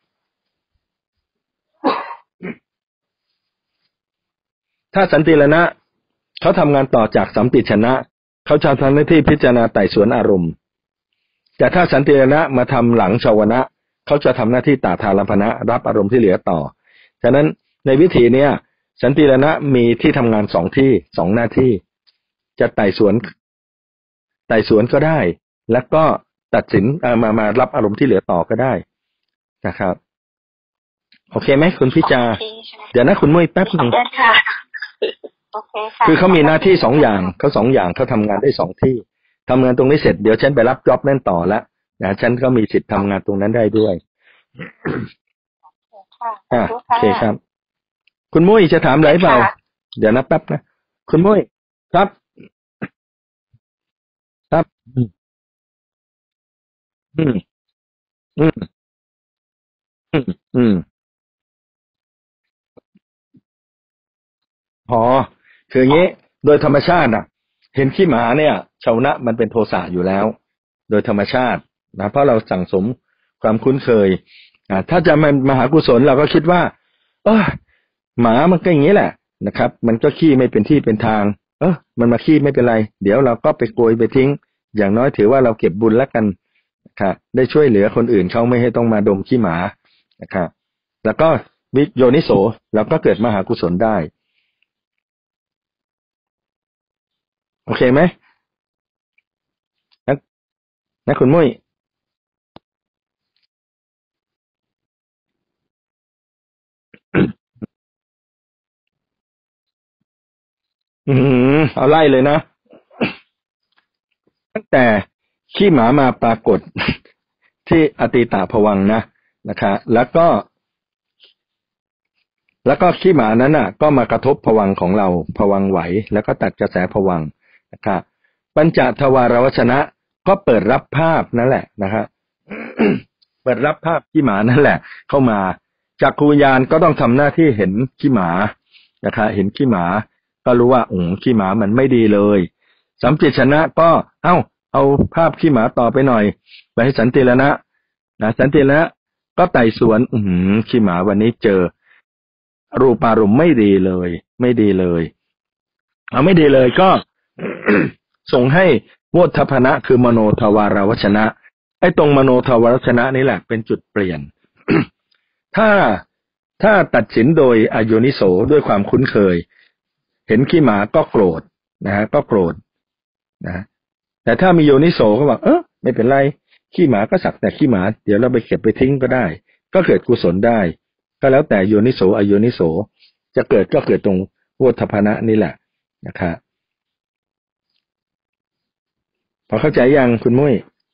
ถ้าสันติรณะเขาทำงานต่อจากสัมปติชนะเขาจะทำหน้าที่พิจารณาไต่สวนอารมณ์แต่ถ้าสันติรณะมาทำหลังชาวนะเขาจะทำหน้าที่ตถาลัมพนะรับอารมณ์ที่เหลือต่อฉะนั้นในวิธีเนี้ยสันติรณะมีที่ทำงานสองที่สองหน้าที่จะไต่สวนไต่สวนก็ได้แล้วก็ตัดสินมามารับอารมณ์ที่เหลือต่อก็ได้นะครับโอเคไหมคุณพิจาเดี๋ยวนะคุณมุ้ยแป๊บนึงคือเขามีหน้าที่สองอย่างเขาสองอย่างเขาทำงานได้สองที่ทำงานตรงนี้เสร็จเดี๋ยวฉันไปรับจ็อบนั่นต่อแล้วนะฉันก็มีสิทธิ์ทำงานตรงนั้นได้ด้วยอ่าโอเคครับคุณมุ้ยจะถามอะไรเปล่าเดี๋ยวนะแป๊บนะคุณมุ้ยครับครับอืมอืมอืมอืมพอคืออย่างนี้โดยธรรมชาติอ่ะเห็นขี้หมาเนี่ยชาวนะมันเป็นโทสะอยู่แล้วโดยธรรมชาตินะเพราะเราสั่งสมความคุ้นเคยอ่าถ้าจะมันมหากุศลเราก็คิดว่าเออหมามันก็อย่างนี้แหละนะครับมันก็ขี้ไม่เป็นที่เป็นทางเออมันมาขี้ไม่เป็นไรเดี๋ยวเราก็ไปโกยไปทิ้งอย่างน้อยถือว่าเราเก็บบุญแล้วกันนะครับได้ช่วยเหลือคนอื่นเขาไม่ให้ต้องมาดมขี้หมานะครับแล้วก็วิโยนิโสเราก็เกิดมหากุศลได้โอเคไหมนะนะคุณมุ้ยอืมเอาไล่เลยนะตั้งแต่ขี้หมามาปรากฏที่อติตาภวังค์นะนะคะแล้วก็แล้วก็ขี้หมานั้นน่ะก็มากระทบภวังค์ของเราภวังค์ไหวแล้วก็ตัดกระแสภวังค์นะครับปัญจทวารวชนะก็เปิดรับภาพนั่นแหละนะครับ เปิดรับภาพขี้หมานั่นแหละเข้ามาจักขุวิญญาณก็ต้องทำหน้าที่เห็นขี้หมานะครับเห็นขี้หมาก็รู้ว่าโอ้ขี้หมามันไม่ดีเลยสัมปติชนะก็เอ้าเอาภาพขี้หมาต่อไปหน่อยไปให้สันติรณะนะสันติรณะก็ไต่สวนอือขี้หมาวันนี้เจอรูปารมณ์ไม่ดีเลยไม่ดีเลยเอาไม่ดีเลยก็ ส่งให้โวทัพพนะคือมโนทวารวชนะไอ้ตรงมโนทวารวชนะนี่แหละเป็นจุดเปลี่ยน ถ้าถ้าตัดสินโดยอโยนิโสด้วยความคุ้นเคยเห็นขี้หมาก็โกรธนะฮะก็โกรธนะแต่ถ้ามีโยนิโสก็บอกเออไม่เป็นไรขี้หมาก็สักแต่ขี้หมาเดี๋ยวเราไปเก็บไปทิ้งก็ได้ก็เกิดกุศลได้ก็แล้วแต่โยนิโสอโยนิโสจะเกิดก็เกิดตรงโวทัพพนะนี่แหละนะครับพอเข้าใจยังคุณมุ้ย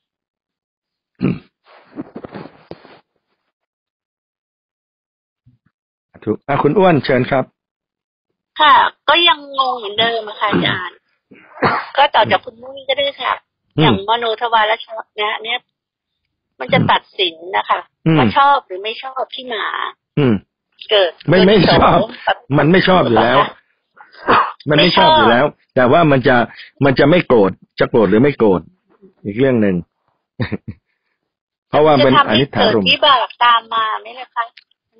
ถูกอ่ะคุณอ้วนเชิญครับค่ะก็ยังงงเหมือนเดิมค่ะอาจารย์ก็ต่อจากคุณมุ้ยก็ได้ค่ะอย่างมโนทวารชนะเนี่ยมันจะตัดสินนะคะว่าชอบหรือไม่ชอบพี่หมาเกิดไม่ไม่ชอบมันไม่ชอบอยู่แล้วมันไม่ชอบอยู่แล้วแต่ว่ามันจะมันจะไม่โกรธจะโกรธหรือไม่โกรธอีกเรื่องหนึ่งเพราะว่าเป็นอนิจจารมณ์ที่บาปตามมาไหมล่ะคะ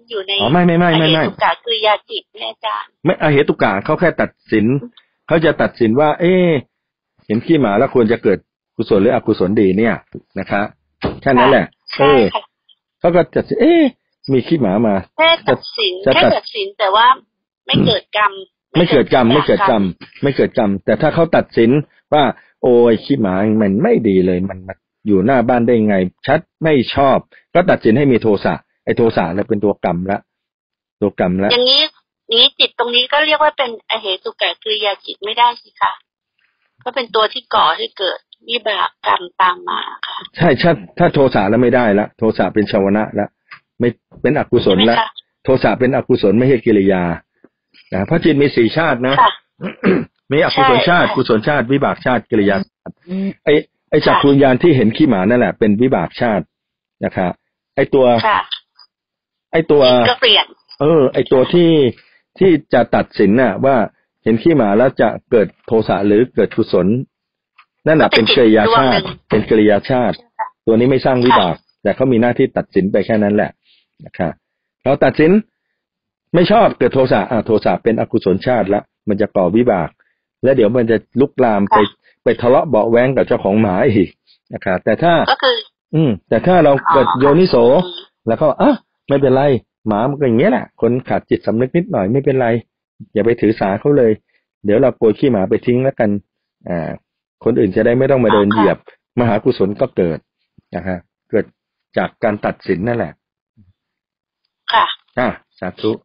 อยู่ในอ๋อไม่ไม่ไม่ไม่ไม่อเหตุกะกริยาจิตเนี่ยอาจารย์ไม่อเหตุกะเขาแค่ตัดสินเขาจะตัดสินว่าเอ๊ะเห็นขี้หมาแล้วควรจะเกิดกุศลหรืออกุศลดีเนี่ยนะคะแค่นั้นแหละเออเขาก็ตัดสินเอ๊ะมีขี้หมามาแค่ตัดสินแค่ตัดสินแต่ว่าไม่เกิดกรรมไม่เกิดกรรมไม่เกิดกรรมไม่เกิดกรรมแต่ถ้าเขาตัดสินว่าโอ้ยขี้หมามันไม่ดีเลยมันอยู่หน้าบ้านได้ไงชัดไม่ชอบก็ตัดสินให้มีโทสะไอ้โทสะเนี่ยเป็นตัวกรรมละตัวกรรมละอย่างนี้นี้จิตตรงนี้ก็เรียกว่าเป็นอเหตุกะกริยาจิตไม่ได้สิคะก็เป็นตัวที่ก่อให้เกิดวิบากกรรมตามมาค่ะใช่ถ้าถ้าโทสะแล้วไม่ได้ละโทสะเป็นชาวนะละไม่เป็นอกุศลละโทสะเป็นอกุศลไม่ใช่กิริยานะเพราะจิตมีสี่ชาตินะมีอกุศลชาติกุศลชาติวิบากชาติกิริยาไอไอจักรวิญญาณที่เห็นขี้หมานั่นแหละเป็นวิบากชาตินะคะไอตัวไอตัวก็เปลี่ยนเออไอตัวที่ที่จะตัดสินน่ะว่าเห็นขี้หมาแล้วจะเกิดโทสะหรือเกิดกุศลนั่นแหละเป็นกิริยาชาติเป็นกิริยาชาติตัวนี้ไม่สร้างวิบากแต่เขามีหน้าที่ตัดสินไปแค่นั้นแหละนะคะเราตัดสินไม่ชอบเกิดโทสะอ่าโทสะเป็นอกุศลชาติละมันจะก่อวิบากแล้วเดี๋ยวมันจะลุกลามไปไปทะเลาะเบาะแว้งกับเจ้าของหมาอีกนะคะแต่ถ้าก็คืออืมแต่ถ้าเราเกิดโยนิโสแล้วก็อ่ะไม่เป็นไรหมามันก็อย่างเงี้ยแหละคนขาดจิตสำนึกนิดหน่อยไม่เป็นไรอย่าไปถือสาเขาเลยเดี๋ยวเราโกยขี้หมาไปทิ้งแล้วกันอ่าคนอื่นจะได้ไม่ต้องมาเดินเหยียบมหากุศลก็เกิดนะฮะเกิดจากการตัดสินนั่นแหละค่ะอ่ะสาธุ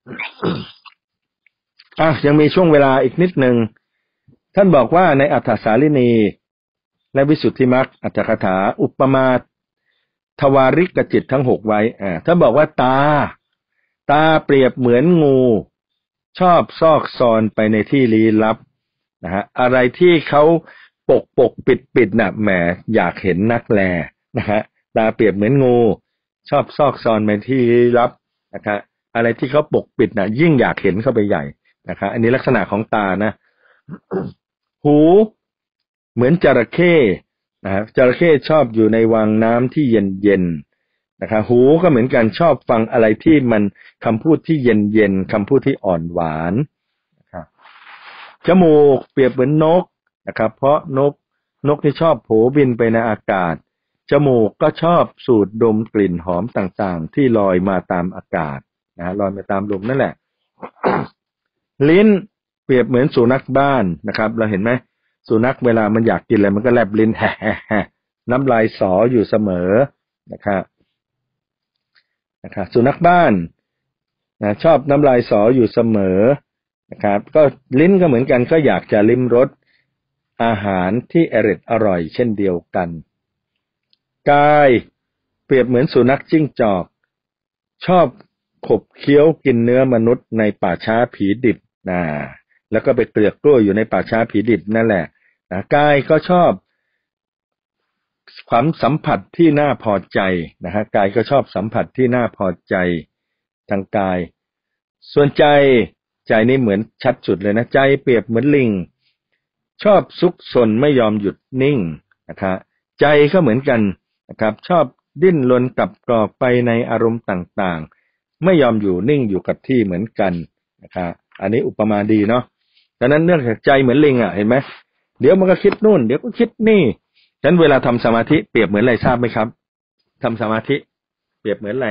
อ่ะยังมีช่วงเวลาอีกนิดนึงท่านบอกว่าในอัฏฐสาลินีและวิสุทธิมรรคอัตถกถาอุปมาทวาริกจิตทั้งหกไว้อ่าท่านบอกว่าตาตาเปรียบเหมือนงูชอบซอกซอนไปในที่ลี้ลับนะฮะอะไรที่เขาปกปกปิดปิดน่ะแหมอยากเห็นนักแลนะฮะตาเปรียบเหมือนงูชอบซอกซอนไปที่ลี้ลับนะคะอะไรที่เขาปกปิดน่ะยิ่งอยากเห็นเข้าไปใหญ่นะคะอันนี้ลักษณะของตานะหูเหมือนจระเข้นะจระเข้ชอบอยู่ในวังน้ำที่เย็นเย็นนะคะหูก็เหมือนกันชอบฟังอะไรที่มันคำพูดที่เย็นเย็นคำพูดที่อ่อนหวานนะครับจมูกเปรียบเหมือนนกนะครับเพราะนกนกที่ชอบโผบินไปในอากาศจมูกก็ชอบสูดดมกลิ่นหอมต่างๆที่ลอยมาตามอากาศนะลอยมาตามลมนั่นแหละ ลิ้นเปรียบเหมือนสุนัขบ้านนะครับเราเห็นไหมสุนัขเวลามันอยากกินอะไรมันก็แลบลิ้นแฮะน้ำลายสออยู่เสมอนะครับนะครับสุนัขบ้านนะชอบน้ำลายสออยู่เสมอนะครับก็ลิ้นก็เหมือนกันก็อยากจะลิ้มรสอาหารที่อร่อยอร่อยเช่นเดียวกันกายเปรียบเหมือนสุนัขจิ้งจอกชอบขบเคี้ยวกินเนื้อมนุษย์ในป่าช้าผีดิบนะแล้วก็ไปเกลือกกล้วยอยู่ในป่าช้าผีดิบนั่นแหละนะกายก็ชอบความสัมผัสที่น่าพอใจนะฮะกายก็ชอบสัมผัสที่น่าพอใจทางกายส่วนใจใจนี่เหมือนชัดสุดเลยนะใจเปรียบเหมือนลิงชอบซุกซนไม่ยอมหยุดนิ่งนะครับใจก็เหมือนกันนะครับชอบดิ้นรนกลับกรอกไปในอารมณ์ต่างๆไม่ยอมอยู่นิ่งอยู่กับที่เหมือนกันนะครับอันนี้อุปมาดีเนาะดังนั้นเนื่องจากใจเหมือนลิงอ่ะเห็นไหมเดี๋ยวมันก็คิดนู่นเดี๋ยวก็คิดนี่ฉะนั้นเวลาทำสมาธิเปรียบเหมือนอะไรทราบไหมครับทำสมาธิเปรียบเหมือนอะไร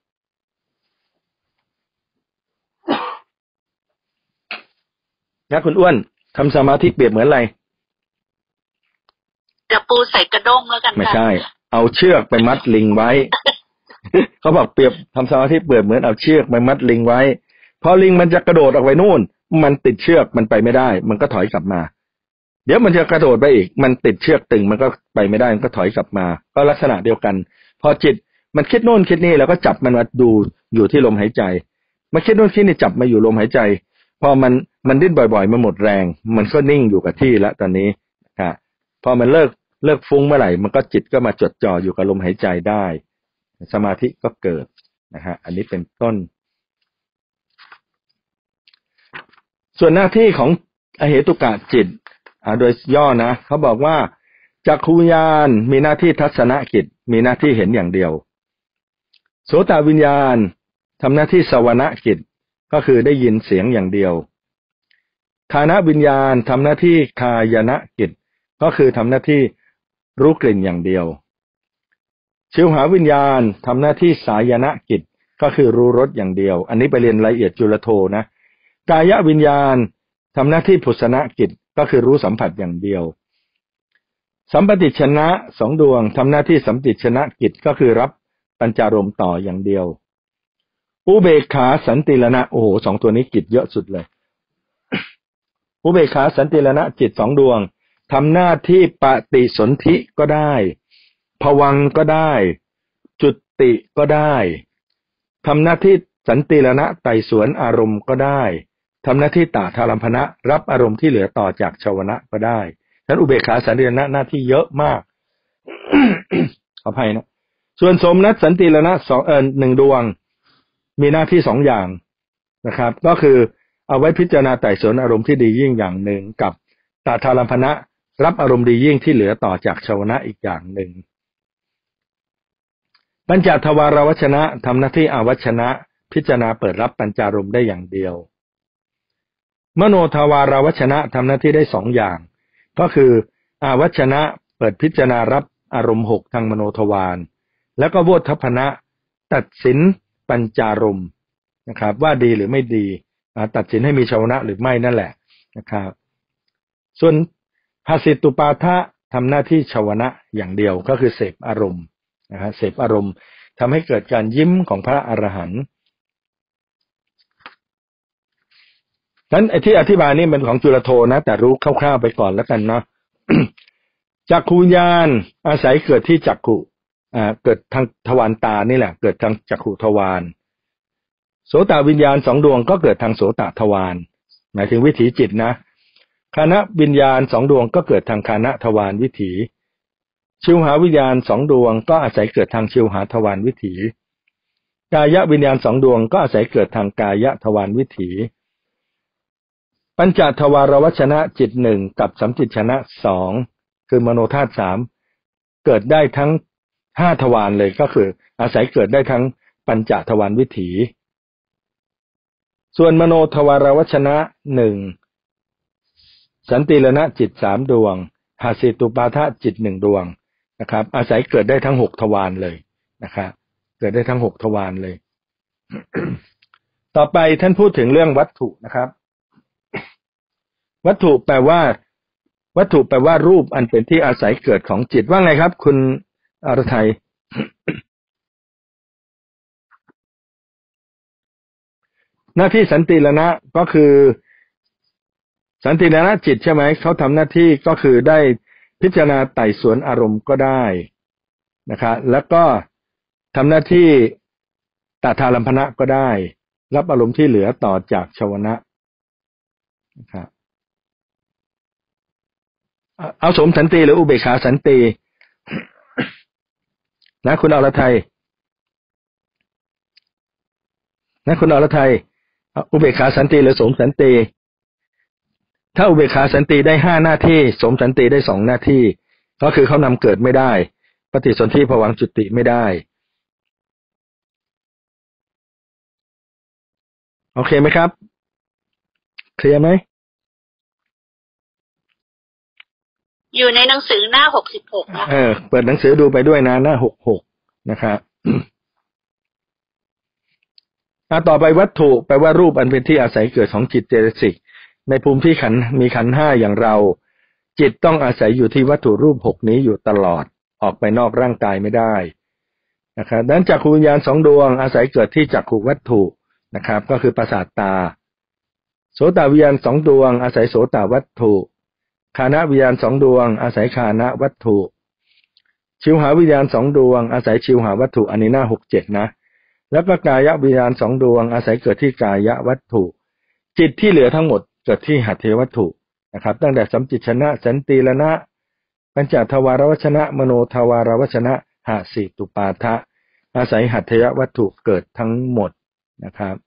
นะคุณอ้วนทำสมาธิเปรียบเหมือนอะไรจะปูใส่กระด้งแล้วกันไม่ใช่เอาเชือกไปมัดลิงไว้ เขาบอกเปรียบทำสมาธิเปรียบเหมือนเอาเชือกไปมัดลิงไว้พอลิงมันจะกระโดดออกไปนู่นมันติดเชือกมันไปไม่ได้มันก็ถอยกลับมาเดี๋ยวมันจะกระโดดไปอีกมันติดเชือกตึงมันก็ไปไม่ได้มันก็ถอยกลับมาก็ลักษณะเดียวกันพอจิตมันคิดโน่นคิดนี่แล้วก็จับมันมาดูอยู่ที่ลมหายใจมันคิดโน่นคิดนี่จับมาอยู่ลมหายใจพอมันมันดิ้นบ่อยๆมันหมดแรงมันก็นิ่งอยู่กับที่แล้วตอนนี้ค่ะพอมันเลิกเลิกฟุ้งเมื่อไหร่มันก็จิตก็มาจดจ่ออยู่กับลมหายใจได้สมาธิก็เกิดนะฮะอันนี้เป็นต้นส่วนหน้าที่ของอเหตุกะจิตอ่าโดยย่อนะเขาบอกว่าจักขุวิญญาณมีหน้าที่ทัศนกิจมีหน้าที่เห็นอย่างเดียวโสตวิญญาณทำหน้าที่สวนกิจก็คือได้ยินเสียงอย่างเดียวคานวิญญาณทำหน้าที่คายนกิจก็คือทำหน้าที่รู้กลิ่นอย่างเดียวชิวหาวิญญาณทำหน้าที่สายนกิจก็คือรู้รสอย่างเดียวอันนี้ไปเรียนรายละเอียดจุลโทนะกายวิญญาณทำหน้าที่พุสนกิจก็คือรู้สัมผัสอย่างเดียวสัมปติชนะสองดวงทำหน้าที่สัมปติชนะกิจก็คือรับปัญจารมณ์ต่ออย่างเดียวอุเบกขาสันติรณะโอ้โหสองตัวนี้กิจเยอะสุดเลยอุเบกขาสันติรณะจิตสองดวงทำหน้าที่ปฏิสนธิก็ได้ภวังค์ก็ได้จุติก็ได้ทำหน้าที่สันติรณะไต่สวนอารมณ์ก็ได้ทำหน้าที่ตถาลัมภนะรับอารมณ์ที่เหลือต่อจากชวนะก็ได้ฉะนั้นอุเบกขาสันติรณะหน้าที่เยอะมาก ขออภัยนะส่วนสมนัสสันติรณะสองเอ่อหนึ่งดวงมีหน้าที่สองอย่างนะครับก็คือเอาไว้พิจารณาไต่สวนอารมณ์ที่ดียิ่งอย่างหนึ่งกับตถาลัมภนะรับอารมณ์ดียิ่งที่เหลือต่อจากชวนะอีกอย่างหนึ่งปัญจทวารวชนะทำหน้าที่อวัชนะพิจารณาเปิดรับปัญจารมณ์ได้อย่างเดียวมโนทวารวชนะทำหน้าที่ได้สองอย่างก็คืออวัชนะเปิดพิจารณารับอารมณ์หกทางมโนทวารแล้วก็โวทัพพนะตัดสินปัญจารมณ์นะครับว่าดีหรือไม่ดีตัดสินให้มีชวนะหรือไม่นั่นแหละนะครับส่วนภาสิตุปาทะทำหน้าที่ชวนะอย่างเดียวก็คือเสพอารมณ์นะฮะเสพอารมณ์ทำให้เกิดการยิ้มของพระอรหันต์นั้นไอ้ที่อธิบายนี่เป็นของจุลโทนะแต่รู้คร่าวๆไปก่อนแล้วกันเนาะ จักขุวิญญาณอาศัยเกิดที่จักขุอ่าเกิดทางทวารตานี่แหละเกิดทางจักขุทวารโสตวิญญาณสองดวงก็เกิดทางโสตทวารหมายถึงวิถีจิตนะคานวิญญาณสองดวงก็เกิดทางคานทวารวิถีชิวหาวิญญาณสองดวงก็อาศัยเกิดทางชิวหาทวารวิถีกายวิญญาณสองดวงก็อาศัยเกิดทางกายทวารวิถีปัญจทวารวชนะจิตหนึ่งกับสัมปติชนะสองคือมโนธาตุสามเกิดได้ทั้งห้าทวารเลยก็คืออาศัยเกิดได้ทั้งปัญจทวารวิถีส่วนมโนทวารวชนะหนึ่งสันติรณะจิตสามดวงหาสิตุปาทะจิตหนึ่งดวงนะครับอาศัยเกิดได้ทั้งหกทวารเลยนะครับเกิดได้ทั้งหกทวารเลย ต่อไปท่านพูดถึงเรื่องวัตถุนะครับวัตถุแปลว่าวัตถุแปลว่ารูปอันเป็นที่อาศัยเกิดของจิตว่าไงครับคุณอรทัย หน้าที่สันติรณะก็คือสันติรณะจิตใช่ไหมเขาทำหน้าที่ก็คือได้พิจารณาไต่สวนอารมณ์ก็ได้นะครับแล้วก็ทำหน้าที่ตถาลัมภนะก็ได้รับอารมณ์ที่เหลือต่อจากชวนะนะครับเอาสมสันติหรืออุเบกขาสันตินะคุณอรทัยนะคุณอรทัยอุเบกขาสันติหรือสมสันติถ้าอุเบกขาสันติได้ห้าหน้าที่สมสันติได้สองหน้าที่ก็คือเขานำเกิดไม่ได้ปฏิสนธิภวังค์จุติไม่ได้โอเคไหมครับเคลียร์ไหมอยู่ในหนังสือหน้าหกสิบหกนะเออเปิดหนังสือดูไปด้วยนะหน้าหกหกนะครับอ่ะต่อไปวัตถุแปลว่ารูปอันเป็นที่อาศัยเกิดของจิตเจตสิกในภูมิที่ขันธ์มีขันธ์ห้าอย่างเราจิตต้องอาศัยอยู่ที่วัตถุรูปหกนี้อยู่ตลอดออกไปนอกร่างกายไม่ได้นะครับดังนั้นจักขุวิญญาณสองดวงอาศัยเกิดที่จักขุวัตถุนะครับก็คือประสาทตาโสตวิญญาณสองดวงอาศัยโสตวัตถุคานวิญญาณสองดวงอาศัยคานวัตถุชิวหาวิญญาณสองดวงอาศัยชิวหาวัตถุอันนี้หน้าหกเจ็ดนะแล้วก็กายวิญญาณสองดวงอาศัยเกิดที่กายวัตถุจิตที่เหลือทั้งหมดเกิดที่หัตถวัตถุนะครับตั้งแต่สัมปติชนะสันติรณะปัญจทวารวชนะมโนทวารวชนะหาสิตุปาทะอาศัยหัตถวัตถุเกิดทั้งหมดนะครับ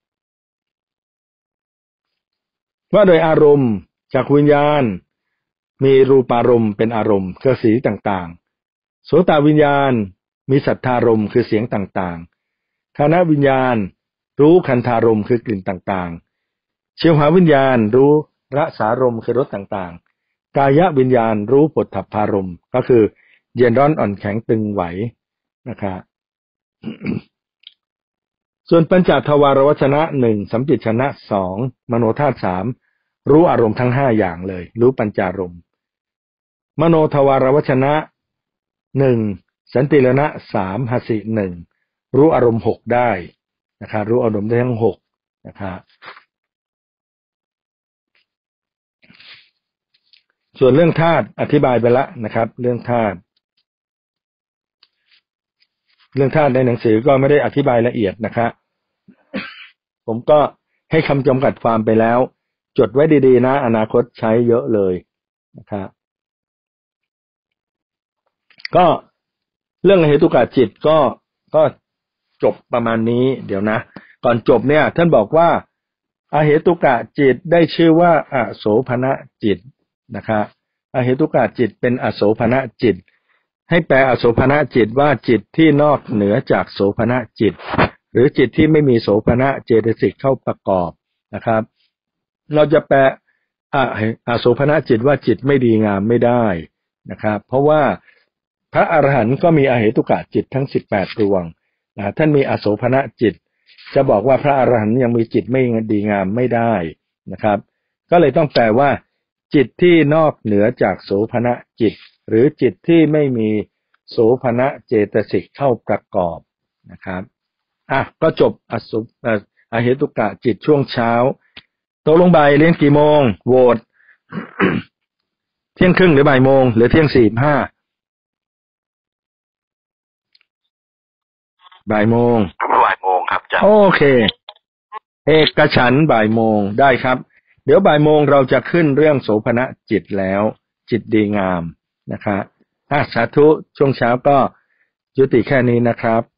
ว่าโดยอารมณ์จักขุวิญญาณมีรูปารมณ์เป็นอารมณ์คือสีต่างๆโสตวิญญาณมีสัทธารมณ์คือเสียงต่างๆคานวิญญาณรู้คันธารมณ์คือกลิ่นต่างๆชิวหาวิญญาณรู้รสารมณ์คือรสต่างๆกายวิญญาณรู้โผฏฐัพพารมณ์ก็คือเย็นร้อนอ่อนแข็งตึงไหวนะครับ ส่วนปัญจทวารวชนะหนึ่งสัมปชัญญะสองมโนธาตุสามรู้อารมณ์ทั้งห้าอย่างเลยรู้ปัญจารมณ์มโนทวารวชนะหนึ่งสันติรณะสามหสิหนึ่งรู้อารมณ์หกได้นะครับรู้อารมณ์ได้ทั้งหกนะครับส่วนเรื่องธาตุอธิบายไปแล้วนะครับเรื่องธาตุเรื่องธาตุในหนังสือก็ไม่ได้อธิบายละเอียดนะครับผมก็ให้คำจำกัดความไปแล้วจดไว้ดีๆนะอนาคตใช้เยอะเลยนะครับก็เรื่องเหตุกะจิตก็ก็จบประมาณนี้เดี๋ยวนะก่อนจบเนี่ยท่านบอกว่าอเหตุกะจิตได้ชื่อว่าอโสภณจิตนะครับอเหตุกะจิตเป็นอโสภณจิตให้แปลอโสภณจิตว่าจิตที่นอกเหนือจากโสภณจิตหรือจิตที่ไม่มีโสภณเจตสิกเข้าประกอบนะครับเราจะแปลอโสภณจิตว่าจิตไม่ดีงามไม่ได้นะครับเพราะว่าพระอรหันต์ก็มีอเหตุกะจิตทั้งสิบแปดดวงนะท่านมีอโสภณจิตจะบอกว่าพระอรหันต์ยังมีจิตไม่ดีงามไม่ได้นะครับก็เลยต้องแปลว่าจิตที่นอกเหนือจากโสภณจิตหรือจิตที่ไม่มีโสภณเจตสิกเข้าประกอบนะครับอ่ะก็จบอสุอเหตุกะจิตช่วงเช้าตกลงบ่ายเรียนกี่โมงโหวต เที่ยงครึ่งหรือบ่ายโมงหรือเที่ยงสี่สิบห้าบ่ายโมงบ่ายโมงครับจ้ะโอเคเอกฉันท์บ่ายโมงได้ครับเดี๋ยวบ่ายโมงเราจะขึ้นเรื่องโสภณจิตแล้วจิตดีงามนะครับอ่ะสาธุช่วงเช้าก็ยุติแค่นี้นะครับ